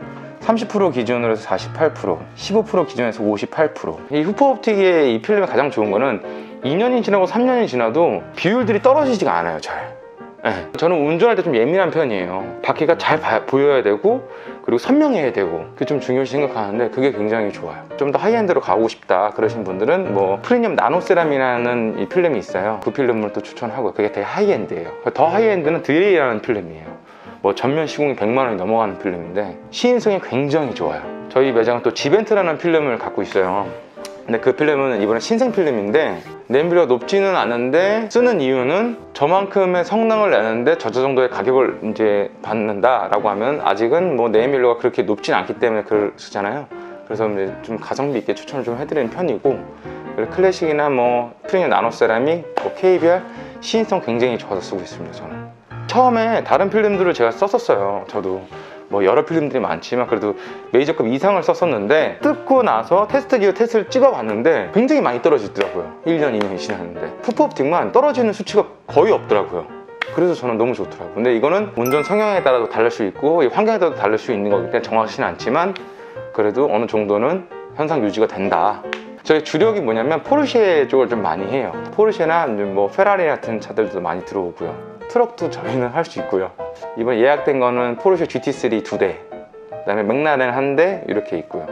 삼십 퍼센트 기준으로 해서 사십팔 퍼센트, 십오 퍼센트 기준에서 오십팔 퍼센트. 이 후퍼옵틱의 이 필름이 가장 좋은 거는 이 년이 지나고 삼 년이 지나도 비율들이 떨어지지가 않아요, 잘. 네. 저는 운전할 때 좀 예민한 편이에요. 바퀴가 잘 봐, 보여야 되고 그리고 선명해야 되고 그게 좀 중요시 생각하는데 그게 굉장히 좋아요. 좀 더 하이엔드로 가고 싶다 그러신 분들은 뭐 프리미엄 나노세람이라는 이 필름이 있어요. 그 필름을 또 추천하고요. 그게 되게 하이엔드예요. 더 하이엔드는 드레이라는 필름이에요. 뭐 전면 시공이 백만 원이 넘어가는 필름인데 시인성이 굉장히 좋아요. 저희 매장은 또 지벤트라는 필름을 갖고 있어요. 근데 그 필름은 이번에 신생 필름인데 네임밸류가 높지는 않은데 쓰는 이유는 저만큼의 성능을 내는데 저 정도의 가격을 이제 받는다라고 하면 아직은 뭐 네임밸류가 그렇게 높진 않기 때문에 그걸 쓰잖아요. 그래서 이제 좀 가성비 있게 추천을 좀 해드리는 편이고 클래식이나 뭐 프리미엄 나노세라믹, 뭐 케이비알 시인성 굉장히 좋아서 쓰고 있습니다. 저는 처음에 다른 필름들을 제가 썼었어요. 저도 뭐 여러 필름들이 많지만 그래도 메이저급 이상을 썼었는데 뜯고 나서 테스트 기어 테스트를 찍어봤는데 굉장히 많이 떨어지더라고요. 일 년, 이 년이 지났는데 후퍼옵틱만 떨어지는 수치가 거의 없더라고요. 그래서 저는 너무 좋더라고요. 근데 이거는 운전 성향에 따라도 다를 수 있고 환경에 따라도 다를 수 있는 거기 때문에 정확하지는 않지만 그래도 어느 정도는 현상 유지가 된다. 저희 주력이 뭐냐면 포르쉐 쪽을 좀 많이 해요. 포르쉐나 뭐 페라리 같은 차들도 많이 들어오고요. 트럭도 저희는 할 수 있고요. 이번 예약된 거는 포르쉐 지티 쓰리 두 대, 그 다음에 맥라렌 한 대 이렇게 있고요.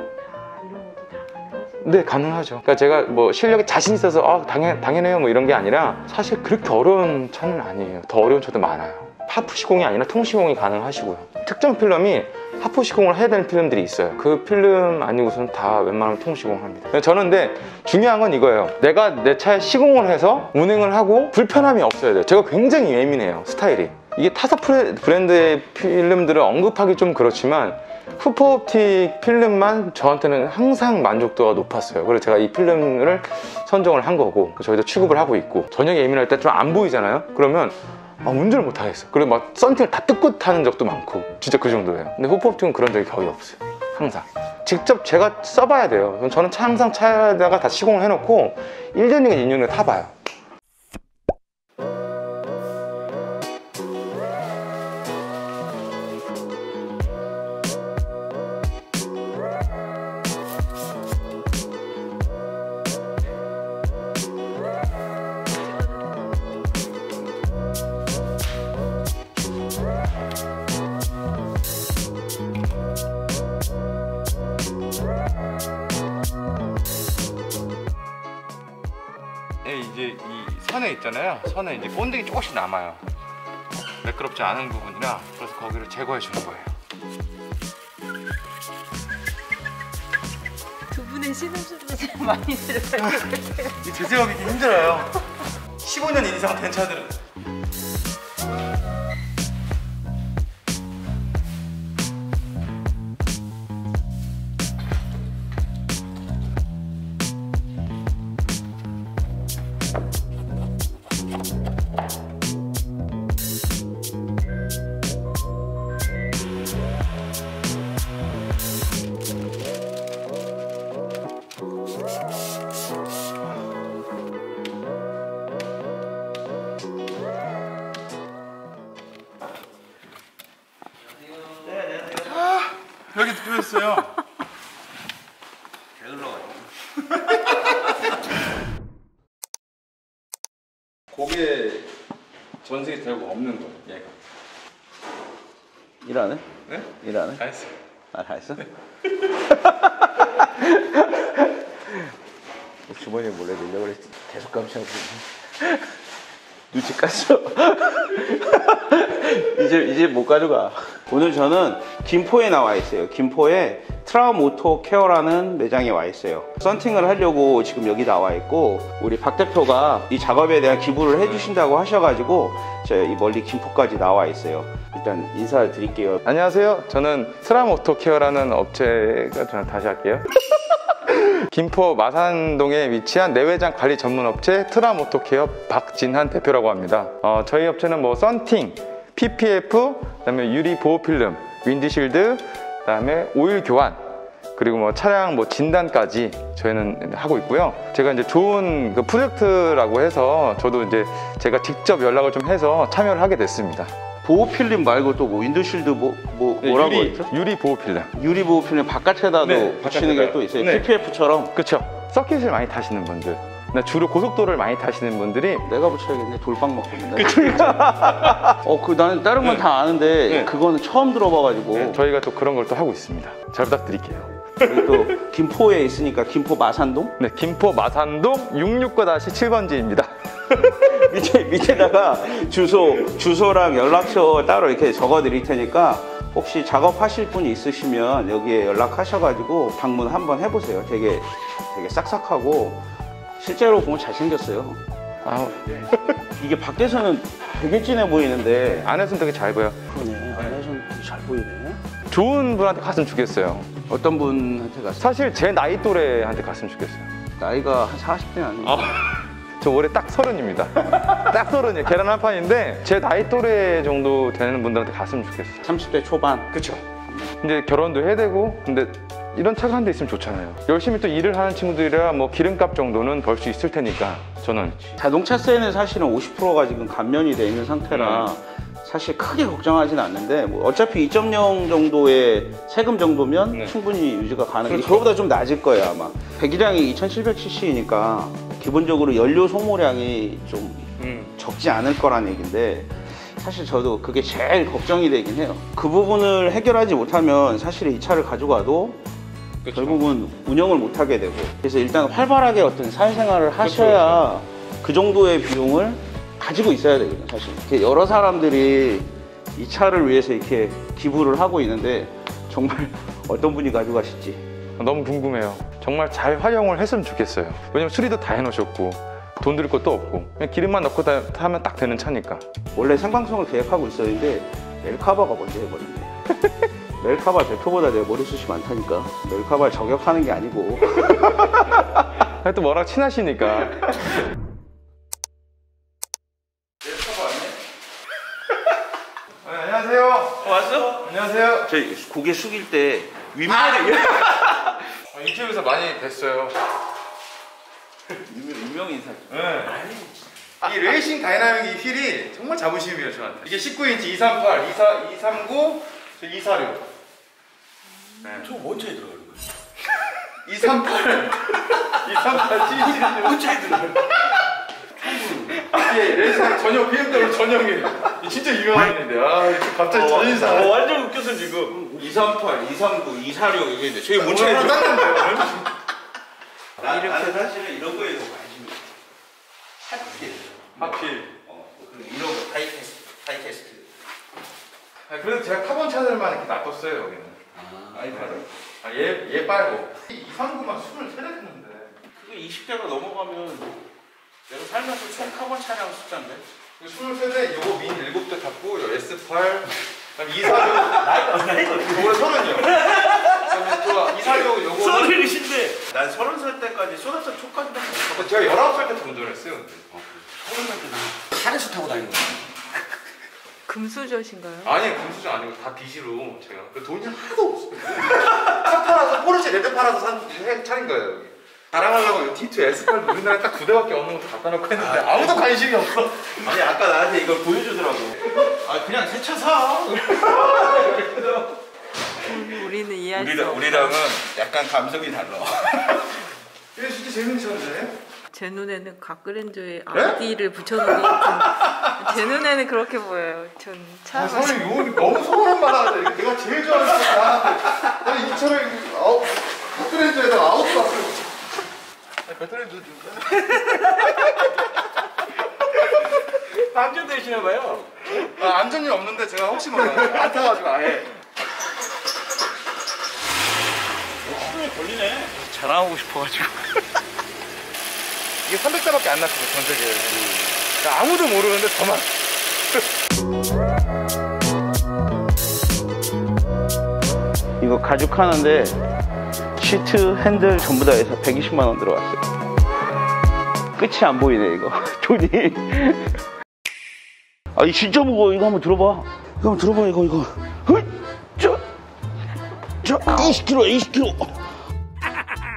네, 가능하죠. 그러니까 제가 뭐 실력에 자신 있어서 아, 당연, 당연해요 뭐 이런 게 아니라 사실 그렇게 어려운 차는 아니에요. 더 어려운 차도 많아요. 하프 시공이 아니라 통 시공이 가능하시고요. 특정 필름이 하프 시공을 해야 되는 필름들이 있어요. 그 필름 아니고서는 다 웬만하면 통 시공을 합니다. 저는 근데 중요한 건 이거예요. 내가 내 차에 시공을 해서 운행을 하고 불편함이 없어야 돼요. 제가 굉장히 예민해요, 스타일이. 이게 타사 브랜드의 필름들을 언급하기 좀 그렇지만 후퍼옵틱 필름만 저한테는 항상 만족도가 높았어요. 그래서 제가 이 필름을 선정을 한 거고 저희도 취급을 하고 있고 저녁에 예민할 때 좀 안 보이잖아요. 그러면 아, 운전을 못 하겠어. 그리고 막 썬팅을 다 뜯고 타는 적도 많고 진짜 그 정도예요. 근데 후퍼옵틱은 그런 적이 거의 없어요. 항상 직접 제가 써봐야 돼요. 저는 차 항상 차에다가 다 시공을 해놓고 일 년이나 이 년이나 타봐요. 이제 이 선에 있잖아요. 선에 이제 본딩이 조금씩 남아요. 매끄럽지 않은 부분이라 그래서 거기를 제거해 주는 거예요. 두 분의 신음소리가 제일 많이 들어갈 것 같아요. 이 제세하기 힘들어요. 십오 년 이상 된 차들은. 여기 뚫렸어요. 고개 전세기 되고 없는 거예요, 얘가. 일 안 해? 네? 일 안 해? 다 했어요. 아, 다 했어? 주머니에 몰래 넣으려고 그랬지. 계속 감시하고 눈치 깠어. 이제 이제 못 가져가. 오늘 저는 김포에 나와 있어요. 김포에 트라움 오토 케어라는 매장에 와 있어요. 썬팅을 하려고 지금 여기 나와 있고 우리 박 대표가 이 작업에 대한 기부를 해주신다고 하셔가지고 제가 이 멀리 김포까지 나와 있어요. 일단 인사드릴게요. 안녕하세요. 저는 트라움 오토 케어라는 업체가 저는 다시 할게요. 김포 마산동에 위치한 내외장 관리 전문 업체 트라움 오토 케어 박진한 대표라고 합니다. 어, 저희 업체는 뭐 썬팅, 피피에프, 그다음에 유리 보호 필름, 윈드실드, 그다음에 오일 교환, 그리고 뭐 차량 뭐 진단까지 저희는 하고 있고요. 제가 이제 좋은 그 프로젝트라고 해서 저도 이제 제가 직접 연락을 좀 해서 참여를 하게 됐습니다. 보호 필름 말고 또 뭐 윈도실드 뭐, 뭐 뭐라고 유리, 했죠? 유리 보호 필름. 유리 보호 필름 바깥에다도 네, 붙이는 게 또 있어요. 네. 피피에프처럼. 그쵸. 서킷을 많이 타시는 분들, 근데 주로 고속도로를 많이 타시는 분들이 내가 붙여야겠네. 돌빵 먹거든. 어, 그 나는 다른 건 다 아는데 네. 그거는 처음 들어봐가지고. 네, 저희가 또 그런 걸 또 하고 있습니다. 잘 부탁드릴게요. 그리고 또 김포에 있으니까 김포 마산동 네, 김포 마산동 육육구 칠 번지입니다. 밑에 밑에다가 주소 주소랑 연락처 따로 이렇게 적어 드릴 테니까 혹시 작업하실 분이 있으시면 여기에 연락하셔가지고 방문 한번 해보세요. 되게 되게 싹싹하고 실제로 보면 잘생겼어요. 아, 이게 밖에서는 되게 진해 보이는데 안에서는 되게 잘 보여. 그러네. 안에서는 되게 잘 보이네. 좋은 분한테 갔으면 좋겠어요. 어떤 분한테 갔어요? 사실 제 나이 또래한테 갔으면 좋겠어요. 나이가 한 사십 대 아니에요? 저 올해 딱 서른입니다. 딱 서른이에요. 계란 한 판인데 제 나이 또래 정도 되는 분들한테 갔으면 좋겠어요. 삼십 대 초반. 그쵸. 근데 결혼도 해야 되고, 근데 이런 차가 한 대 있으면 좋잖아요. 열심히 또 일을 하는 친구들이라 뭐 기름값 정도는 벌 수 있을 테니까 저는. 자동차세는 사실은 오십 퍼센트가 지금 감면이 돼 있는 상태라 사실 크게 걱정하진 않는데 뭐 어차피 이 점 영 정도의 세금 정도면 네. 충분히 유지가 가능해요. 그렇죠. 그거보다 좀 낮을 거예요 아마. 배기량이 이천칠백 씨씨이니까 기본적으로 연료 소모량이 좀 음. 적지 않을 거란 얘기인데 사실 저도 그게 제일 걱정이 되긴 해요. 그 부분을 해결하지 못하면 사실 이 차를 가지고 와도 그쵸. 결국은 운영을 못 하게 되고, 그래서 일단 활발하게 어떤 사회생활을 하셔야 그쵸. 그 정도의 비용을 가지고 있어야 되거든요. 사실 이렇게 여러 사람들이 이 차를 위해서 이렇게 기부를 하고 있는데 정말 어떤 분이 가져가실지 너무 궁금해요. 정말 잘 활용을 했으면 좋겠어요. 왜냐면 수리도 다 해놓으셨고 돈 들일 것도 없고 그냥 기름만 넣고 다, 타면 딱 되는 차니까. 원래 생방송을 계획하고 있었는데 멜카바가 먼저 해버렸네. 멜카바 대표보다 내 머리숱이 많다니까. 멜카바를 저격하는 게 아니고. 또 워낙 친하시니까. 네, 안녕하세요. 왔어? 안녕하세요. 저희 고개 숙일 때 윗머리 아, 인터뷰에서 많이 뵀어요. 유명 인사. 네. 이 레이싱 다이나믹 이 휠이 정말 자부심이에요 저한테. 이게 십구 인치 이삼팔, 이사, 이삼구, 이사육. 네. 저 언제 들어가는 거예요? 이삼팔, 이삼팔, 칠십칠. 언제 들어가는 거예요? 이게 레이싱 전용 비엠더블유 전용이에요. 진짜 유명한 인데 아 갑자기 전인사. 어, 완전 웃겼어 지금. 이삼팔, 이삼구, 이사육 이게 있는데 저희 뭔지 오늘 알죠? 땄는데요. 이렇게 사실은 이런 거에 더 관심이 있어요. 하필. 하필. 어, 그리고 이런 거 다이캐스트, 다이캐스트. 아, 그래도 제가 타본 차들만 이렇게 놔뒀어요 여기는. 아, 아이파드. 아, 얘, 얘 빨고. 이삼구만 스물세 대 했는데. 그거 이십 대가 넘어가면 내가 살면서 총 타본 차량 숫자인데. 스물세 대, 요거 민 일곱 대 탔고, 요 에스팔, 그다음 이사육. 나이가 나이가 요거 서른이요. 그다음에 또 이사육 요거. 서른이신데. 난 서른 살 때까지 쏟아서 초까지 탔어. 제가 열아홉 살 때부터 운전을 했어요. 근데. 서른 살 때는 차례수 타고 다니는 거야. 금수저신가요? 아니, 금수저 아니고 다 빚으로 제가. 그 돈이 하나도 없어. 차 팔아서, 포르쉐 레드 팔아서 산, 해, 차린 거예요, 여기. 자랑하려고 티 투 에스팔 우리나라에 딱 두 대밖에 없는 것도 갖다 놓고 했는데 아, 아무도 관심이 없어. 아니, 아까 나한테 이걸 보여주더라고. 아, 그냥 새 차 사. 우리는 이해할 수 우리랑, 없어. 우리랑은 약간 감성이 달라. 이게 진짜 재밌는 차인데? 제 눈에는 각그랜저에 아이디를 붙여놓은 것 같은. 제 눈에는 그렇게 보여요. 전 차. 아, 사장님 이거 너무 소름 받아서 내가 제일 좋아하는 차야. 아니 이 차를 아웃 핫그랜저에다 아웃 봤어요. 배터리도 좀. 안전되시나봐요. 아, 안전이 없는데 제가 혹시 몰라 안 타가지고 아예. 수명이 걸리네. 자랑하고 싶어가지고. 이게 삼백 대밖에 안 났어요 전 세계에. 그러니까 아무도 모르는데 저만. 이거 가죽하는데 시트, 핸들 전부 다 해서 백이십만 원 들어갔어요. 끝이 안 보이네 이거 돈이. 아 이 진짜 무거워. 이거 한번 들어봐. 이거 한번 들어봐. 이거 이거 헐! 저! 저 이십 킬로그램 이십 킬로그램.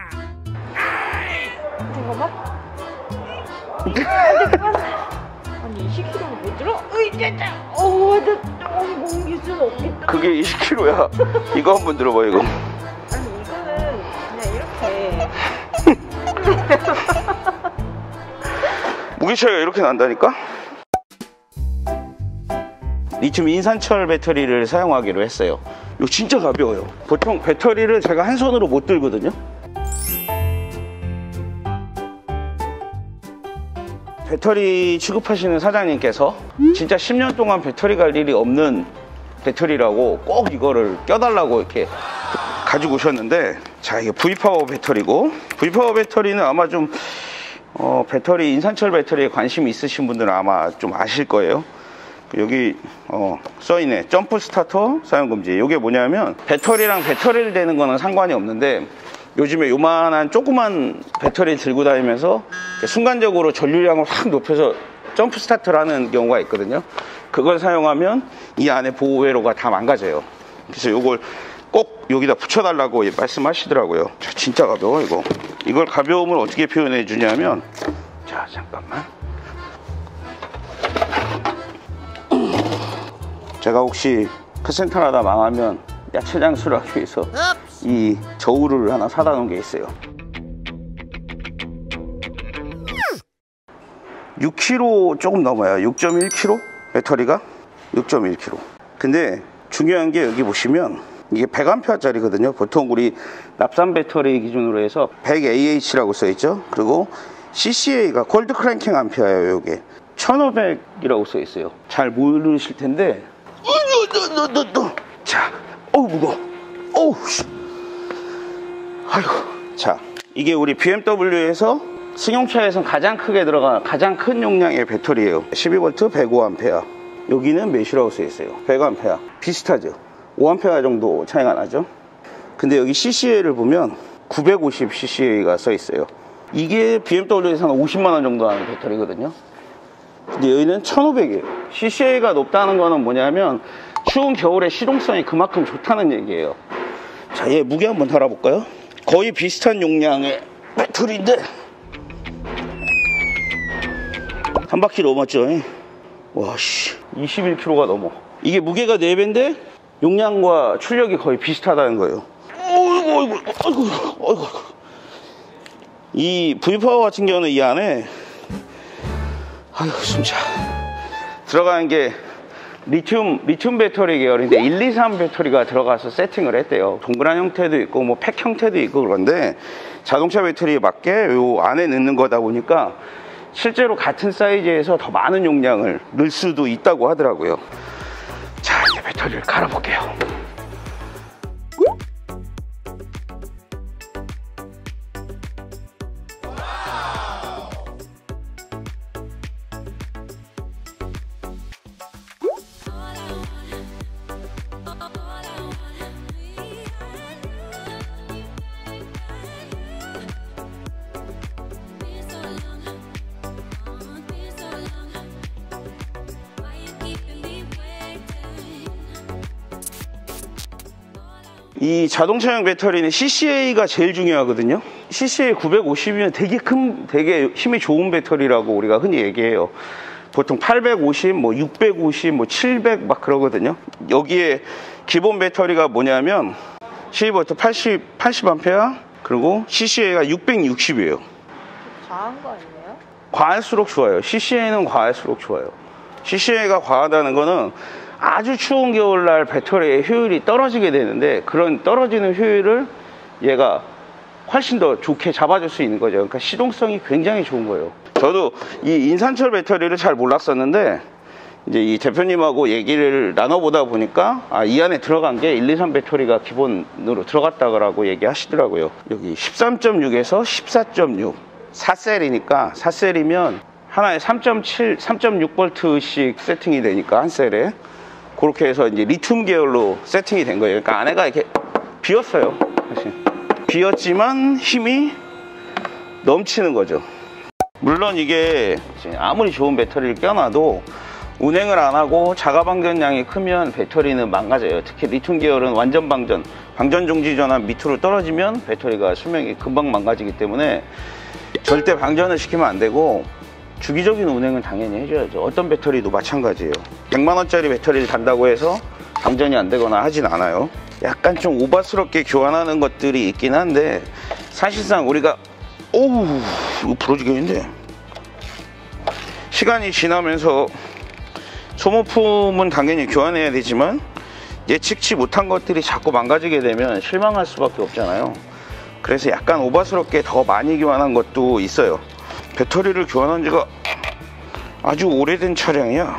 잠깐만. 아니 이십 킬로그램을 못 들어? 으이 짜짜 어우 나 너무 옮길 수는 없겠다. 그게 이십 킬로그램야. 이거 한번 들어봐 이거. 아니 이거는 그냥 이렇게 무게 차이가 이렇게 난다니까? 리튬 인산철 배터리를 사용하기로 했어요. 이거 진짜 가벼워요. 보통 배터리를 제가 한 손으로 못 들거든요. 배터리 취급하시는 사장님께서 진짜 십 년 동안 배터리 갈 일이 없는 배터리라고 꼭 이거를 껴달라고 이렇게 가지고 오셨는데, 자 이게 V파워 배터리고, V파워 배터리는 아마 좀 어, 배터리 인산철 배터리에 관심 있으신 분들은 아마 좀 아실 거예요. 여기 어, 써있네. 점프 스타터 사용 금지. 이게 뭐냐면 배터리랑 배터리를 대는 거는 상관이 없는데, 요즘에 요만한 조그만 배터리 들고 다니면서 순간적으로 전류량을 확 높여서 점프 스타트를 하는 경우가 있거든요. 그걸 사용하면 이 안에 보호회로가 다 망가져요. 그래서 이걸 꼭 여기다 붙여달라고 말씀하시더라고요. 자, 진짜 가벼워 이거. 이걸 가벼움을 어떻게 표현해 주냐면, 자 잠깐만, 제가 혹시 카센터 하다 망하면 야채 장수를 하기 위해서 이 저울을 하나 사다 놓은 게 있어요. 육 킬로그램 조금 넘어요. 육 점 일 킬로그램 배터리가 육 점 일 킬로그램. 근데 중요한 게 여기 보시면 이게 백 암페어짜리거든요. 보통 우리 납산 배터리 기준으로 해서 백 에이에이치라고 써있죠. 그리고 씨씨에이가 콜드 크랭킹 암페어예요. 이게 천오백이라고 써있어요. 잘 모르실 텐데, 자, 어우 무거워. 어우 씨. 아이고. 자, 이게 우리 비엠더블유에서 승용차에선 가장 크게 들어간 가장 큰 용량의 배터리예요. 십이 볼트 백오 암페어. 여기는 몇이라고 써있어요? 백 암페어. 비슷하죠. 오 암페어 정도 차이가 나죠. 근데 여기 씨씨에이를 보면 구백오십 씨씨에이가 써있어요. 이게 비엠더블유에서 한 오십만 원 정도 하는 배터리거든요. 근데 여기는 천오백이에요. 씨씨에이가 높다는 거는 뭐냐면 추운 겨울에 시동성이 그만큼 좋다는 얘기예요. 자, 얘 무게 한번 달아볼까요? 거의 비슷한 용량의 배터리인데 한 바퀴 넘었죠. 와씨, 이십일 킬로그램가 넘어. 이게 무게가 네 배인데 용량과 출력이 거의 비슷하다는 거예요. 어이구 어이구 어이구 어이구. 이 V파워 같은 경우는 이 안에 아유 숨차 들어가는 게 리튬, 리튬 배터리 계열인데 일, 이, 삼 배터리가 들어가서 세팅을 했대요. 동그란 형태도 있고 뭐 팩 형태도 있고 그런데 자동차 배터리에 맞게 요 안에 넣는 거다 보니까 실제로 같은 사이즈에서 더 많은 용량을 넣을 수도 있다고 하더라고요. 자, 이제 배터리를 갈아볼게요. 이 자동차용 배터리는 씨씨에이가 제일 중요하거든요. 씨씨에이 구백오십이면 되게 큰, 되게 힘이 좋은 배터리라고 우리가 흔히 얘기해요. 보통 팔백오십, 뭐 육백오십, 뭐 칠백 막 그러거든요. 여기에 기본 배터리가 뭐냐면 십이 볼트 팔십, 팔십 암페어, 그리고 씨씨에이가 육백육십이에요. 과한 거 아니에요? 과할수록 좋아요. 씨씨에이는 과할수록 좋아요. 씨씨에이가 과하다는 거는 아주 추운 겨울날 배터리의 효율이 떨어지게 되는데, 그런 떨어지는 효율을 얘가 훨씬 더 좋게 잡아줄 수 있는 거죠. 그러니까 시동성이 굉장히 좋은 거예요. 저도 이 인산철 배터리를 잘 몰랐었는데 이제 이 대표님하고 얘기를 나눠보다 보니까 아, 이 안에 들어간 게 일, 이, 삼 배터리가 기본으로 들어갔다고 얘기하시더라고요. 여기 십삼 점 육에서 십사 점 육, 사 셀이니까 사 셀이면 하나에 삼 점 칠, 삼 점 육 볼트씩 세팅이 되니까 한 셀에 그렇게 해서 이제 리튬 계열로 세팅이 된 거예요. 그러니까 안에가 이렇게 비었어요. 사실 비었지만 힘이 넘치는 거죠. 물론 이게 아무리 좋은 배터리를 껴놔도 운행을 안 하고 자가 방전량이 크면 배터리는 망가져요. 특히 리튬 계열은 완전 방전, 방전 종지 전환 밑으로 떨어지면 배터리가 수명이 금방 망가지기 때문에 절대 방전을 시키면 안 되고, 주기적인 운행은 당연히 해줘야죠. 어떤 배터리도 마찬가지예요. 백만 원짜리 배터리를 단다고 해서 방전이 안 되거나 하진 않아요. 약간 좀 오바스럽게 교환하는 것들이 있긴 한데 사실상 우리가 오우 이거 부러지겠는데 시간이 지나면서 소모품은 당연히 교환해야 되지만 예측치 못한 것들이 자꾸 망가지게 되면 실망할 수밖에 없잖아요. 그래서 약간 오바스럽게 더 많이 교환한 것도 있어요. 배터리를 교환한 지가 아주 오래된 차량이야.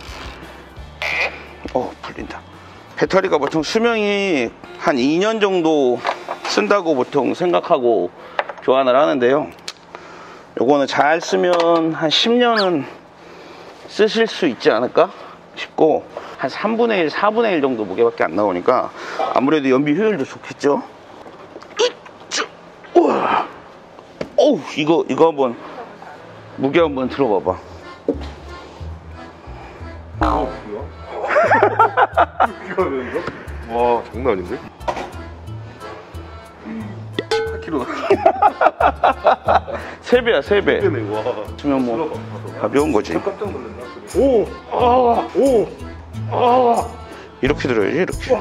어 풀린다. 배터리가 보통 수명이 한 이 년 정도 쓴다고 보통 생각하고 교환을 하는데요. 요거는 잘 쓰면 한 십 년은 쓰실 수 있지 않을까 싶고 한 삼분의 일, 사분의 일 정도 무게밖에 안 나오니까 아무래도 연비 효율도 좋겠죠. 우와. 어우 이거 이거 한번 무게 한번 들어봐봐. 와 장난 아닌데? 팔 킬로그램. 세 배야 세 배. 와. 그러면 뭐 가벼운 거지. 깜짝 놀랐나? 오! 아! 오! 아! 이렇게 들어야지 이렇게.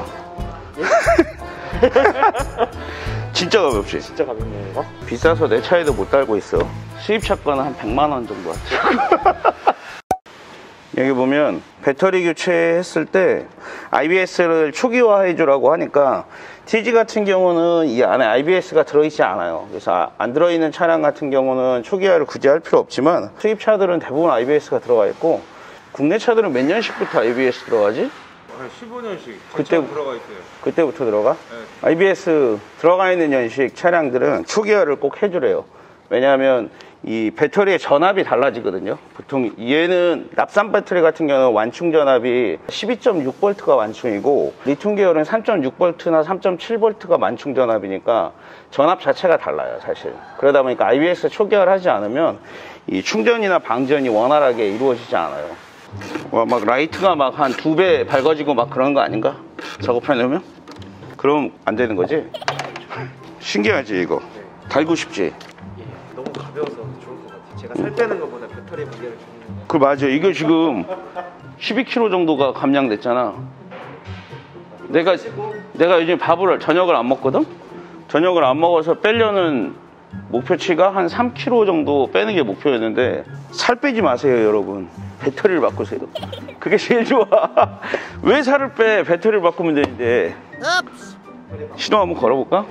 진짜 가볍지? 진짜 가볍네 이거? 비싸서 내 차에도 못 달고 있어. 수입차 거는 한 백만 원 정도 왔죠. 여기 보면 배터리 교체했을 때 아이비에스를 초기화 해주라고 하니까 티지 같은 경우는 이 안에 아이비에스가 들어있지 않아요. 그래서 안 들어있는 차량 같은 경우는 초기화를 굳이 할 필요 없지만 수입차들은 대부분 아이비에스가 들어가 있고 국내 차들은 몇 년씩부터 아이비에스 들어가지? 한 십오 년씩 그때 들어가 있어요. 그때부터 들어가? 네. 아이비에스 들어가 있는 연식 차량들은 초기화를 꼭 해주래요. 왜냐하면 이 배터리의 전압이 달라지거든요. 보통 얘는 납산 배터리 같은 경우는 완충 전압이 십이 점 육 볼트가 완충이고 리튬 계열은 삼 점 육 볼트나 삼 점 칠 볼트가 완충 전압이니까 전압 자체가 달라요 사실. 그러다 보니까 아이비에스 초기화를 하지 않으면 이 충전이나 방전이 원활하게 이루어지지 않아요. 와, 막 라이트가 막 한 두 배 밝아지고 막 그런 거 아닌가? 작업하려면? 그럼 안 되는 거지? 신기하지 이거? 달고 싶지? 너무 가벼워서 좋을 것 같아요. 제가 살 빼는 것보다 배터리 무게를 줄이는 거. 그 맞아. 이거 지금 십이 킬로그램 정도가 감량됐잖아. 내가 내가 요즘 밥을 저녁을 안 먹거든. 저녁을 안 먹어서 빼려는 목표치가 한 삼 킬로그램 정도 빼는 게 목표였는데 살 빼지 마세요, 여러분. 배터리를 바꾸세요. 그게 제일 좋아. 왜 살을 빼? 배터리를 바꾸면 되는데. 시동 한번 걸어볼까?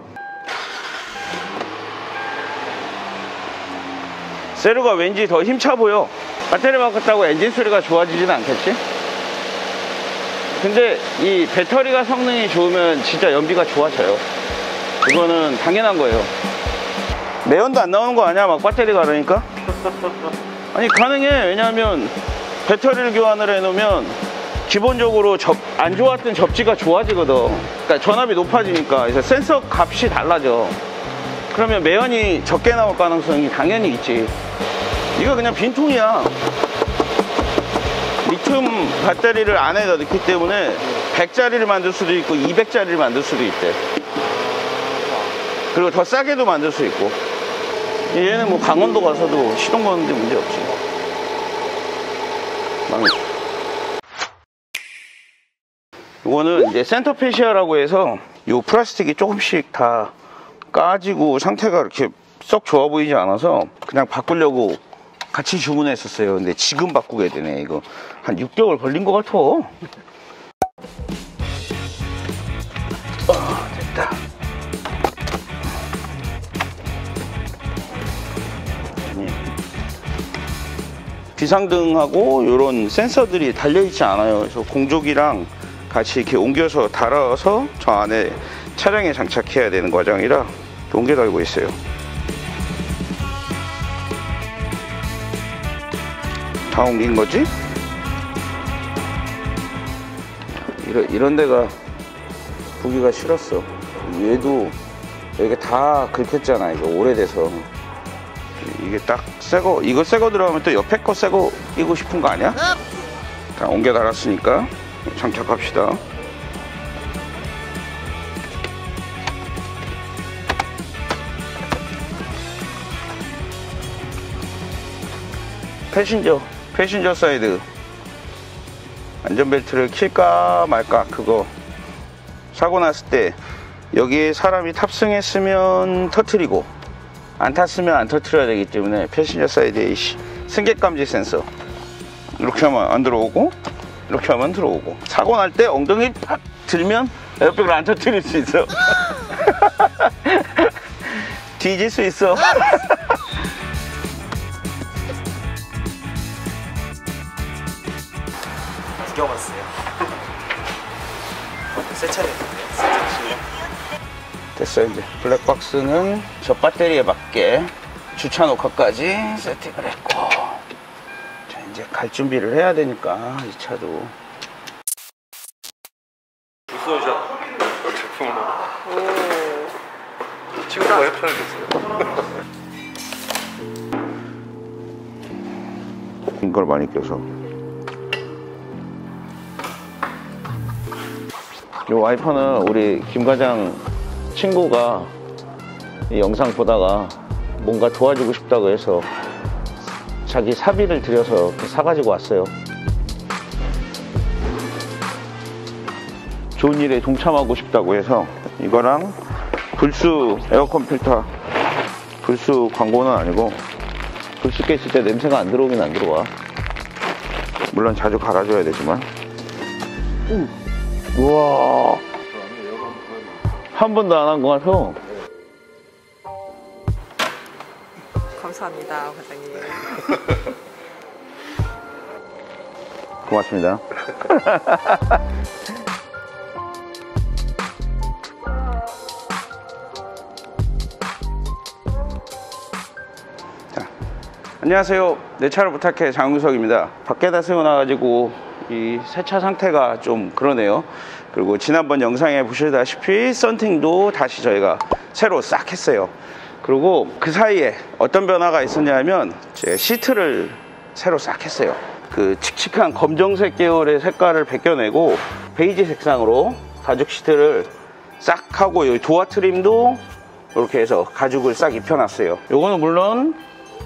세루가 왠지 더 힘차 보여. 배터리 바꿨다고 엔진 소리가 좋아지진 않겠지? 근데 이 배터리가 성능이 좋으면 진짜 연비가 좋아져요. 이거는 당연한 거예요. 매연도 안 나오는 거 아니야? 막 배터리가 그러니까? 아니 가능해. 왜냐하면 배터리를 교환을 해놓으면 기본적으로 접, 안 좋았던 접지가 좋아지거든. 그러니까 전압이 높아지니까. 그래서 센서 값이 달라져. 그러면 매연이 적게 나올 가능성이 당연히 있지. 이거 그냥 빈통이야. 리튬 배터리를 안에다 넣기 때문에 백짜리를 만들 수도 있고 이백짜리를 만들 수도 있대. 그리고 더 싸게도 만들 수 있고. 얘는 뭐 강원도 가서도 시동 거는데 문제 없지. 망했어. 이거는 이제 센터 페시아라고 해서 이 플라스틱이 조금씩 다 까지고 상태가 이렇게 썩 좋아 보이지 않아서 그냥 바꾸려고 같이 주문했었어요. 근데 지금 바꾸게 되네. 이거 한 육 개월 걸린 것 같아. 아, 됐다. 비상등하고 이런 센서들이 달려있지 않아요. 그래서 공조기랑 같이 이렇게 옮겨서 달아서 저 안에 차량에 장착해야 되는 과정이라 옮겨 달고 있어요. 다 옮긴 거지? 이런, 이런 데가 보기가 싫었어. 얘도 여기 다 긁혔잖아. 이거 오래돼서. 이게 딱 새거, 이거 새거 들어가면 또 옆에 거 새거 끼고 싶은 거 아니야? 자, 옮겨 달았으니까 장착합시다. 패신저 패신저 사이드 안전벨트를 킬까 말까, 그거 사고 났을 때 여기에 사람이 탑승했으면 터트리고 안 탔으면 안 터트려야 되기 때문에 패신저 사이드에 승객 감지 센서, 이렇게 하면 안 들어오고 이렇게 하면 들어오고, 사고 날 때 엉덩이 팍 들면 에어백을 안 터트릴 수 있어. 뒤질 수 있어. 구경 왔어요. 새 차네. 새 차시네요. 됐어요. 이제 블랙박스는 저 배터리에 맞게 주차 녹화까지 세팅을 했고, 자, 이제 갈 준비를 해야 되니까 이 차도. 우선샷 제품으로 친구가 협찬해줬어요. 이걸 많이 껴서. 이 와이퍼는 우리 김 과장 친구가 이 영상 보다가 뭔가 도와주고 싶다고 해서 자기 사비를 들여서 사가지고 왔어요. 좋은 일에 동참하고 싶다고 해서 이거랑 불수 에어컨 필터, 불수 광고는 아니고 불수 꼈을 때 냄새가 안 들어오긴 안 들어와. 물론 자주 갈아줘야 되지만. 음. 우와, 한 번도 안 한 것 같아. 감사합니다, 과장님. 고맙습니다. 자, 안녕하세요. 내 차를 부탁해 장우석입니다. 밖에다 세워놔가지고 이 새 차 상태가 좀 그러네요. 그리고 지난번 영상에 보시다시피 썬팅도 다시 저희가 새로 싹 했어요. 그리고 그 사이에 어떤 변화가 있었냐면 제 시트를 새로 싹 했어요. 그 칙칙한 검정색 계열의 색깔을 벗겨내고 베이지 색상으로 가죽 시트를 싹 하고, 여기 도어 트림도 이렇게 해서 가죽을 싹 입혀놨어요. 요거는 물론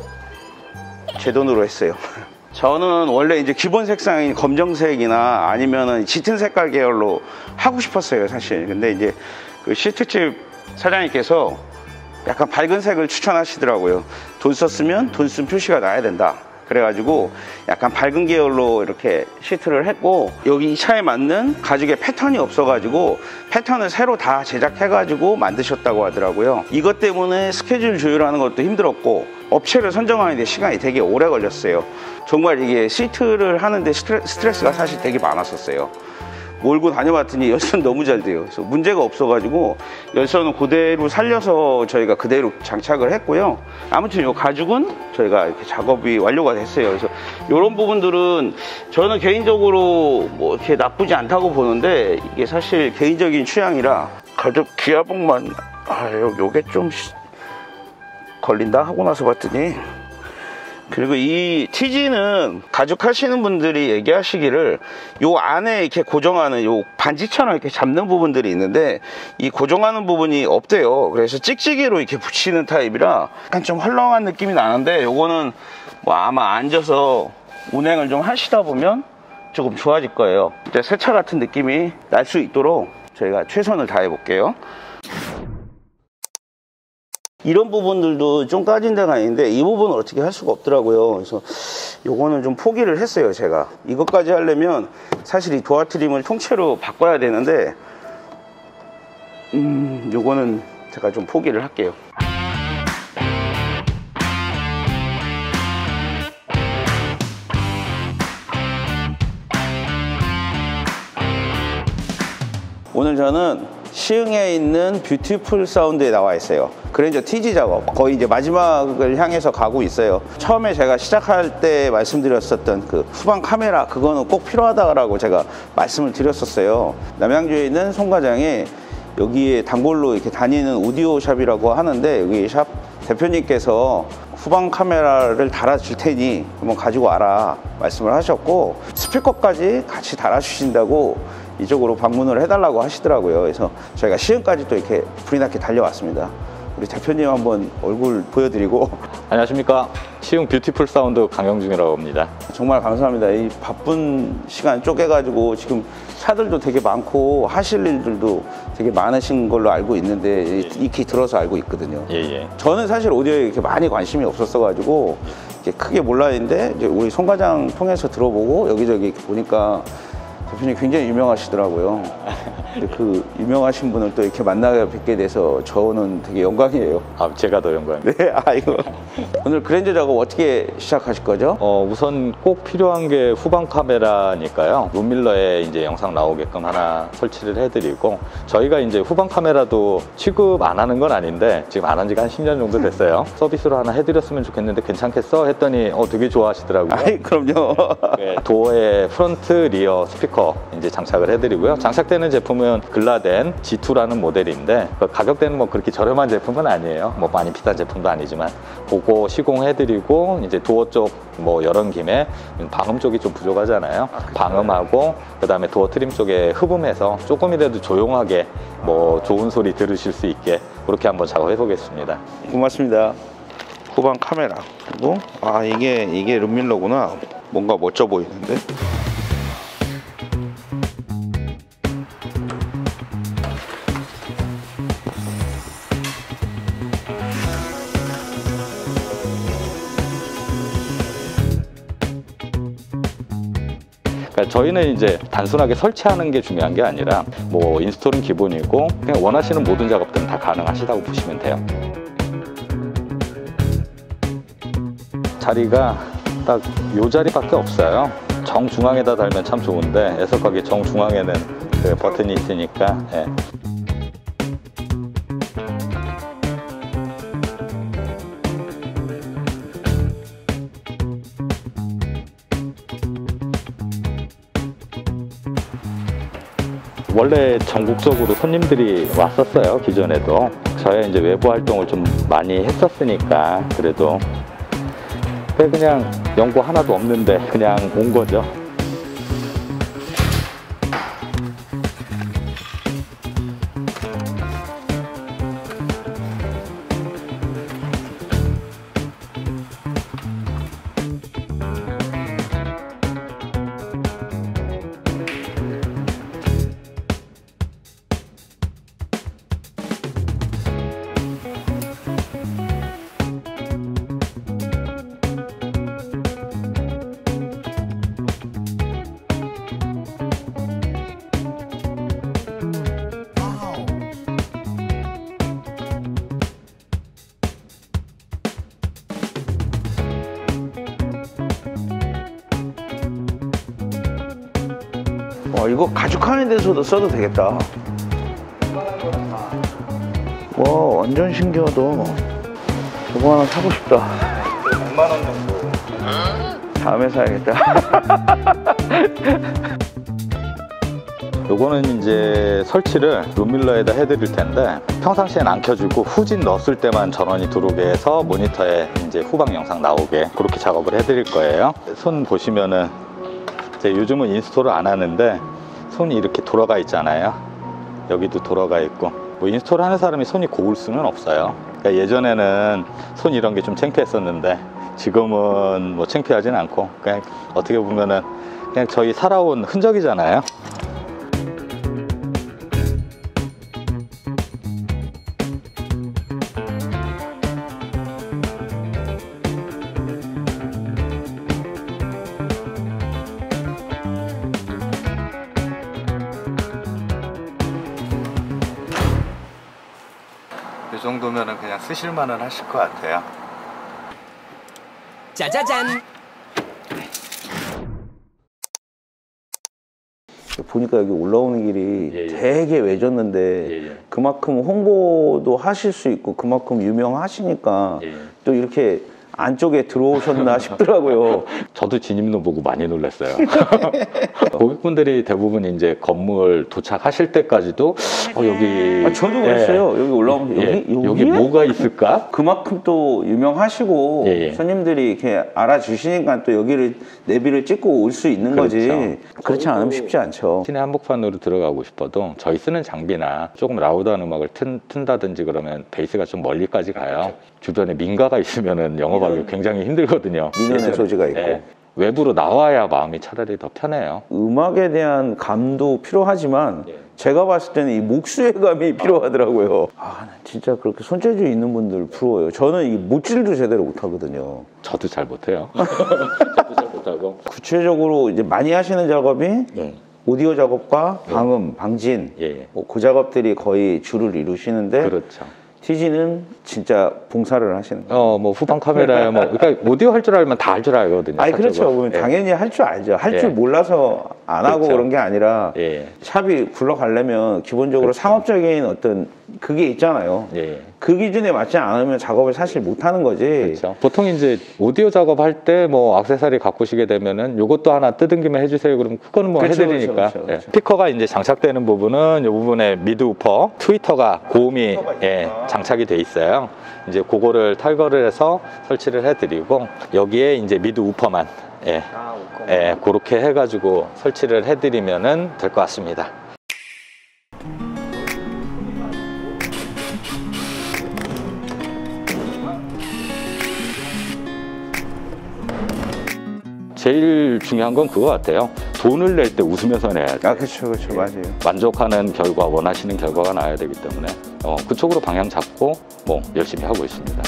제 돈으로 했어요. 저는 원래 이제 기본 색상인 검정색이나 아니면은 짙은 색깔 계열로 하고 싶었어요, 사실. 근데 이제 그 시트집 사장님께서 약간 밝은 색을 추천하시더라고요. 돈 썼으면 돈 쓴 표시가 나야 된다. 그래가지고 약간 밝은 계열로 이렇게 시트를 했고, 여기 이 차에 맞는 가죽의 패턴이 없어가지고 패턴을 새로 다 제작해가지고 만드셨다고 하더라고요. 이것 때문에 스케줄 조율하는 것도 힘들었고 업체를 선정하는데 시간이 되게 오래 걸렸어요. 정말 이게 시트를 하는데 스트레스가 사실 되게 많았었어요. 몰고 다녀봤더니 열선 너무 잘 돼요. 그래서 문제가 없어가지고 열선은 그대로 살려서 저희가 그대로 장착을 했고요. 아무튼 이 가죽은 저희가 이렇게 작업이 완료가 됐어요. 그래서 이런 부분들은 저는 개인적으로 뭐 이렇게 나쁘지 않다고 보는데, 이게 사실 개인적인 취향이라 가죽 기아봉만 아 요, 요게 좀 걸린다 하고 나서 봤더니, 그리고 이 티지는 가죽 하시는 분들이 얘기하시기를 요 안에 이렇게 고정하는 요 반지처럼 이렇게 잡는 부분들이 있는데 이 고정하는 부분이 없대요. 그래서 찍찍이로 이렇게 붙이는 타입이라 약간 좀 헐렁한 느낌이 나는데, 요거는 뭐 아마 앉아서 운행을 좀 하시다 보면 조금 좋아질 거예요. 이제 새 차 같은 느낌이 날 수 있도록 저희가 최선을 다해 볼게요. 이런 부분들도 좀 까진 데가 있는데 이 부분은 어떻게 할 수가 없더라고요. 그래서 요거는 좀 포기를 했어요, 제가. 이것까지 하려면 사실 이 도어 트림을 통째로 바꿔야 되는데 음 요거는 제가 좀 포기를 할게요. 오늘 저는 시흥에 있는 뷰티풀 사운드에 나와 있어요. 그랜저 티지 작업 거의 이제 마지막을 향해서 가고 있어요. 처음에 제가 시작할 때 말씀드렸었던 그 후방 카메라, 그거는 꼭 필요하다고 제가 말씀을 드렸었어요. 남양주에 있는 송 과장이 여기에 단골로 이렇게 다니는 오디오 샵이라고 하는데, 여기 샵 대표님께서 후방 카메라를 달아줄 테니 한번 가지고 와라 말씀을 하셨고, 스피커까지 같이 달아주신다고 이쪽으로 방문을 해달라고 하시더라고요. 그래서 저희가 시흥까지 또 이렇게 불이 나게 달려왔습니다. 우리 대표님 한번 얼굴 보여드리고. 안녕하십니까. 시흥 뷰티풀 사운드 강영중이라고 합니다. 정말 감사합니다. 이 바쁜 시간 쪼개가지고 지금 차들도 되게 많고 하실 일들도 되게 많으신 걸로 알고 있는데 익히 들어서 알고 있거든요. 예, 예. 저는 사실 오디오에 이렇게 많이 관심이 없었어가지고 이렇게 크게 몰랐는데 이제 우리 송 과장 통해서 들어보고 여기저기 이렇게 보니까 대표님 굉장히 유명하시더라고요. 근데 그 유명하신 분을 또 이렇게 만나게 뵙게 돼서 저는 되게 영광이에요. 아, 제가 더 영광입니다. 네, 아이고. 오늘 그랜저 작업 어떻게 시작하실 거죠? 어, 우선 꼭 필요한 게 후방 카메라니까요. 룸밀러에 이제 영상 나오게끔 하나 설치를 해드리고, 저희가 이제 후방 카메라도 취급 안 하는 건 아닌데 지금 안 한 지가 한 십 년 정도 됐어요. 서비스로 하나 해드렸으면 좋겠는데 괜찮겠어? 했더니 어, 되게 좋아하시더라고요. 아이, 그럼요. 네, 도어에 프론트, 리어 스피커 이제 장착을 해드리고요. 장착되는 제품은 글라덴 지 투라는 모델인데 가격대는 뭐 그렇게 저렴한 제품은 아니에요. 뭐 많이 비싼 제품도 아니지만 그거 시공해드리고, 이제 도어 쪽 뭐 열은 김에 방음 쪽이 좀 부족하잖아요. 방음하고 그 다음에 도어 트림 쪽에 흡음해서 조금이라도 조용하게 뭐 좋은 소리 들으실 수 있게 그렇게 한번 작업해 보겠습니다. 고맙습니다. 후방 카메라. 그리고 아 이게 이게 룸밀러구나. 뭔가 멋져 보이는데. 저희는 이제 단순하게 설치하는 게 중요한 게 아니라 뭐 인스톨은 기본이고 그냥 원하시는 모든 작업들은 다 가능하시다고 보시면 돼요. 자리가 딱 이 자리밖에 없어요. 정중앙에다 달면 참 좋은데 애석하게 정중앙에는 그 버튼이 있으니까. 예. 원래 전국적으로 손님들이 왔었어요. 기존에도 저희 이제 외부 활동을 좀 많이 했었으니까 그래도 그냥 연고 하나도 없는데 그냥 온 거죠. 와 이거 가죽하는 데서도 써도 되겠다. 와 완전 신기하다. 저거 하나 사고 싶다. 백만 원 정도. 다음에 사야겠다. 요거는 이제 설치를 룸밀러에다 해드릴 텐데 평상시엔 안 켜주고 후진 넣었을 때만 전원이 들어오게 해서 모니터에 이제 후방 영상 나오게 그렇게 작업을 해드릴 거예요. 손 보시면은 이제 요즘은 인스톨을 안 하는데 손이 이렇게 돌아가 있잖아요. 여기도 돌아가 있고 뭐 인스톨 하는 사람이 손이 고울 수는 없어요. 그러니까 예전에는 손 이런 게 좀 창피했었는데 지금은 뭐 창피하진 않고 그냥 어떻게 보면은 그냥 저희 살아온 흔적이잖아요. 이 정도면은 그냥 쓰실만은 하실 것 같아요. 짜자잔. 보니까 여기 올라오는 길이 예, 예. 되게 외졌는데 예, 예. 그만큼 홍보도 하실 수 있고 그만큼 유명하시니까 예. 또 이렇게 안쪽에 들어오셨나 싶더라고요. 저도 진입로 보고 많이 놀랐어요. 고객분들이 대부분 이제 건물 도착하실 때까지도 어, 여기 아, 저도 그랬어요. 예. 여기 올라오면 여기, 예. 여기 여기 뭐가 있을까? 그만큼 또 유명하시고 예, 예. 손님들이 이렇게 알아주시니까 또 여기를 내비를 찍고 올 수 있는 그렇죠. 거지. 그렇지 않으면 쉽지 않죠. 시내 한복판으로 들어가고 싶어도 저희 쓰는 장비나 조금 라우드한 음악을 튼, 튼다든지 그러면 베이스가 좀 멀리까지 가요. 주변에 민가가 있으면은 영업하기 굉장히 힘들거든요. 민원의 소지가 있고. 예. 외부로 나와야 마음이 차라리 더 편해요. 음악에 대한 감도 필요하지만 예. 제가 봤을 때는 이 목수의 감이 필요하더라고요. 아, 나 진짜 그렇게 손재주 있는 분들 부러워요. 저는 이 못질도 제대로 못하거든요. 저도 잘 못해요. 저도 잘 못하고. 구체적으로 이제 많이 하시는 작업이 네. 오디오 작업과 방음, 방진 예. 뭐 그 작업들이 거의 주를 이루시는데 그렇죠. 티지는 진짜 봉사를 하시는 거예요. 어, 뭐 후방 카메라야 뭐 그러니까 오디오 할 줄 알면 다 할 줄 알거든요. 아니 그렇죠. 사적으로. 예. 당연히 할 줄 알죠. 할 줄 예. 몰라서 안 하고 그렇죠. 그런 게 아니라 예. 샵이 굴러가려면 기본적으로 그렇죠. 상업적인 어떤 그게 있잖아요. 예. 그 기준에 맞지 않으면 작업을 사실 못 하는 거지. 그렇죠. 보통 이제 오디오 작업할 때 뭐 액세서리 갖고 오시게 되면은 요것도 하나 뜯은김에 해주세요. 그럼 그거는 뭐 그렇죠, 해드리니까. 그렇죠, 그렇죠, 예. 그렇죠. 스피커가 이제 장착되는 부분은 이 부분에 미드 우퍼, 트위터가 고음이 예, 장착이 돼 있어요. 이제 그거를 탈거를 해서 설치를 해드리고 여기에 이제 미드 우퍼만 예, 아, 예, 그렇게 해가지고 설치를 해드리면은 될 것 같습니다. 제일 중요한 건 그거 같아요. 돈을 낼 때 웃으면서 내야 돼. 아 그렇죠, 그렇죠, 맞아요. 만족하는 결과, 원하시는 결과가 나와야 되기 때문에 어, 그쪽으로 방향 잡고 뭐 열심히 하고 있습니다.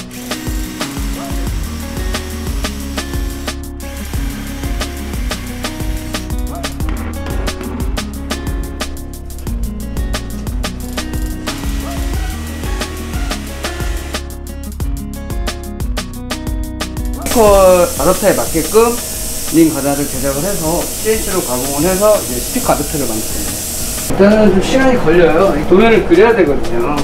스피커 아답터에 맞게끔 링 가닥을 제작을 해서 씨엔씨로 가공을 해서 이제 스피커 아답터를 만들어요. 일단은 좀 시간이 걸려요. 도면을 그려야 되거든요.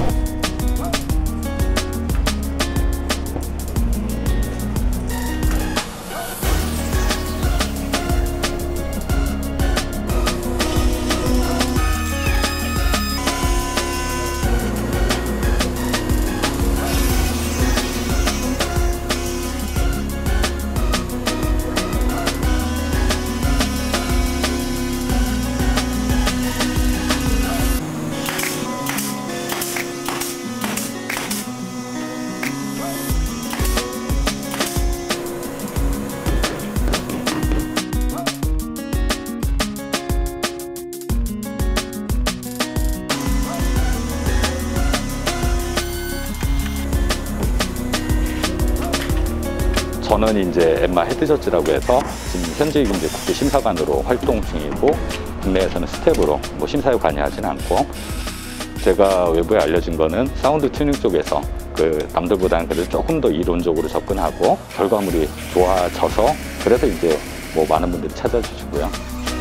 저는 이제 엠마 헤드저지라고 해서 지금 현재 이제 국제 심사관으로 활동 중이고 국내에서는 스텝으로 뭐 심사에 관여하지는 않고 제가 외부에 알려진 거는 사운드 튜닝 쪽에서 그 남들보다는 그래도 조금 더 이론적으로 접근하고 결과물이 좋아져서 그래서 이제 뭐 많은 분들이 찾아주시고요.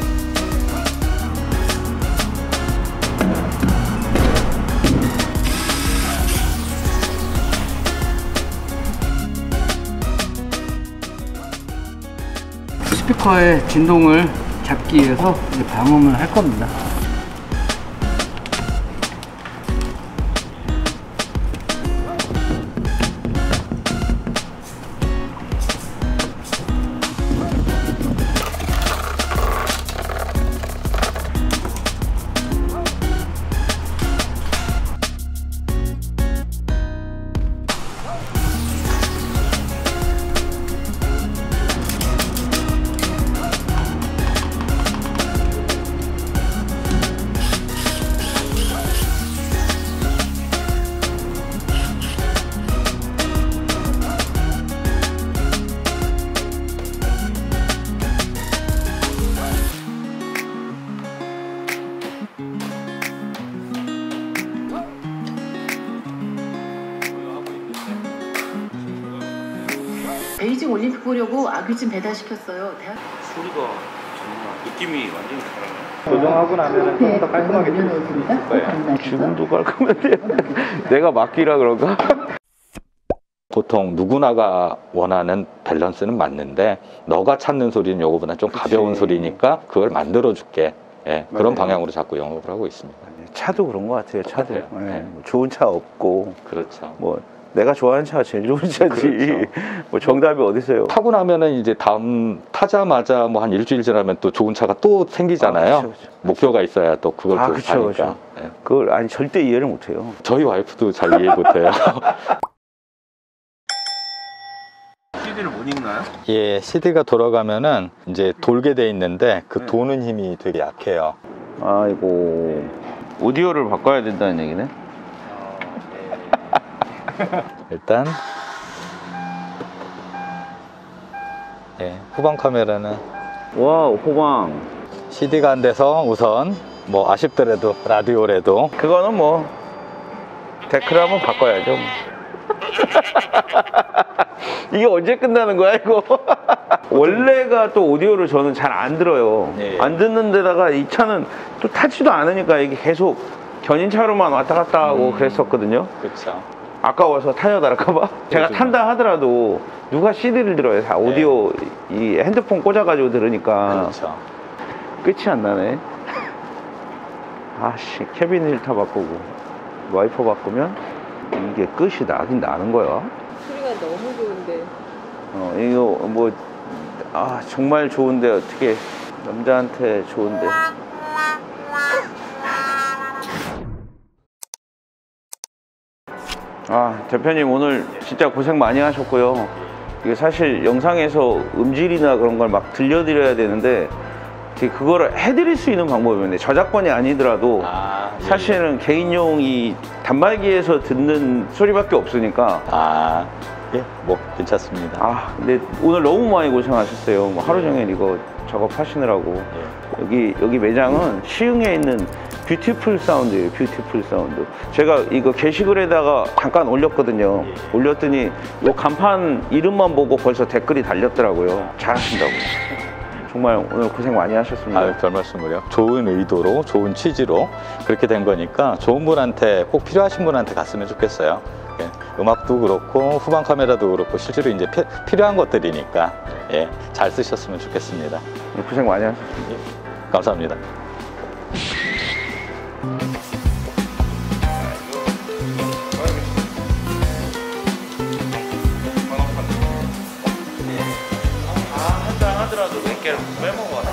스피커의 진동을 잡기 위해서 이제 방음을 할 겁니다. 베이징 올림픽 보려고 아귀찜 배달시켰어요. 대학... 소리가 정말 느낌이 완전히 다르네. 조정하고 나면은 좀 더 깔끔하게 될 수 있을 거예요. 지금도 깔끔한데 내가 맡기라 그런가? 보통 누구나가 원하는 밸런스는 맞는데 너가 찾는 소리는 요거보다 좀 가벼운 그치. 소리니까 그걸 만들어 줄게. 예, 그런 맞아요. 방향으로 자꾸 영업을 하고 있습니다. 차도 그런 것 같아요. 차도 맞아요. 예, 네. 뭐 좋은 차 없고 그렇죠. 뭐 내가 좋아하는 차가 제일 좋은 차지. 그렇죠. 뭐 정답이 어디 있어요? 타고 나면은 이제 다음 타자마자 뭐 한 일주일 지나면 또 좋은 차가 또 생기잖아요. 아, 그쵸, 그쵸. 목표가 있어야 또 그걸 아, 또 그쵸, 가니까. 그쵸. 예. 그걸 아니 절대 이해를 못해요. 저희 와이프도 잘 이해 못해요. 씨디를 못 읽나요? 예, 씨디가 돌아가면은 이제 돌게 돼 있는데 그 도는 힘이 되게 약해요. 아이고 오디오를 바꿔야 된다는 얘기네. 일단 예, 후방 카메라는 와 후방 씨디가 안 돼서 우선 뭐 아쉽더라도 라디오라도 그거는 뭐 데크를 한번 바꿔야죠. 이게 언제 끝나는 거야 이거? 원래가 또 오디오를 저는 잘 안 들어요. 예. 안 듣는 데다가 이 차는 또 타지도 않으니까 이게 계속 견인차로만 왔다 갔다 하고 음. 그랬었거든요. 그렇죠. 아까워서 타이어 달을까봐. 제가 탄다 하더라도 누가 씨디를 들어요. 다 오디오 이 핸드폰 꽂아가지고 들으니까 그렇죠. 끝이 안 나네. 아씨 캐빈 힐터 바꾸고 와이퍼 바꾸면 이게 끝이 나긴 나는 거야. 소리가 너무 좋은데. 어 이거 뭐 아 정말 좋은데 어떻게 남자한테 좋은데. 아 대표님 오늘 진짜 고생 많이 하셨고요. 이게 사실 영상에서 음질이나 그런 걸 막 들려드려야 되는데 그거를 해드릴 수 있는 방법인데 저작권이 아니더라도 아, 예, 사실은 개인용 이 단말기에서 듣는 소리밖에 없으니까 아, 예, 뭐 괜찮습니다. 아 근데 오늘 너무 많이 고생하셨어요. 뭐 하루 종일 이거 작업하시느라고. 예. 여기 여기 매장은 시흥에 있는 뷰티풀 사운드예요. 뷰티풀 사운드. 제가 이거 게시글에다가 잠깐 올렸거든요. 올렸더니 이 간판 이름만 보고 벌써 댓글이 달렸더라고요. 잘하신다고. 정말 오늘 고생 많이 하셨습니다. 아유, 별 말씀을요. 좋은 의도로, 좋은 취지로 그렇게 된 거니까 좋은 분한테, 꼭 필요하신 분한테 갔으면 좋겠어요. 예, 음악도 그렇고 후방 카메라도 그렇고 실제로 이제 피, 필요한 것들이니까 예, 잘 쓰셨으면 좋겠습니다. 고생 많이 하셨습니다. 예, 감사합니다. 한잔 하더라도 몇 개를 빼먹어.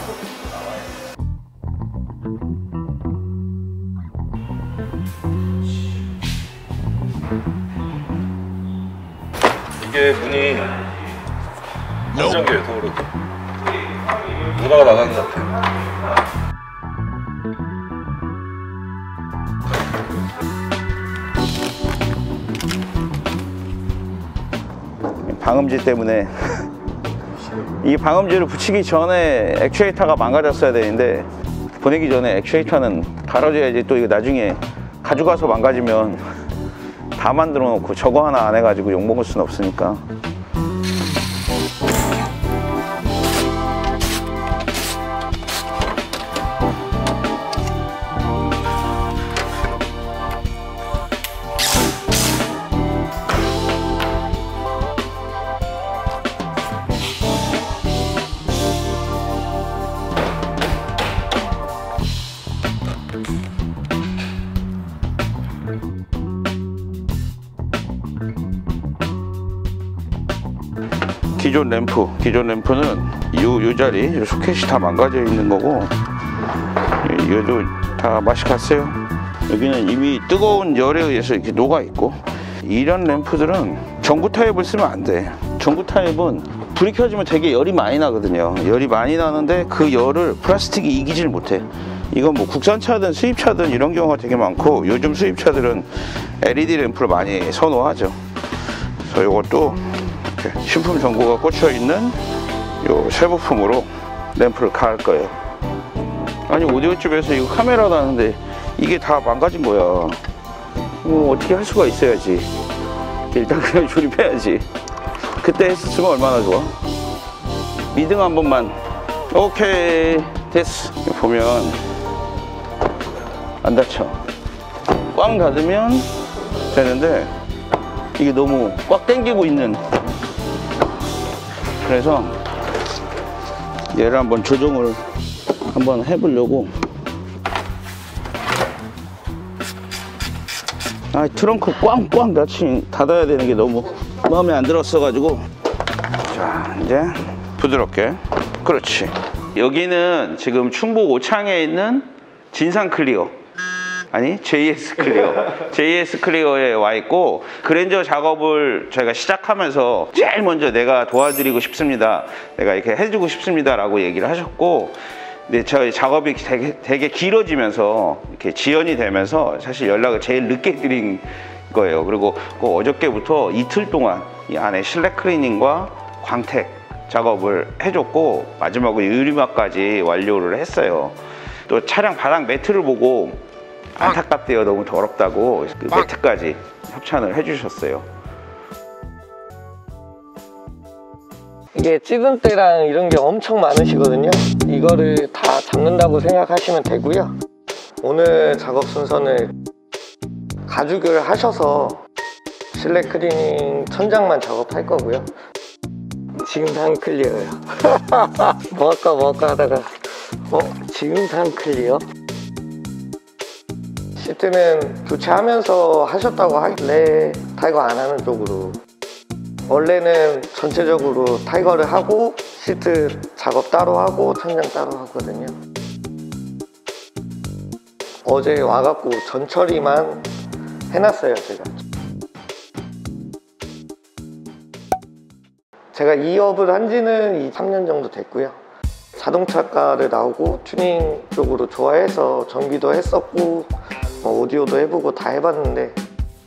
이게 문이 안 잠겨요, 도로. 누나가 나간 것 같아. 방음지 때문에 이 방음지를 붙이기 전에 액추에이터가 망가졌어야 되는데 보내기 전에 액추에이터는 갈아줘야지. 또 이거 나중에 가져가서 망가지면 다 만들어 놓고 저거 하나 안 해가지고 욕먹을 수는 없으니까. 기존 램프, 기존 램프는 요, 요 자리, 요 소켓이 다 망가져 있는 거고, 이것도 다 맛이 갔어요. 여기는 이미 뜨거운 열에 의해서 이렇게 녹아 있고, 이런 램프들은 전구 타입을 쓰면 안 돼. 전구 타입은 불이 켜지면 되게 열이 많이 나거든요. 열이 많이 나는데 그 열을 플라스틱이 이기질 못해. 이건 뭐 국산차든 수입차든 이런 경우가 되게 많고, 요즘 수입차들은 엘이디 램프를 많이 선호하죠. 그래서 이것도 신품 전구가 꽂혀 있는 요 새 부품으로 램프를 갈을 거예요. 아니 오디오집에서 이거 카메라도 하는데 이게 다 망가진 거야. 뭐 어떻게 할 수가 있어야지. 일단 그냥 조립해야지. 그때 했으면 얼마나 좋아. 미등 한 번만. 오케이 됐어. 보면 안 다쳐. 꽝 닫으면 되는데 이게 너무 꽉 당기고 있는. 그래서 얘를 한번 조정을 한번 해보려고. 아, 트렁크 꽝꽝 닫히 닫아야 되는 게 너무 마음에 안 들었어가지고. 자, 이제 부드럽게. 그렇지. 여기는 지금 충북 오창에 있는 진상 클리어, 아니 제이에스 클리어 제이에스 클리어에 와 있고, 그랜저 작업을 저희가 시작하면서 제일 먼저 내가 도와드리고 싶습니다, 내가 이렇게 해주고 싶습니다 라고 얘기를 하셨고, 근데 저희 작업이 되게, 되게 길어지면서 이렇게 지연이 되면서 사실 연락을 제일 늦게 드린 거예요. 그리고 그 어저께부터 이틀 동안 이 안에 실내 클리닝과 광택 작업을 해줬고, 마지막으로 유리막까지 완료를 했어요. 또 차량 바닥 매트를 보고 안타깝대요, 너무 더럽다고. 그 매트까지 협찬을 해주셨어요. 이게 찌든때랑 이런 게 엄청 많으시거든요. 이거를 다 잡는다고 생각하시면 되고요. 오늘 작업 순서는 가죽을 하셔서 실내 클리닝 천장만 작업할 거고요. 지금산 클리어요. 뭐 할까 뭐 할까 하다가 어? 지금산 클리어? 시트는 교체하면서 하셨다고 하길래 타이거 안 하는 쪽으로. 원래는 전체적으로 타이거를 하고 시트 작업 따로 하고 천장 따로 하거든요. 어제 와갖고 전처리만 해놨어요, 제가. 제가 이 업을 한 지는 삼 년 정도 됐고요. 자동차가를 나오고 튜닝 쪽으로 좋아해서 정비도 했었고 뭐 오디오도 해보고 다 해봤는데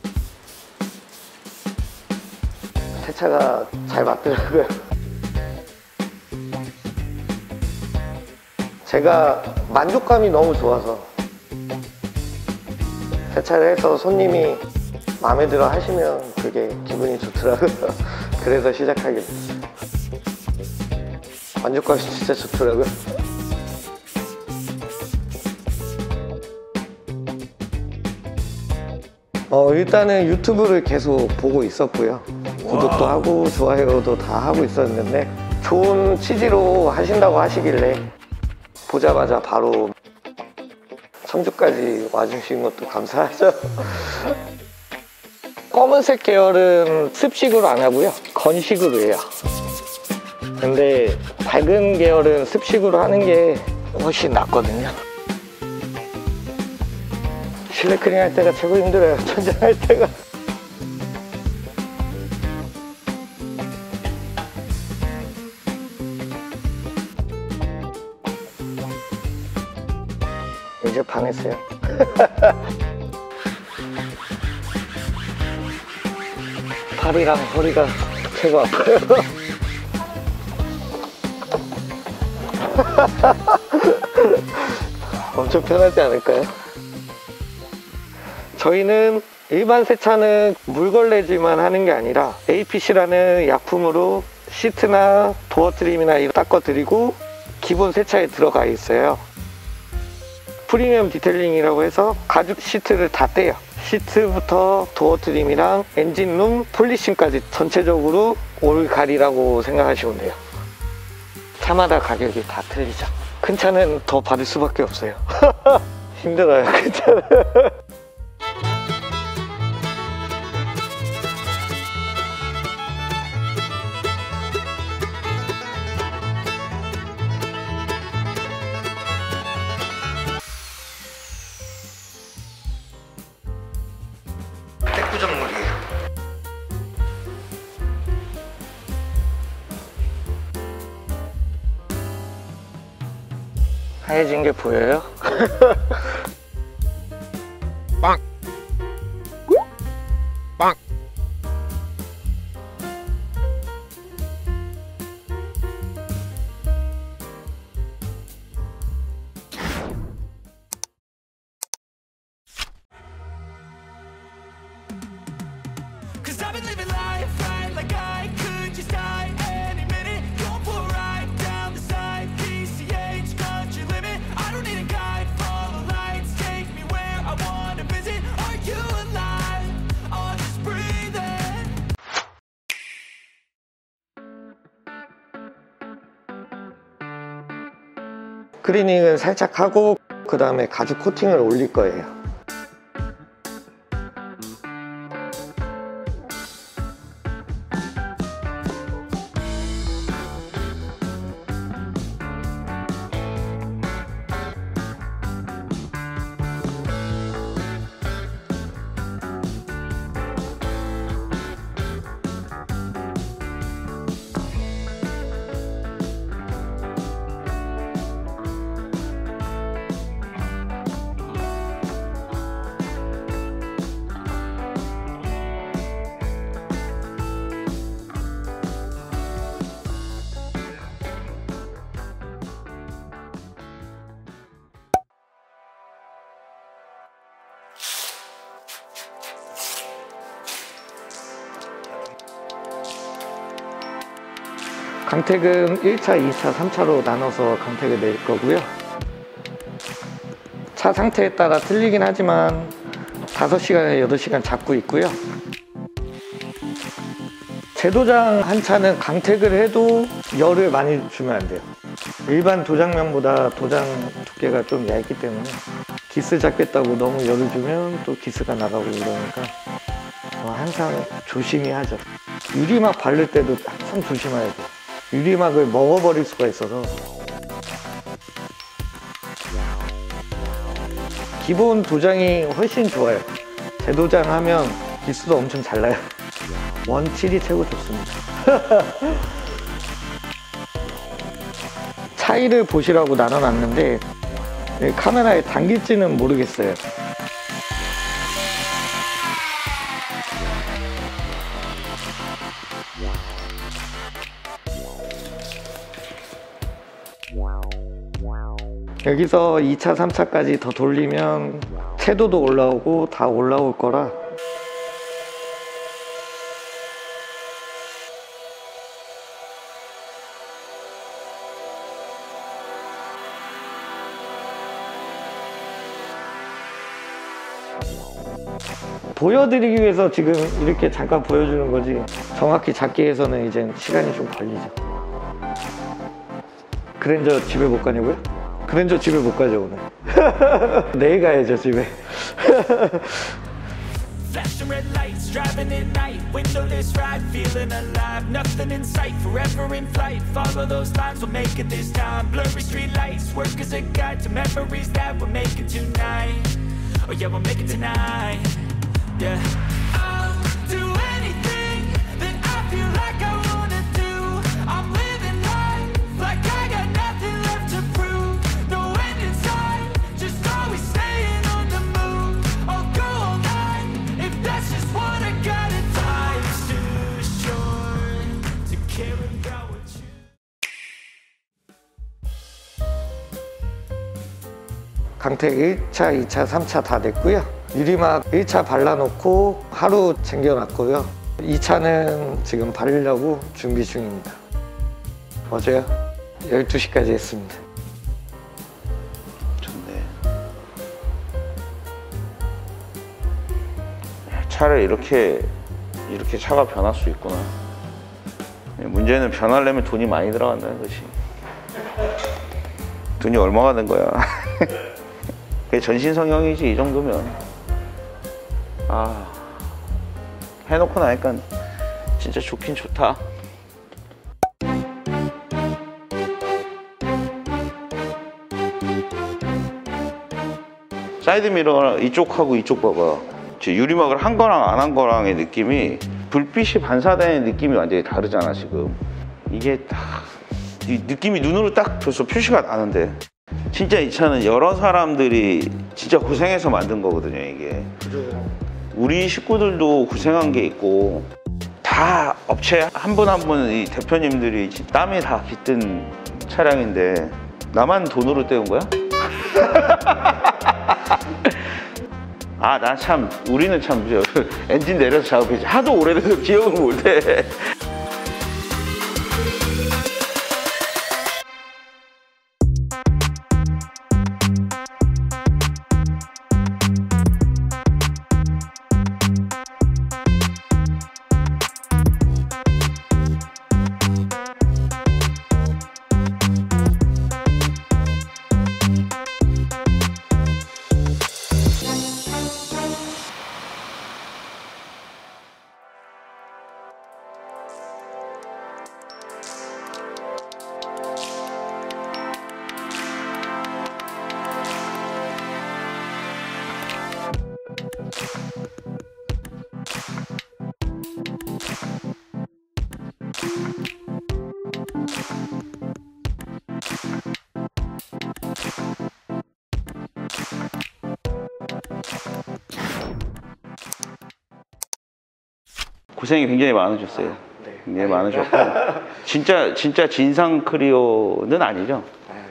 새 차가 잘 맞더라고요. 제가 만족감이 너무 좋아서 세차를 해서 손님이 마음에 들어 하시면 그게 기분이 좋더라고요. 그래서 시작하게 됐어요. 만족감이 진짜 좋더라고요. 어, 일단은 유튜브를 계속 보고 있었고요. 구독도 하고 좋아요도 다 하고 있었는데 좋은 취지로 하신다고 하시길래 보자마자 바로 청주까지 와주신 것도 감사하죠. 검은색 계열은 습식으로 안 하고요, 건식으로 해요. 근데 밝은 계열은 습식으로 하는 게 훨씬 낫거든요. 실내 클리닝 할 때가 최고 힘들어요, 천장 할 때가. 이제 반했어요. 팔이랑 허리가 최고 아파요. 엄청 편하지 않을까요? 저희는 일반 세차는 물걸레질만 하는 게 아니라 에이피씨라는 약품으로 시트나 도어 트림이나 이거 닦아드리고 기본 세차에 들어가 있어요. 프리미엄 디테일링이라고 해서 가죽 시트를 다 떼요. 시트부터 도어 트림이랑 엔진룸, 폴리싱까지 전체적으로 올갈이라고 생각하시면 돼요. 차마다 가격이 다 틀리죠. 큰 차는 더 받을 수밖에 없어요. 힘들어요, 큰 차는. 택구정물이에요. 하얘진 게 보여요? 빵! 빵! Cause I've been living life right like I could just die any minute. Going for a ride down the side, P C H, country limit. I don't need a guide, follow lights, take me where I wanna visit. Are you alive? Or just breathing? 스크리닝을 살짝 하고 그 다음에 가죽 코팅을 올릴 거예요. 강택은 일 차, 이 차, 삼 차로 나눠서 강택을 낼 거고요. 차 상태에 따라 틀리긴 하지만 다섯 시간에 여덟 시간 잡고 있고요. 제도장 한 차는 강택을 해도 열을 많이 주면 안 돼요. 일반 도장면보다 도장 두께가 좀 얇기 때문에 기스 잡겠다고 너무 열을 주면 또 기스가 나가고 이러니까 항상 조심히 하죠. 유리막 바를 때도 항상 조심해야 돼요. 유리막을 먹어버릴 수가 있어서. 기본 도장이 훨씬 좋아요. 제도장 하면 기스도 엄청 잘 나요. 원칠이 최고 좋습니다. 차이를 보시라고 나눠놨는데 카메라에 담길지는 모르겠어요. 여기서 이 차, 삼 차까지 더 돌리면 채도도 올라오고 다 올라올 거라 보여드리기 위해서 지금 이렇게 잠깐 보여주는 거지 정확히 잡기 위해서는 이제 시간이 좀 걸리죠. 그랜저 집에 못 가냐고요? 그랜저 집에 못 가죠 오늘. 내일 가야죠 집에. Flashing red lights, driving at night, windowless ride, feeling alive, nothing in sight, forever in flight, follow those lines, we'll make it this time, blurry street lights, work as a guide to memories that we're making tonight, oh yeah, we'll make it tonight, yeah. I'll do anything that I feel like I wanna do, I'm living life like I got nothing left to prove, no end in sight, just always staying on the move, I'll go all night, if that's just what I gotta do. Life's too short to care about what you. 강택 일 차, 이 차, 삼 차 다 됐고요. 유리막 일 차 발라놓고 하루 챙겨놨고요. 이 차는 지금 바르려고 준비 중입니다. 어제요? 열두 시까지 했습니다. 좋네. 차를 이렇게 이렇게 차가 변할 수 있구나. 문제는 변하려면 돈이 많이 들어간다는 것이. 돈이 얼마가 된 거야. 그게 전신 성형이지 이 정도면. 아, 해놓고 나니까 진짜 좋긴 좋다. 사이드미러 이쪽하고 이쪽 봐봐. 유리막을 한 거랑 안 한 거랑의 느낌이, 불빛이 반사되는 느낌이 완전히 다르잖아 지금. 이게 딱 이 느낌이 눈으로 딱 벌써 표시가 나는데, 진짜 이 차는 여러 사람들이 진짜 고생해서 만든 거거든요 이게. 그죠. 우리 식구들도 고생한 게 있고, 다 업체 한 분 한 분 이 대표님들이 땀이 다 깃든 차량인데 나만 돈으로 때운 거야? 아, 난 참, 우리는 참 엔진 내려서 작업했지. 하도 오래돼서 기억을 못해. 고생이 굉장히 많으셨어요. 굉장히 많으셨고 진짜 진짜 진상 크리오는 아니죠?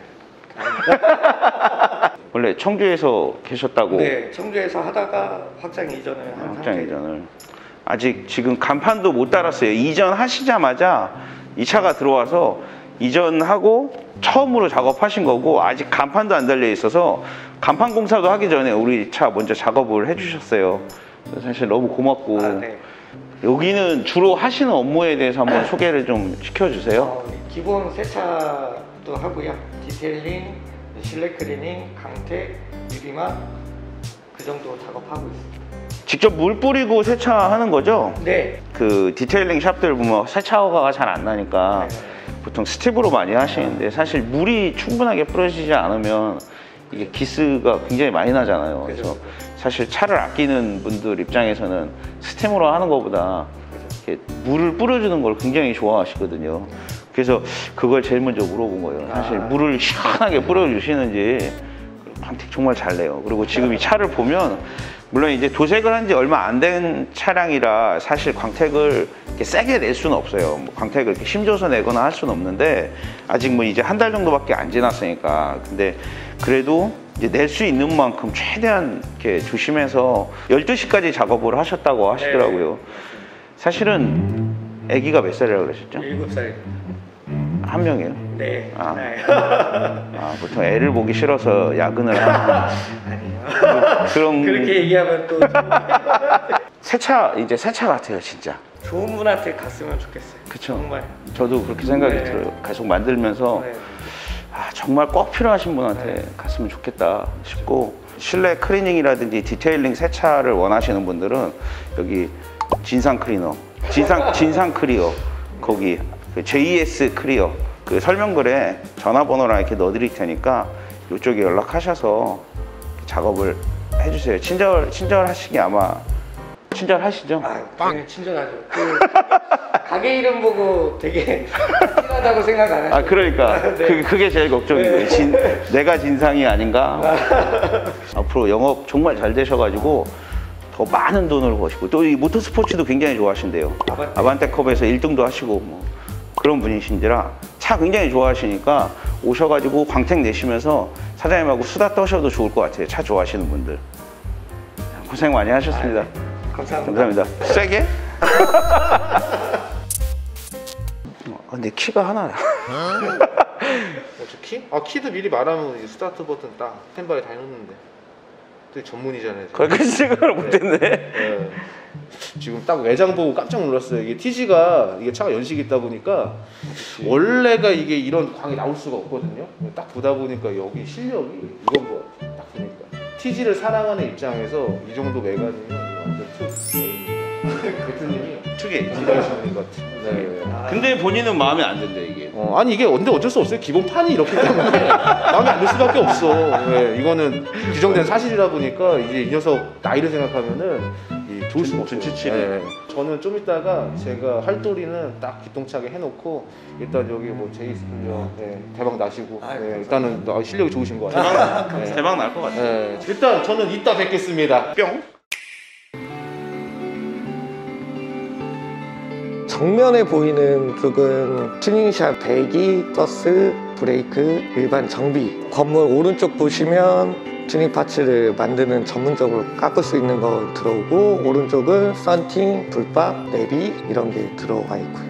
원래 청주에서 계셨다고. 네, 청주에서 하다가 확장 이전을 한 확장 상태예요. 이전을 아직 지금 간판도 못 달았어요. 이전하시자마자 이 차가 들어와서 이전하고 처음으로 작업하신 거고 아직 간판도 안 달려 있어서 간판 공사도 하기 전에 우리 차 먼저 작업을 해주셨어요. 사실 너무 고맙고. 아, 네. 여기는 주로 하시는 업무에 대해서 한번 소개를 좀 시켜주세요. 어, 기본 세차도 하고요. 디테일링, 실내 클리닝, 강택, 유리막 그 정도 작업하고 있습니다. 직접 물 뿌리고 세차하는 거죠? 네. 그 디테일링 샵들 보면 세차가 잘 안 나니까 보통 스텝으로 많이 하시는데 사실 물이 충분하게 뿌려지지 않으면 이게 기스가 굉장히 많이 나잖아요. 그래서 사실 차를 아끼는 분들 입장에서는 스팀으로 하는 것보다 이렇게 물을 뿌려주는 걸 굉장히 좋아하시거든요. 그래서 그걸 제일 먼저 물어본 거예요. 사실 물을 시원하게 뿌려주시는지. 광택 정말 잘 내요. 그리고 지금 이 차를 보면 물론 이제 도색을 한 지 얼마 안 된 차량이라 사실 광택을 이렇게 세게 낼 수는 없어요. 뭐 광택을 이렇게 힘줘서 내거나 할 수는 없는데 아직 뭐 이제 한 달 정도밖에 안 지났으니까. 근데 그래도 이제 낼 수 있는 만큼 최대한 이렇게 조심해서 열두 시까지 작업을 하셨다고 하시더라고요. 사실은 아기가 몇 살이라고 그러셨죠? 일곱 살. 한 명이에요? 네. 아, 네. 아, 보통 애를 보기 싫어서 야근을 하는 아니요. 그런 그렇게 얘기하면 또 세차 이제 세차 같아요, 진짜. 좋은 분한테 갔으면 좋겠어요. 그쵸. 정말. 저도 그렇게 생각이 네. 들어요. 계속 만들면서 네. 아, 정말 꼭 필요하신 분한테 네. 갔으면 좋겠다 싶고 실내 클리닝이라든지 디테일링 세차를 원하시는 분들은 여기 진상 클리너, 진상 진상 클리어 거기 그 제이에스 클리어 그 설명글에 전화번호랑 이렇게 넣어드릴 테니까 이쪽에 연락하셔서 작업을 해주세요. 친절 친절하시기 아마 친절하시죠? 아, 되게 친절하죠. 그 가게 이름 보고 되게 친하다고 생각 안 하죠. 아 그러니까 네. 그, 그게 제일 걱정이에요. 네. 진, 내가 진상이 아닌가. 앞으로 영업 정말 잘 되셔가지고 더 많은 돈을 버시고 또 이 모터스포츠도 굉장히 좋아하신대요. 아반떼. 아반떼컵에서 일 등도 하시고 뭐 그런 분이신지라 차 굉장히 좋아하시니까 오셔가지고 광택 내시면서 사장님하고 수다 떠셔도 좋을 것 같아요. 차 좋아하시는 분들 고생 많이 하셨습니다. 아, 감사합니다. 감사합니다. 세게? 어, 근데 키가 하나야. 어, 저 키? 아 키도 미리 말하면 이제 스타트 버튼 딱 스탠바이 다 해놓는데 되게 전문이잖아요. 그렇게 생각을 못했네. 네. 지금 딱 외장 보고 깜짝 놀랐어요. 이게 티지가 이게 차가 연식이 있다 보니까 그치. 원래가 이게 이런 광이 나올 수가 없거든요. 딱 보다 보니까 여기 실력이 이건 뭐 딱 보니까 티지를 사랑하는 입장에서 이 정도 메가니면 완전 특 대표님이 특이 기다리시는 것 같아요. 네. 근데 본인은 마음에 안 든대 이게. 어, 아니 이게 근데 어쩔 수 없어요. 기본 판이 이렇기 때문에 마음에 안 들 수밖에 없어. 네, 이거는 규정된 사실이라 보니까 이제 이 녀석 나이를 생각하면은 이 좋을 수가 없어요. 네. 저는 좀 이따가 제가 할도리는 딱 기똥차게 해놓고 일단 여기 뭐 제이스 분요 네, 대박 나시고 네, 일단은 아, 실력이 좋으신 것 같아요. 대박, 네. 대박 날 것 같아요. 네. 일단 저는 이따 뵙겠습니다. 뿅. 정면에 보이는 쪽은 튜닝샵 배기, 가스, 브레이크, 일반 정비. 건물 오른쪽 보시면 튜닝 파츠를 만드는 전문적으로 깎을 수 있는 거 들어오고 오른쪽은 썬팅, 불박, 내비 이런 게 들어와 있고요.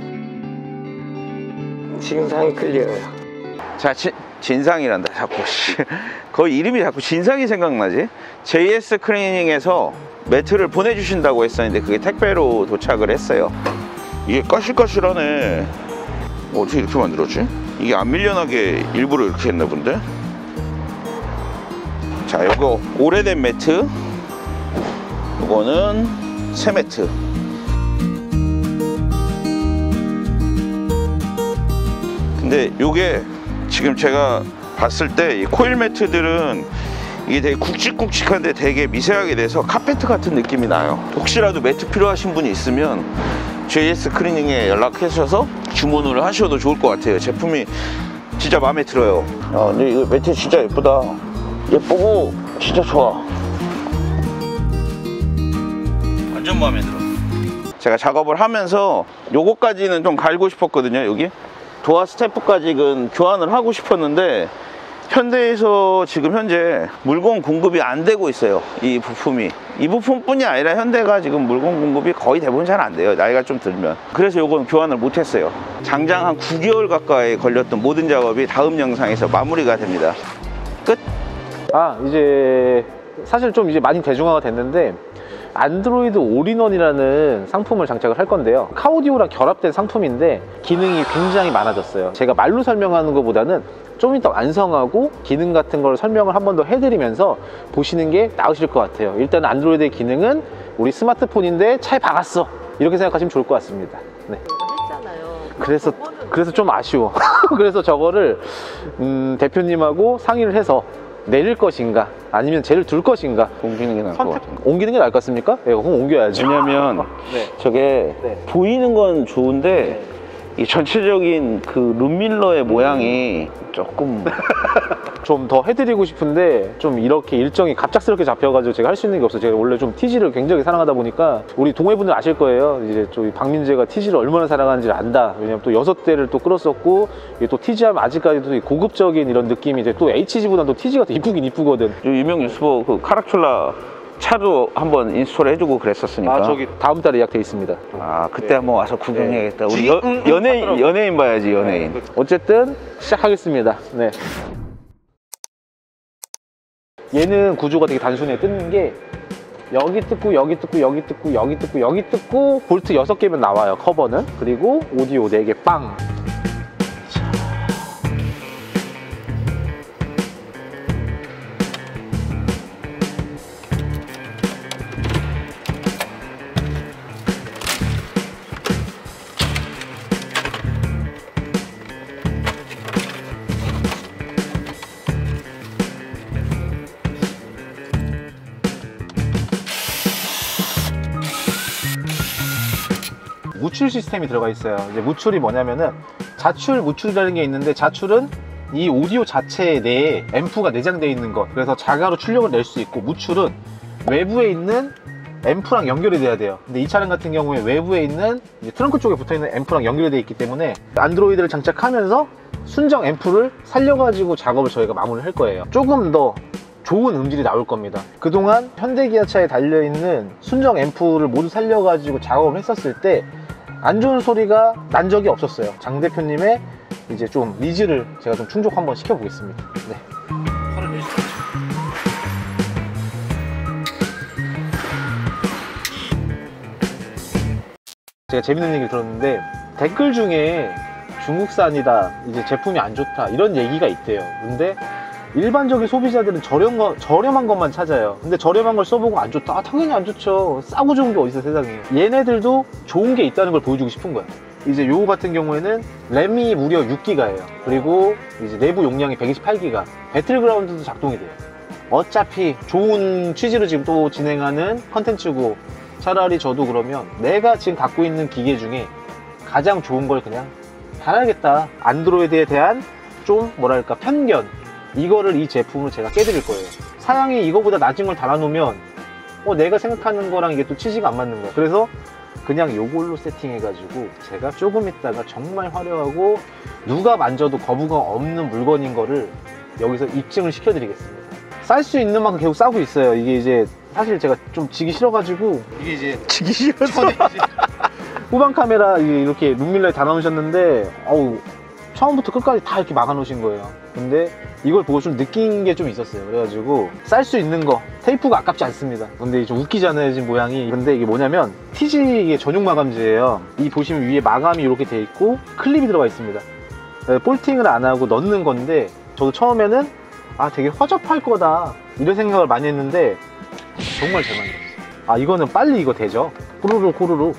진상 클리어요. 자, 지, 진상이란다 자꾸. 거의 이름이 자꾸 진상이 생각나지. 제이에스 클리닝에서 매트를 보내주신다고 했었는데 그게 택배로 도착을 했어요. 이게 까실까실하네. 어떻게 이렇게 만들었지? 이게 안 밀려나게 일부러 이렇게 했나 본데. 자, 요거 오래된 매트, 요거는 새 매트. 근데 요게 지금 제가 봤을 때 이 코일 매트들은 이게 되게 굵직굵직한데 되게 미세하게 돼서 카페트 같은 느낌이 나요. 혹시라도 매트 필요하신 분이 있으면 제이에스 클리닝에 연락하셔서 주문을 하셔도 좋을 것 같아요. 제품이 진짜 마음에 들어요. 아, 근데 이거 매트 진짜 예쁘다. 예쁘고 진짜 좋아. 완전 마음에 들어. 제가 작업을 하면서 요거까지는 좀 갈고 싶었거든요. 여기 도어 스태프까지 교환을 하고 싶었는데 현대에서 지금 현재 물건 공급이 안 되고 있어요. 이 부품이 이 부품뿐이 아니라 현대가 지금 물건 공급이 거의 대부분 잘 안 돼요. 나이가 좀 들면. 그래서 요건 교환을 못 했어요. 장장 한 구 개월 가까이 걸렸던 모든 작업이 다음 영상에서 마무리가 됩니다. 끝. 아 이제 사실 좀 이제 많이 대중화가 됐는데 안드로이드 올인원이라는 상품을 장착을 할 건데요. 카오디오랑 결합된 상품인데 기능이 굉장히 많아졌어요. 제가 말로 설명하는 것보다는 좀 이따 완성하고 기능 같은 걸 설명을 한 번 더 해드리면서 보시는 게 나으실 것 같아요. 일단 안드로이드의 기능은 우리 스마트폰인데 차에 박았어 이렇게 생각하시면 좋을 것 같습니다. 네. 그래서 그래서 좀 아쉬워. 그래서 저거를 음, 대표님하고 상의를 해서 내릴 것인가 아니면 쟤를 둘 것인가 옮기는 게 나을 것 같아요. 옮기는 게 나을 것 같습니까? 네, 그럼 옮겨야죠. 왜냐면 네. 저게 네. 보이는 건 좋은데 이 전체적인 그 룸밀러의 모양이 조금 좀 더 해드리고 싶은데 좀 이렇게 일정이 갑작스럽게 잡혀가지고 제가 할 수 있는 게 없어요. 제가 원래 좀 티지를 굉장히 사랑하다 보니까 우리 동호회분들 아실 거예요. 이제 좀 박민재가 티지를 얼마나 사랑하는지 안다. 왜냐면 또 여섯 대를 또 끌었었고 이게 또 티지 하면 아직까지도 고급적인 이런 느낌이 이제 또 에이치지보다 또 티지가 더 이쁘긴 이쁘거든. 유명 유튜버 그 카라큘라 차도 한번 인스톨 해주고 그랬었으니까. 아 저기 다음 달에 예약돼 있습니다. 아 그때 한번 와서 구경해야겠다. 네. 우리 여, 연예인 연예인 봐야지 연예인. 네. 어쨌든 시작하겠습니다. 네. 얘는 구조가 되게 단순해. 뜯는 게 여기 뜯고 여기 뜯고 여기 뜯고 여기 뜯고 여기 뜯고 볼트 여섯 개면 나와요. 커버는. 그리고 오디오 네 개 빵. 무출 시스템이 들어가 있어요. 이제 무출이 뭐냐면은 자출, 무출이라는 게 있는데 자출은 이 오디오 자체 내에 앰프가 내장되어 있는 것. 그래서 자가로 출력을 낼 수 있고 무출은 외부에 있는 앰프랑 연결이 돼야 돼요. 근데 이 차량 같은 경우에 외부에 있는 이제 트렁크 쪽에 붙어있는 앰프랑 연결이 되어 있기 때문에 안드로이드를 장착하면서 순정 앰프를 살려가지고 작업을 저희가 마무리를 할 거예요. 조금 더 좋은 음질이 나올 겁니다. 그동안 현대기아차에 달려있는 순정 앰프를 모두 살려가지고 작업을 했었을 때 안 좋은 소리가 난 적이 없었어요. 장 대표님의 이제 좀 니즈를 제가 좀 충족 한번 시켜보겠습니다. 네. 제가 재밌는 얘기를 들었는데 댓글 중에 중국산이다, 이제 제품이 안 좋다 이런 얘기가 있대요. 근데 일반적인 소비자들은 저렴 거, 저렴한 것만 찾아요. 근데 저렴한 걸 써보고 안 좋다? 아, 당연히 안 좋죠. 싸고 좋은 게 어딨어 세상에. 얘네들도 좋은 게 있다는 걸 보여주고 싶은 거야. 이제 요거 같은 경우에는 램이 무려 육 기가예요 그리고 이제 내부 용량이 백이십팔 기가, 배틀그라운드도 작동이 돼요. 어차피 좋은 취지로 지금 또 진행하는 컨텐츠고 차라리 저도 그러면 내가 지금 갖고 있는 기계 중에 가장 좋은 걸 그냥 달아야겠다. 안드로이드에 대한 좀 뭐랄까 편견, 이거를 이 제품으로 제가 깨드릴 거예요. 사양이 이거보다 낮은 걸 달아놓으면 어, 내가 생각하는 거랑 이게 또 취지가 안 맞는 거야. 그래서 그냥 요걸로 세팅해가지고 제가 조금 있다가 정말 화려하고 누가 만져도 거부감 없는 물건인 거를 여기서 입증을 시켜드리겠습니다. 쌀 수 있는 만큼 계속 싸고 있어요. 이게 이제 사실 제가 좀 지기 싫어가지고 이게 이제 지기 싫어서 후방 카메라 이렇게 룸밀러에 다 넣으셨는데 어우 처음부터 끝까지 다 이렇게 막아 놓으신 거예요. 근데 이걸 보고 좀 느낀 게 좀 있었어요. 그래가지고 쌀 수 있는 거 테이프가 아깝지 않습니다. 근데 좀 웃기잖아요 지금 모양이. 근데 이게 뭐냐면 티지 전용 마감재예요. 이 보시면 위에 마감이 이렇게 돼 있고 클립이 들어가 있습니다. 볼팅을 안 하고 넣는 건데 저도 처음에는 아 되게 허접할 거다 이런 생각을 많이 했는데 정말 잘 만들었어요. 아 이거는 빨리 이거 되죠. 호루룩 호루룩.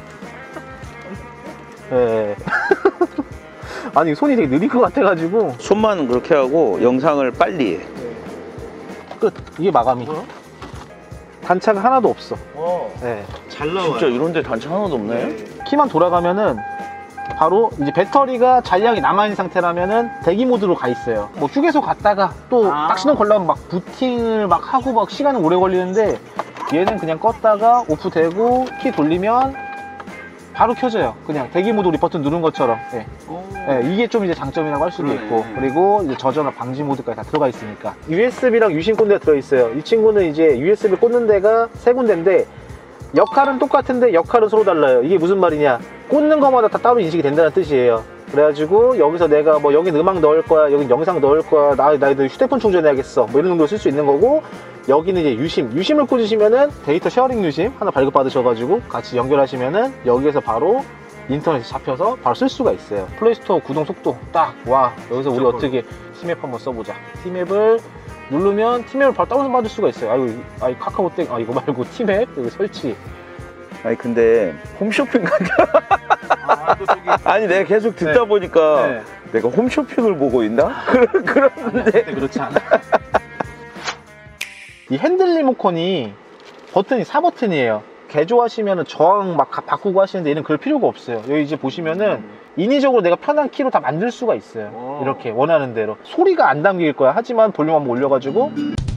예. 아니 손이 되게 느릴 것 같아가지고 손만 그렇게 하고 영상을 빨리 해. 끝. 이게 마감이. 어? 단차가 하나도 없어. 어. 네. 잘 나와요. 진짜 이런데 단차 하나도 없네. 네. 키만 돌아가면은 바로 이제 배터리가 잔량이 남아있는 상태라면은 대기 모드로 가 있어요. 뭐 휴게소 갔다가 또 딱 아. 시동 걸려면 막 부팅을 막 하고 막 시간은 오래 걸리는데 얘는 그냥 껐다가 오프되고 키 돌리면 바로 켜져요. 그냥 대기모드 우리 버튼 누른 것처럼. 예. 예, 이게 좀 이제 장점이라고 할 수도 그러네. 있고, 그리고 이제 저전화 방지 모드까지 다 들어가 있으니까. 유에스비랑 유심 꽂는 데가 들어있어요. 이 친구는 이제 유에스비 꽂는 데가 세 군데인데 역할은 똑같은데 역할은 서로 달라요. 이게 무슨 말이냐? 꽂는 거마다 다 따로 인식이 된다는 뜻이에요. 그래가지고 여기서 내가 뭐 여긴 음악 넣을 거야, 여긴 영상 넣을 거야, 나 나도 휴대폰 충전해야겠어, 뭐 이런 정도 쓸 수 있는 거고, 여기는 이제 유심, 유심을 꽂으시면은 데이터 쉐어링 유심 하나 발급 받으셔가지고 같이 연결하시면은 여기에서 바로 인터넷에 잡혀서 바로 쓸 수가 있어요. 플레이스토어 구동 속도 딱 와. 여기서 우리 어떻게 티맵 한번 써보자. 티맵을 누르면 티맵을 바로 다운 받을 수가 있어요. 아이고, 아이 카카오땡, 아 이거 말고 티맵 여기 설치. 아니 근데 홈쇼핑 가자. 아, 또 저기... 아니 내가 계속 듣다 네. 보니까 네. 내가 홈쇼핑을 보고 있나? 그런 그런데 그렇지 않아. 이 핸들 리모컨이 버튼이 사 버튼이에요. 개조하시면은 저항 막 바꾸고 하시는데 얘는 그럴 필요가 없어요. 여기 이제 보시면은 음. 인위적으로 내가 편한 키로 다 만들 수가 있어요. 오. 이렇게 원하는 대로. 소리가 안 담길 거야. 하지만 볼륨 한번 올려가지고.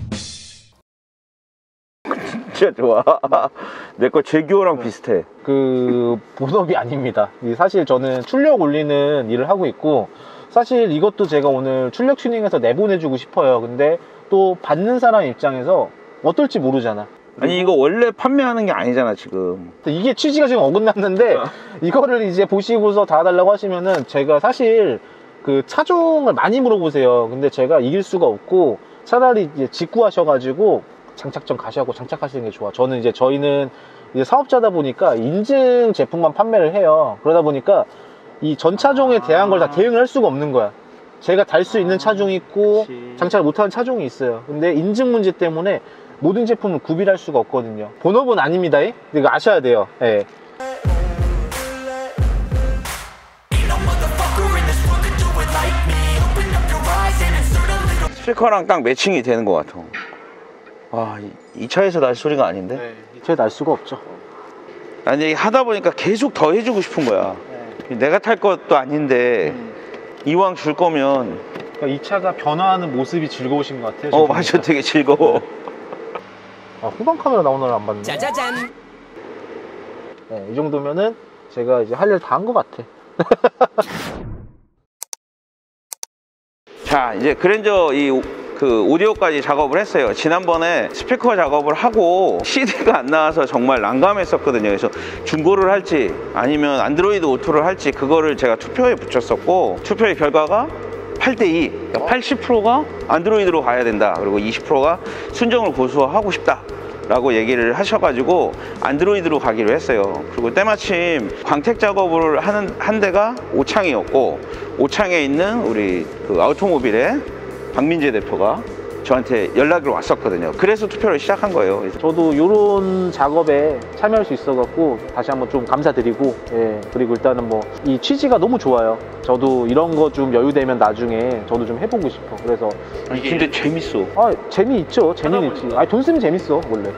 진짜 좋아. 내 거 제규어랑 비슷해. 그 본업이 아닙니다. 사실 저는 출력 올리는 일을 하고 있고, 사실 이것도 제가 오늘 출력 튜닝해서 내보내주고 싶어요. 근데 또 받는 사람 입장에서 어떨지 모르잖아. 아니 이거 원래 판매하는 게 아니잖아 지금. 이게 취지가 지금 어긋났는데 이거를 이제 보시고서 다 달라고 하시면은 제가 사실 그 차종을 많이 물어보세요. 근데 제가 이길 수가 없고 차라리 이제 직구하셔가지고 장착점 가셔고 장착하시는 게 좋아. 저는 이제 저희는 이제 사업자다 보니까 인증 제품만 판매를 해요. 그러다 보니까 이 전 차종에 대한 걸 다 대응을 할 수가 없는 거야. 제가 달 수 있는 차종이 있고 장착을 못하는 차종이 있어요. 근데 인증 문제 때문에 모든 제품을 구비할 수가 없거든요. 본업은 아닙니다. 이거 아셔야 돼요. 예. 스피커랑 딱 매칭이 되는 것 같아. 아, 이 차에서 날 소리가 아닌데? 네, 이 차에 날 수가 없죠. 아니 하다 보니까 계속 더 해주고 싶은 거야. 네. 내가 탈 것도 아닌데 음. 이왕 줄 거면. 그러니까 이 차가 변화하는 모습이 즐거우신 것 같아요. 어, 맞아, 되게 즐거워. 아, 후방 카메라 나오는 걸 안 봤네. 짜자잔. 네, 이 정도면은 제가 이제 할 일 다 한 것 같아. 자, 이제 그랜저 이 그 오디오까지 작업을 했어요. 지난번에 스피커 작업을 하고 씨디가 안 나와서 정말 난감했었거든요. 그래서 중고를 할지 아니면 안드로이드 오토를 할지 그거를 제가 투표에 붙였었고, 투표의 결과가 팔 대 이, 그러니까 팔십 퍼센트가 안드로이드로 가야 된다, 그리고 이십 퍼센트가 순정을 고수하고 싶다 라고 얘기를 하셔가지고 안드로이드로 가기로 했어요. 그리고 때마침 광택 작업을 하는 한 대가 오창이었고, 오창에 있는 우리 그 아우토모빌의 박민재 대표가 저한테 연락이 왔었거든요. 그래서 투표를 시작한 거예요. 저도 이런 작업에 참여할 수 있어갖고 다시 한번 좀 감사드리고, 예, 그리고 일단은 뭐 이 취지가 너무 좋아요. 저도 이런 거 좀 여유되면 나중에 저도 좀 해보고 싶어. 그래서 아니, 근데 재밌어. 아, 재미있죠. 재미는 있지. 아니, 돈 쓰면 재밌어 원래.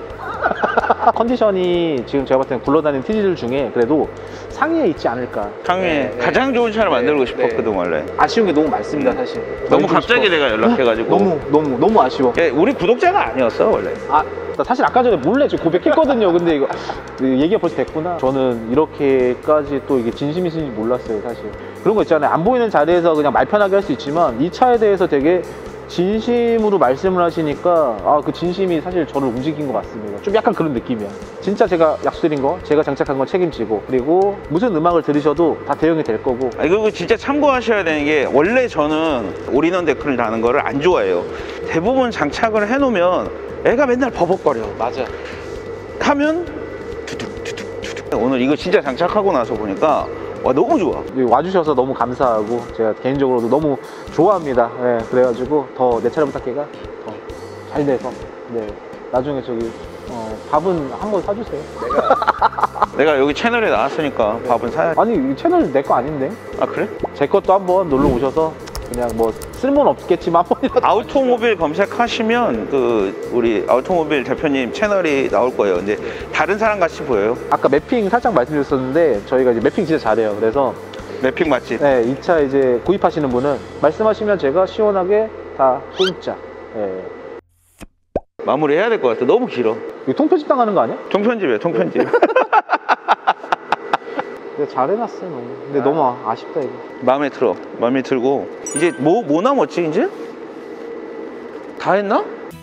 컨디션이 지금 제가 봤을 때는 굴러다니는 티지들 중에 그래도 상위에 있지 않을까. 상위에. 네, 가장 좋은 차를 네, 만들고 싶었거든. 네. 원래 아쉬운 게 너무 많습니다. 사실 너무 갑자기 싶어. 내가 연락해가지고 너무 너무 너무 아쉬워. 야, 우리 구독자가 아니었어 원래. 아, 사실 아까 전에 몰래 지금 고백했거든요. 근데 이거 얘기가 벌써 됐구나. 저는 이렇게까지 또 이게 진심이신지 몰랐어요. 사실 그런 거 있잖아요. 안 보이는 자리에서 그냥 말 편하게 할 수 있지만 이 차에 대해서 되게 진심으로 말씀을 하시니까 아, 그 진심이 사실 저를 움직인 것 같습니다. 좀 약간 그런 느낌이야. 진짜 제가 약속드린 거, 제가 장착한 건 책임지고, 그리고 무슨 음악을 들으셔도 다 대응이 될 거고. 아, 이거 진짜 참고하셔야 되는 게, 원래 저는 올인원 데크를 다는 거를 안 좋아해요. 대부분 장착을 해놓으면 애가 맨날 버벅거려. 맞아. 하면 두둑 두둑 두둑. 오늘 이거 진짜 장착하고 나서 보니까 와, 너무 좋아. 와주셔서 너무 감사하고 제가 개인적으로도 너무 좋아합니다. 네, 그래가지고 더 내 차례 부탁해가 더 잘 돼서, 네, 나중에 저기 어, 밥은 한번 사주세요. 내가, 내가 여기 채널에 나왔으니까 밥은 사야지. 아니, 이 채널 내 거 아닌데? 아, 그래? 제 것도 한번 놀러 오셔서 그냥 뭐 쓸모는 없겠지만 한 번이라도. 아우토모빌 검색하시면 그 우리 아우토모빌 대표님 채널이 나올 거예요. 근데 다른 사람 같이 보여요. 아까 매핑 살짝 말씀드렸었는데 저희가 이제 매핑 진짜 잘해요. 그래서 매핑 맛집. 네, 이 차 이제 구입하시는 분은 말씀하시면 제가 시원하게 다 공짜. 네. 마무리 해야 될 것 같아. 너무 길어. 이거 통편집 당하는 거 아니야? 통편집이에요, 통편집. 근데 잘 해놨어 너무. 근데 너무 아- 아쉽다 이거. 마음에 들어. 마음에 들고 이제 뭐 뭐 남았지 이제? 다 했나?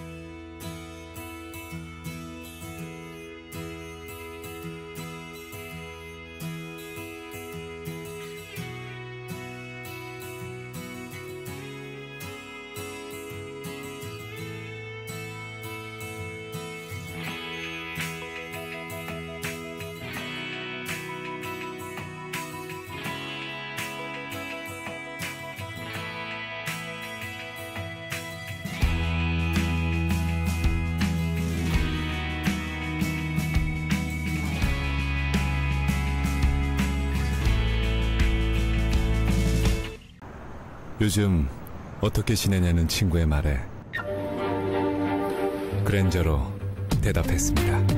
요즘 어떻게 지내냐는 친구의 말에 그랜저로 대답했습니다.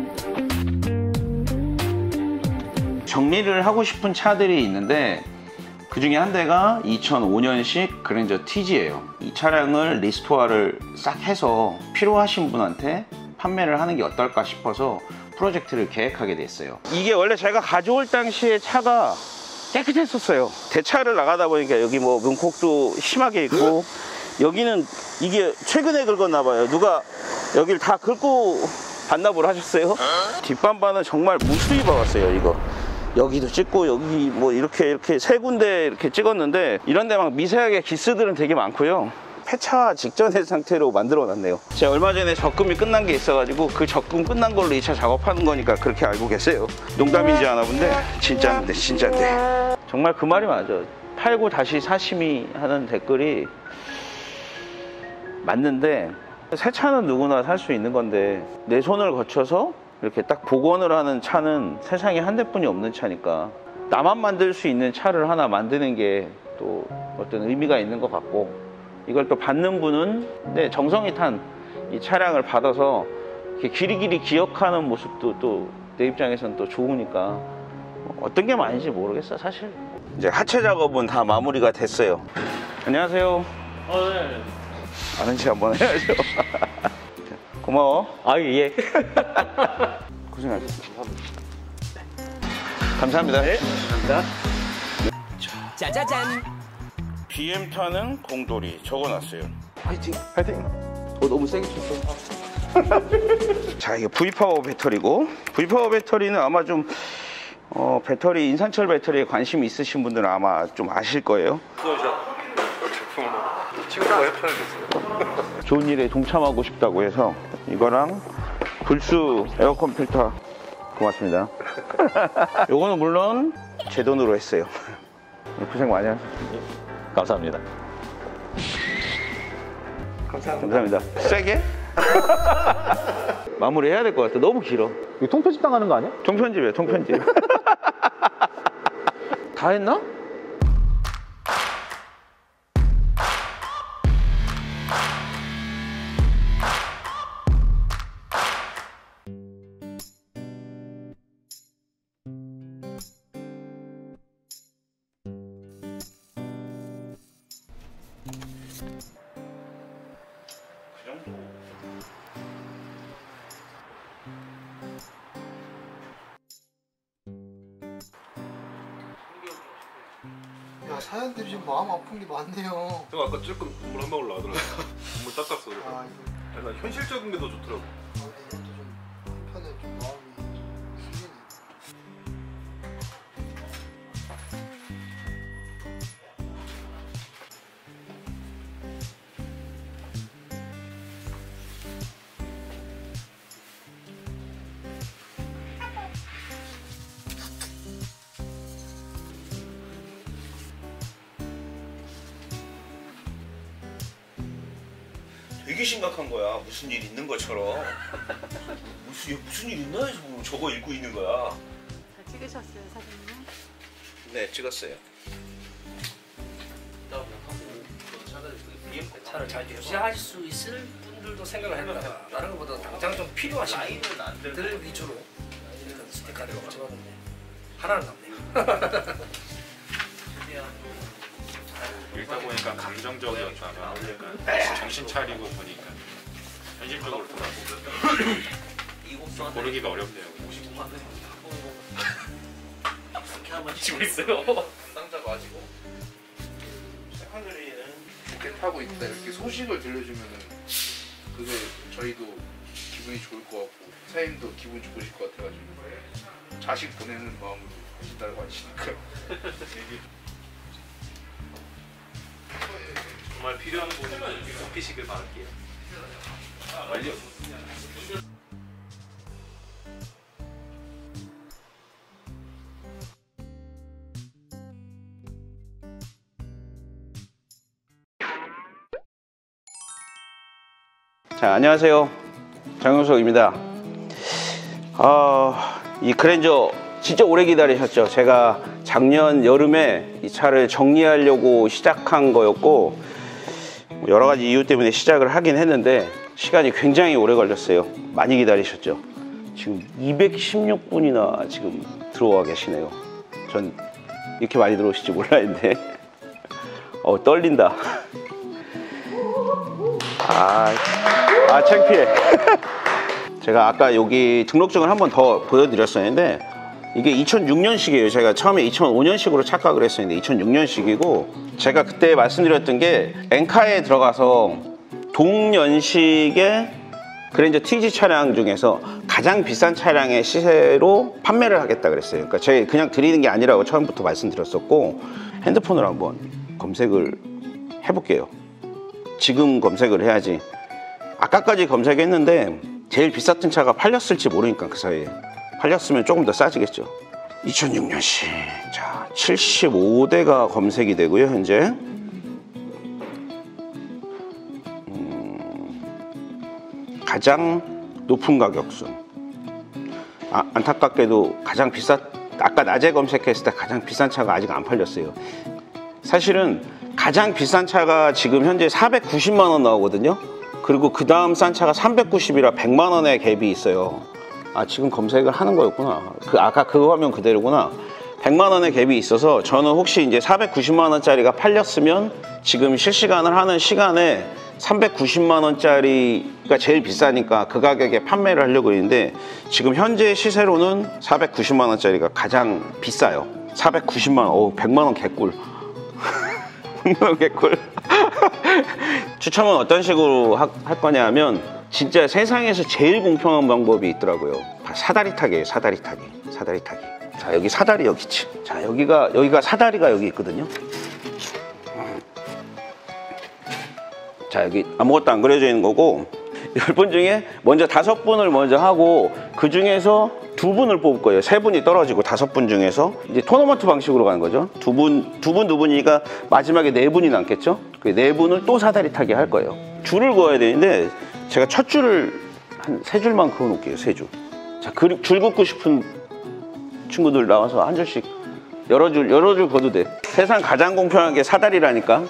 정리를 하고 싶은 차들이 있는데 그 중에 한 대가 이천오 년식 그랜저 티지예요. 이 차량을 리스토어를 싹 해서 필요하신 분한테 판매를 하는 게 어떨까 싶어서 프로젝트를 계획하게 됐어요. 이게 원래 제가 가져올 당시에 차가 깨끗했었어요. 대차를 나가다 보니까 여기 뭐 문콕도 심하게 있고 여기는 이게 최근에 긁었나 봐요. 누가 여기를 다 긁고 반납을 하셨어요. 뒷반반은 정말 무수히 박았어요. 이거 여기도 찍고 여기 뭐 이렇게 이렇게 세 군데 이렇게 찍었는데 이런 데 막 미세하게 기스들은 되게 많고요. 폐차 직전의 상태로 만들어 놨네요. 제가 얼마 전에 적금이 끝난 게 있어가지고 그 적금 끝난 걸로 이 차 작업하는 거니까 그렇게 알고 계세요. 농담인지 아나 본데 진짜인데 진짜인데 정말 그 말이 맞아. 팔고 다시 사심이 하는 댓글이 맞는데 새 차는 누구나 살 수 있는 건데 내 손을 거쳐서 이렇게 딱 복원을 하는 차는 세상에 한 대뿐이 없는 차니까 나만 만들 수 있는 차를 하나 만드는 게 또 어떤 의미가 있는 것 같고 이걸 또 받는 분은 네, 정성이 탄 이 차량을 받아서 이렇게 길이길이 기억하는 모습도 또 내 입장에서는 또 좋으니까 어떤 게 많은지 모르겠어 사실. 이제 하체 작업은 다 마무리가 됐어요. 안녕하세요. 어, 네. 아는 체 한번 해야죠. 고마워. 아 예. 고생하셨습니다. 감사합니다. 네, 감사합니다. 짜자잔. 비엠 타는 공돌이 적어놨어요. 파이팅. 파이팅. 어 너무 세게 쳤어. 자 이게 V파워 배터리고 V파워 배터리는 아마 좀 어, 배터리 인산철 배터리에 관심 있으신 분들은 아마 좀 아실 거예요. 친구가 협찬해줬어요. 좋은 일에 동참하고 싶다고 해서 이거랑 불수 에어컨 필터 고맙습니다. 요거는 물론 제 돈으로 했어요. 고생 많이 하셨습니다. 감사합니다. 감사합니다. 감사합니다. 세게? 마무리 해야 될 것 같아. 너무 길어. 이거 통편집 당하는 거 아니야? 통편집이에요, 통편집. 다 했나? 야 사연들이 좀 마음 아픈 게 많네요. 형 아까 조금 눈물 한 방울 나더라고요. 눈물 닦았어. 그래서. 아 이거 난 현실적인 게 더 좋더라고. 아, 이것도 좀 한편에 좀 마음이 쓰리네. 되게 심각한 거야. 무슨 일 있는 것처럼. 무슨 무슨 일 있나 해서 저거 읽고 있는 거야. 잘 찍으셨어요 사진은? 네, 찍었어요. 차를 잘 유지하실 수 있을 분들도 생각을 해봐요. 다른 것보다 당장 좀 필요하신 분들 위주로 스티커를 붙여봤는데 하나는 남네요. 읽다 보니까 감정적이었다가 약간 정신 차리고 보니까 현실적으로 돌아보고 고르기가 어렵네요. 한번 치고 있어요. 담당자 가지고 세컨드리는 좋게 타고 있다 이렇게 소식을 들려주면은 그게 저희도 기분이 좋을 것 같고 사장님도 기분 좋으실 것 같아가지고 자식 보내는 마음으로 하신다고 하시니까 정말 필요한 분은 뽑히시길 바랄게요. 완료. 자, 안녕하세요. 장용석입니다. 어, 이 그랜저 진짜 오래 기다리셨죠? 제가 작년 여름에 이 차를 정리하려고 시작한 거였고 여러 가지 이유 때문에 시작을 하긴 했는데 시간이 굉장히 오래 걸렸어요. 많이 기다리셨죠? 지금 이백십육 분이나 지금 들어와 계시네요. 전 이렇게 많이 들어오실지 몰랐는데 어, 떨린다. 아, 아 창피해. 제가 아까 여기 등록증을 한 번 더 보여드렸었는데 이게 이천육 년식이에요. 제가 처음에 이천오 년식으로 착각을 했었는데 이천육 년식이고 제가 그때 말씀드렸던 게 엔카에 들어가서 동년식의 그랜저 티지 차량 중에서 가장 비싼 차량의 시세로 판매를 하겠다 그랬어요. 그러니까 제가 그냥 드리는 게 아니라고 처음부터 말씀드렸었고 핸드폰으로 한번 검색을 해볼게요. 지금 검색을 해야지. 아까까지 검색했는데 제일 비쌌던 차가 팔렸을지 모르니까 그 사이에 팔렸으면 조금 더 싸지겠죠. 이천육 년식 자 칠십오 대가 검색이 되고요. 현재 음, 가장 높은 가격순 아, 안타깝게도 가장 비쌌 아까 낮에 검색했을 때 가장 비싼 차가 아직 안 팔렸어요. 사실은 가장 비싼 차가 지금 현재 사백구십만 원 나오거든요. 그리고 그 다음 싼 차가 삼백구십이라 백만 원의 갭이 있어요. 아 지금 검색을 하는 거였구나. 그 아까 그 화면 그대로구나. 백만 원의 갭이 있어서 저는 혹시 이제 사백구십만 원짜리가 팔렸으면 지금 실시간을 하는 시간에 삼백구십만 원짜리가 제일 비싸니까 그 가격에 판매를 하려고 했는데 지금 현재 시세로는 사백구십만 원짜리가 가장 비싸요. 사백구십만 원, 오, 백만 원 개꿀. 백만 원 개꿀. 추첨은 어떤 식으로 하, 할 거냐 하면 진짜 세상에서 제일 공평한 방법이 있더라고요. 사다리 타기예요. 사다리 타기. 사다리 타기. 자 여기 사다리 여기 있지. 자 여기가 여기가 사다리가 여기 있거든요. 자 여기 아무것도 안 그려져 있는 거고 열 분 중에 먼저 다섯 분을 먼저 하고 그 중에서 두 분을 뽑을 거예요. 세 분이 떨어지고 다섯 분 중에서 이제 토너먼트 방식으로 가는 거죠. 두 분, 두 분, 두 분이니까 마지막에 네 분이 남겠죠. 그 네 분을 또 사다리 타기 할 거예요. 줄을 그어야 되는데 제가 첫 줄을 한 세 줄만 그어 놓을게요. 세 줄. 자, 그, 줄 긋고 싶은 친구들 나와서 한 줄씩 여러 줄, 여러 줄 그어도 돼. 세상 가장 공평한 게 사다리라니까.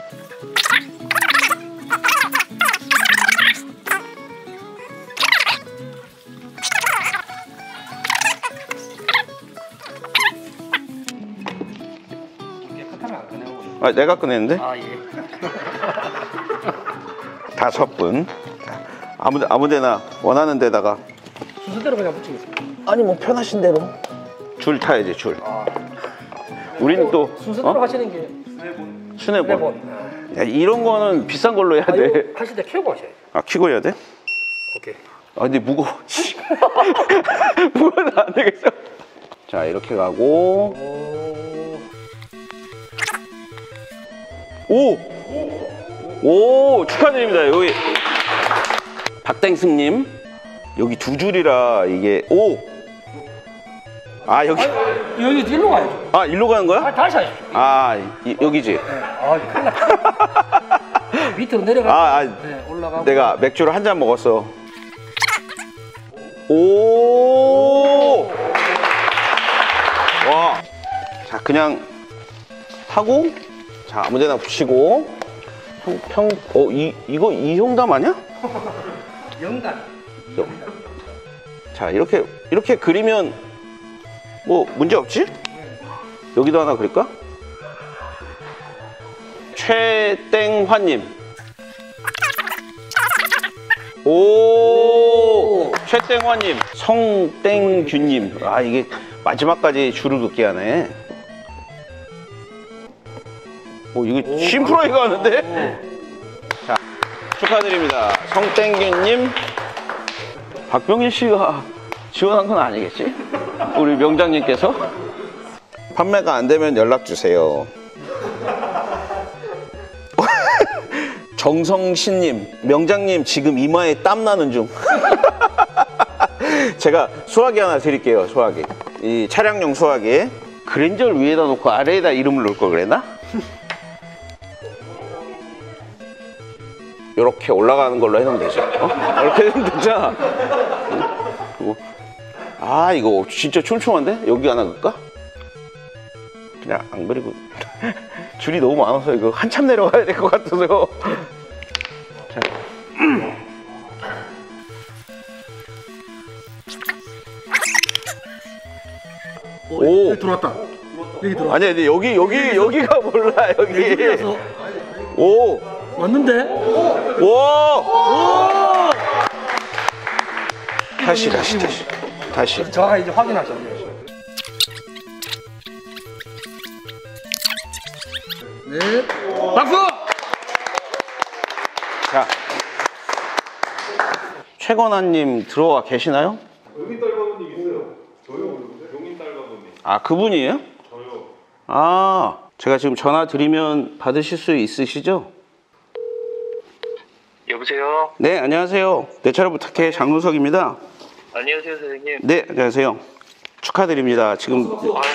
아, 내가 꺼냈는데? 아, 예. 다섯 분. 자, 아무, 아무 데나 원하는 데다가. 순서대로 그냥 붙이겠습니다. 아니, 뭐 편하신 대로. 줄 타야지, 줄. 아. 우리는 또. 순서대로 어? 하시는 게 수뇌본. 야, 이런 거는 비싼 걸로 해야 아, 돼. 이거 하실 때 켜고 하셔야죠. 아, 켜고 해야 돼? 오케이. 아, 근데 무거워. 무거워서 안 되겠어. 자, 이렇게 가고. 오! 오! 축하드립니다. 여기 박땡승님 여기 두 줄이라 이게 오! 아 여기 아, 여기 일로 가야죠. 아 일로 가는 거야? 아, 다시 하십시오. 아 이, 여기지? 네. 아 큰일 났다. 밑으로 내려가. 아, 아 네, 올라가고. 내가 맥주를 한 잔 먹었어. 오! 와! 자 그냥 하고 자 아무데나 붙이고 평, 평, 어, 이, 이거 이형담 아니야? 영단. 자 이렇게 이렇게 그리면 뭐 문제 없지? 여기도 하나 그릴까? 최땡화님. 오, 최땡화님, 성땡균님. 아 이게 마지막까지 줄을 긋게 하네. 오, 이거 심플하게 가는데? 자, 축하드립니다. 성땡규님. 박병일 씨가 지원한 건 아니겠지? 우리 명장님께서? 판매가 안 되면 연락 주세요. 정성신님, 명장님 지금 이마에 땀 나는 중. 제가 수화기 하나 드릴게요. 수화기. 이 차량용 수화기. 그랜저를 위에다 놓고 아래에다 이름을 놓을 걸 그랬나? 이렇게 올라가는 걸로 해놓으면 되죠. 어? 이렇게 해놓으면 되잖아. 그리고 아, 이거 진짜 촘촘한데? 여기 하나 넣을까? 그냥 안 그리고 줄이 너무 많아서 이거 한참 내려가야 될 것 같아서. 자. 오, 여기 들어왔다. 여기 들어. 아니, 아니 여기 여기 여기가 몰라 여기. 오, 왔는데? 와. 다시 다시 다시 다시. 저가 이제 확인하셔야 돼요. 네. 박수! 자, 최건아님 들어와 계시나요? 용인 딸바보님 있어요. 저요. 용인 딸바보님. 아, 그분이에요? 저요. 아, 제가 지금 전화 드리면 받으실 수 있으시죠? 여보세요? 네, 안녕하세요. 내 차를 부탁해 장문석입니다. 안녕하세요, 선생님. 네, 안녕하세요. 축하드립니다. 지금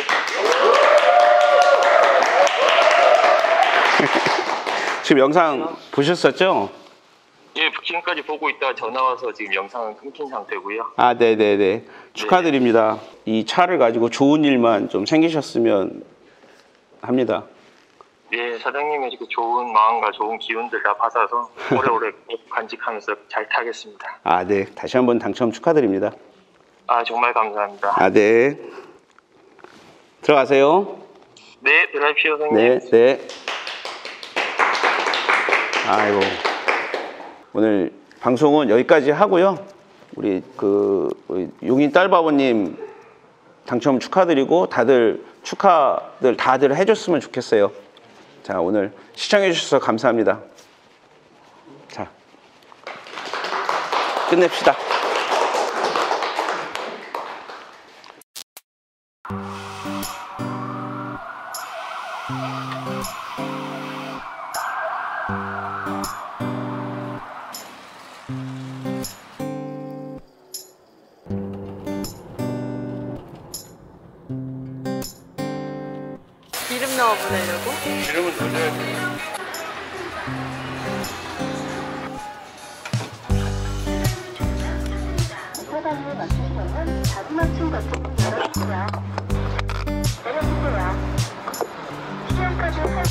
지금 영상 보셨었죠? 예, 지금까지 보고 있다가 전화 와서 지금 영상은 끊긴 상태고요. 아, 네네네. 축하드립니다. 이 차를 가지고 좋은 일만 좀 생기셨으면 합니다. 네, 사장님의 그 좋은 마음과 좋은 기운들 다 받아서 오래오래 꼭 간직하면서 잘 타겠습니다. 아, 네. 다시 한번 당첨 축하드립니다. 아, 정말 감사합니다. 아, 네. 들어가세요. 네, 들어가십시오, 선생님. 네, 네. 아이고. 오늘 방송은 여기까지 하고요. 우리 그 우리 용인 딸바보님 당첨 축하드리고 다들 축하들 다들 해줬으면 좋겠어요. 자, 오늘 시청해 주셔서 감사합니다. 자, 끝냅시다. 기름 넣어 보내려고? 기름은 넣어줘야 돼요. 계단을 마치시면 자동맞춤 버튼 열어주세요. 내려주세요. 시험까지 할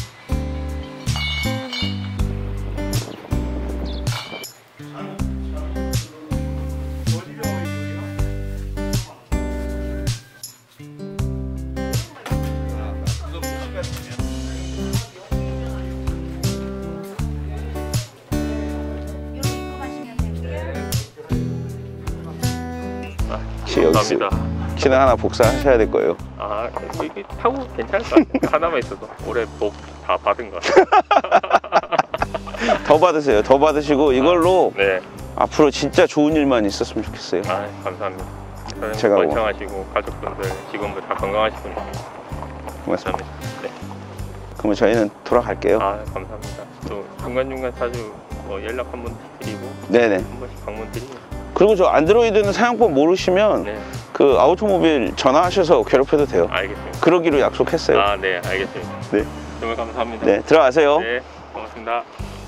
감사합니다. 키는 하나 복사하셔야 될 거예요. 아, 이게 타고 괜찮을 것 같아요. 하나만 있어도 올해 복 다 받은 것 같아요. 더 받으세요. 더 받으시고 이걸로 네. 앞으로 진짜 좋은 일만 있었으면 좋겠어요. 아, 감사합니다. 제가 제가 뭐- 멀쩡하시고 가족분들, 직원들 다 건강하시고 고맙습니다. 네. 그러면 저희는 돌아갈게요. 아, 감사합니다. 또 중간중간 자주 뭐 연락 한번 드리고 네네. 한 번씩 방문 드리고. 그리고 저 안드로이드는 사용법 모르시면 네. 그 아우토모빌 전화하셔서 괴롭혀도 돼요. 알겠습니다. 그러기로 약속했어요. 아, 네, 알겠습니다. 네. 정말 감사합니다. 네, 들어가세요. 네, 고맙습니다.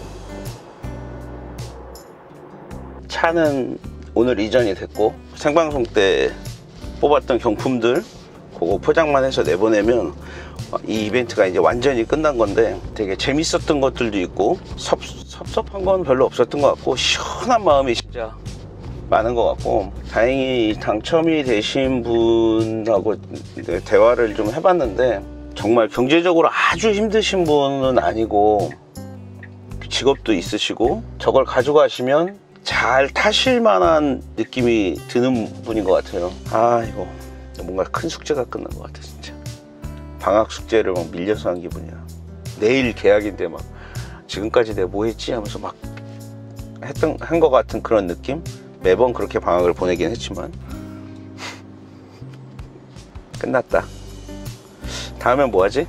차는 오늘 이전이 됐고 생방송 때 뽑았던 경품들 그거 포장만 해서 내보내면 이 이벤트가 이제 완전히 끝난 건데 되게 재밌었던 것들도 있고 섭, 섭섭한 건 별로 없었던 것 같고 시원한 마음이 진짜 많은 것 같고 다행히 당첨이 되신 분하고 대화를 좀 해봤는데 정말 경제적으로 아주 힘드신 분은 아니고 직업도 있으시고 저걸 가져가시면 잘 타실 만한 느낌이 드는 분인 것 같아요. 아, 이거 뭔가 큰 숙제가 끝난 것 같아 진짜. 방학 숙제를 막 밀려서 한 기분이야. 내일 개학인데 막 지금까지 내가 뭐 했지 하면서 막 했던 한 것 같은 그런 느낌. 매번 그렇게 방학을 보내긴 했지만 끝났다. 다음엔 뭐 하지?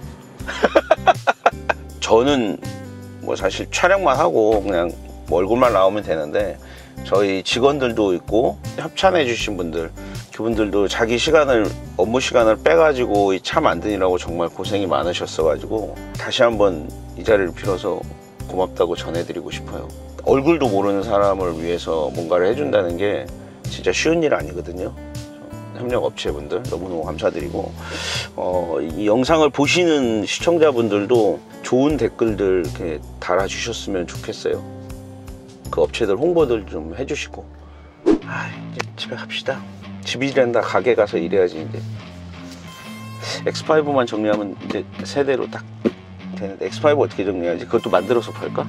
저는 뭐 사실 촬영만 하고 그냥 뭐 얼굴만 나오면 되는데 저희 직원들도 있고 협찬해 주신 분들, 그분들도 자기 시간을, 업무 시간을 빼가지고 이 차 만드느라고 정말 고생이 많으셨어 가지고 다시 한번 이 자리를 빌어서 고맙다고 전해드리고 싶어요. 얼굴도 모르는 사람을 위해서 뭔가를 해준다는 게 진짜 쉬운 일 아니거든요. 협력 업체분들 너무너무 감사드리고, 어, 이 영상을 보시는 시청자분들도 좋은 댓글들 이렇게 달아주셨으면 좋겠어요. 그 업체들 홍보들 좀 해주시고. 아, 이제 집에 갑시다. 집이란다. 가게 가서 일해야지 이제. 엑스 파이브만 정리하면 이제 세대로 딱 되는데, 엑스 파이브 어떻게 정리하지? 그것도 만들어서 팔까?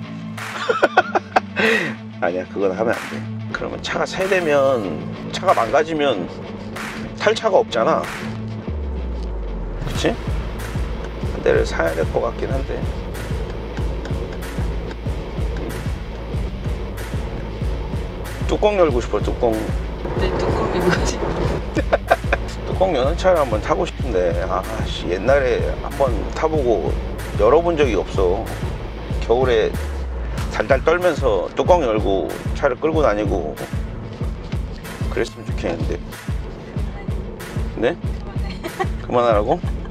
아니야, 그건 하면 안 돼. 그러면 차가 세대면, 차가 망가지면 탈 차가 없잖아. 그치? 한 대를 사야 될 것 같긴 한데. 뚜껑 열고 싶어, 뚜껑. 네, 뚜껑 열고지. 뚜껑 여는 차를 한번 타고 싶은데, 아씨, 옛날에 한번 타보고 열어본 적이 없어. 겨울에 달달 떨면서 뚜껑 열고 차를 끌고 다니고 그랬으면 좋겠는데. 네? 그만하라고?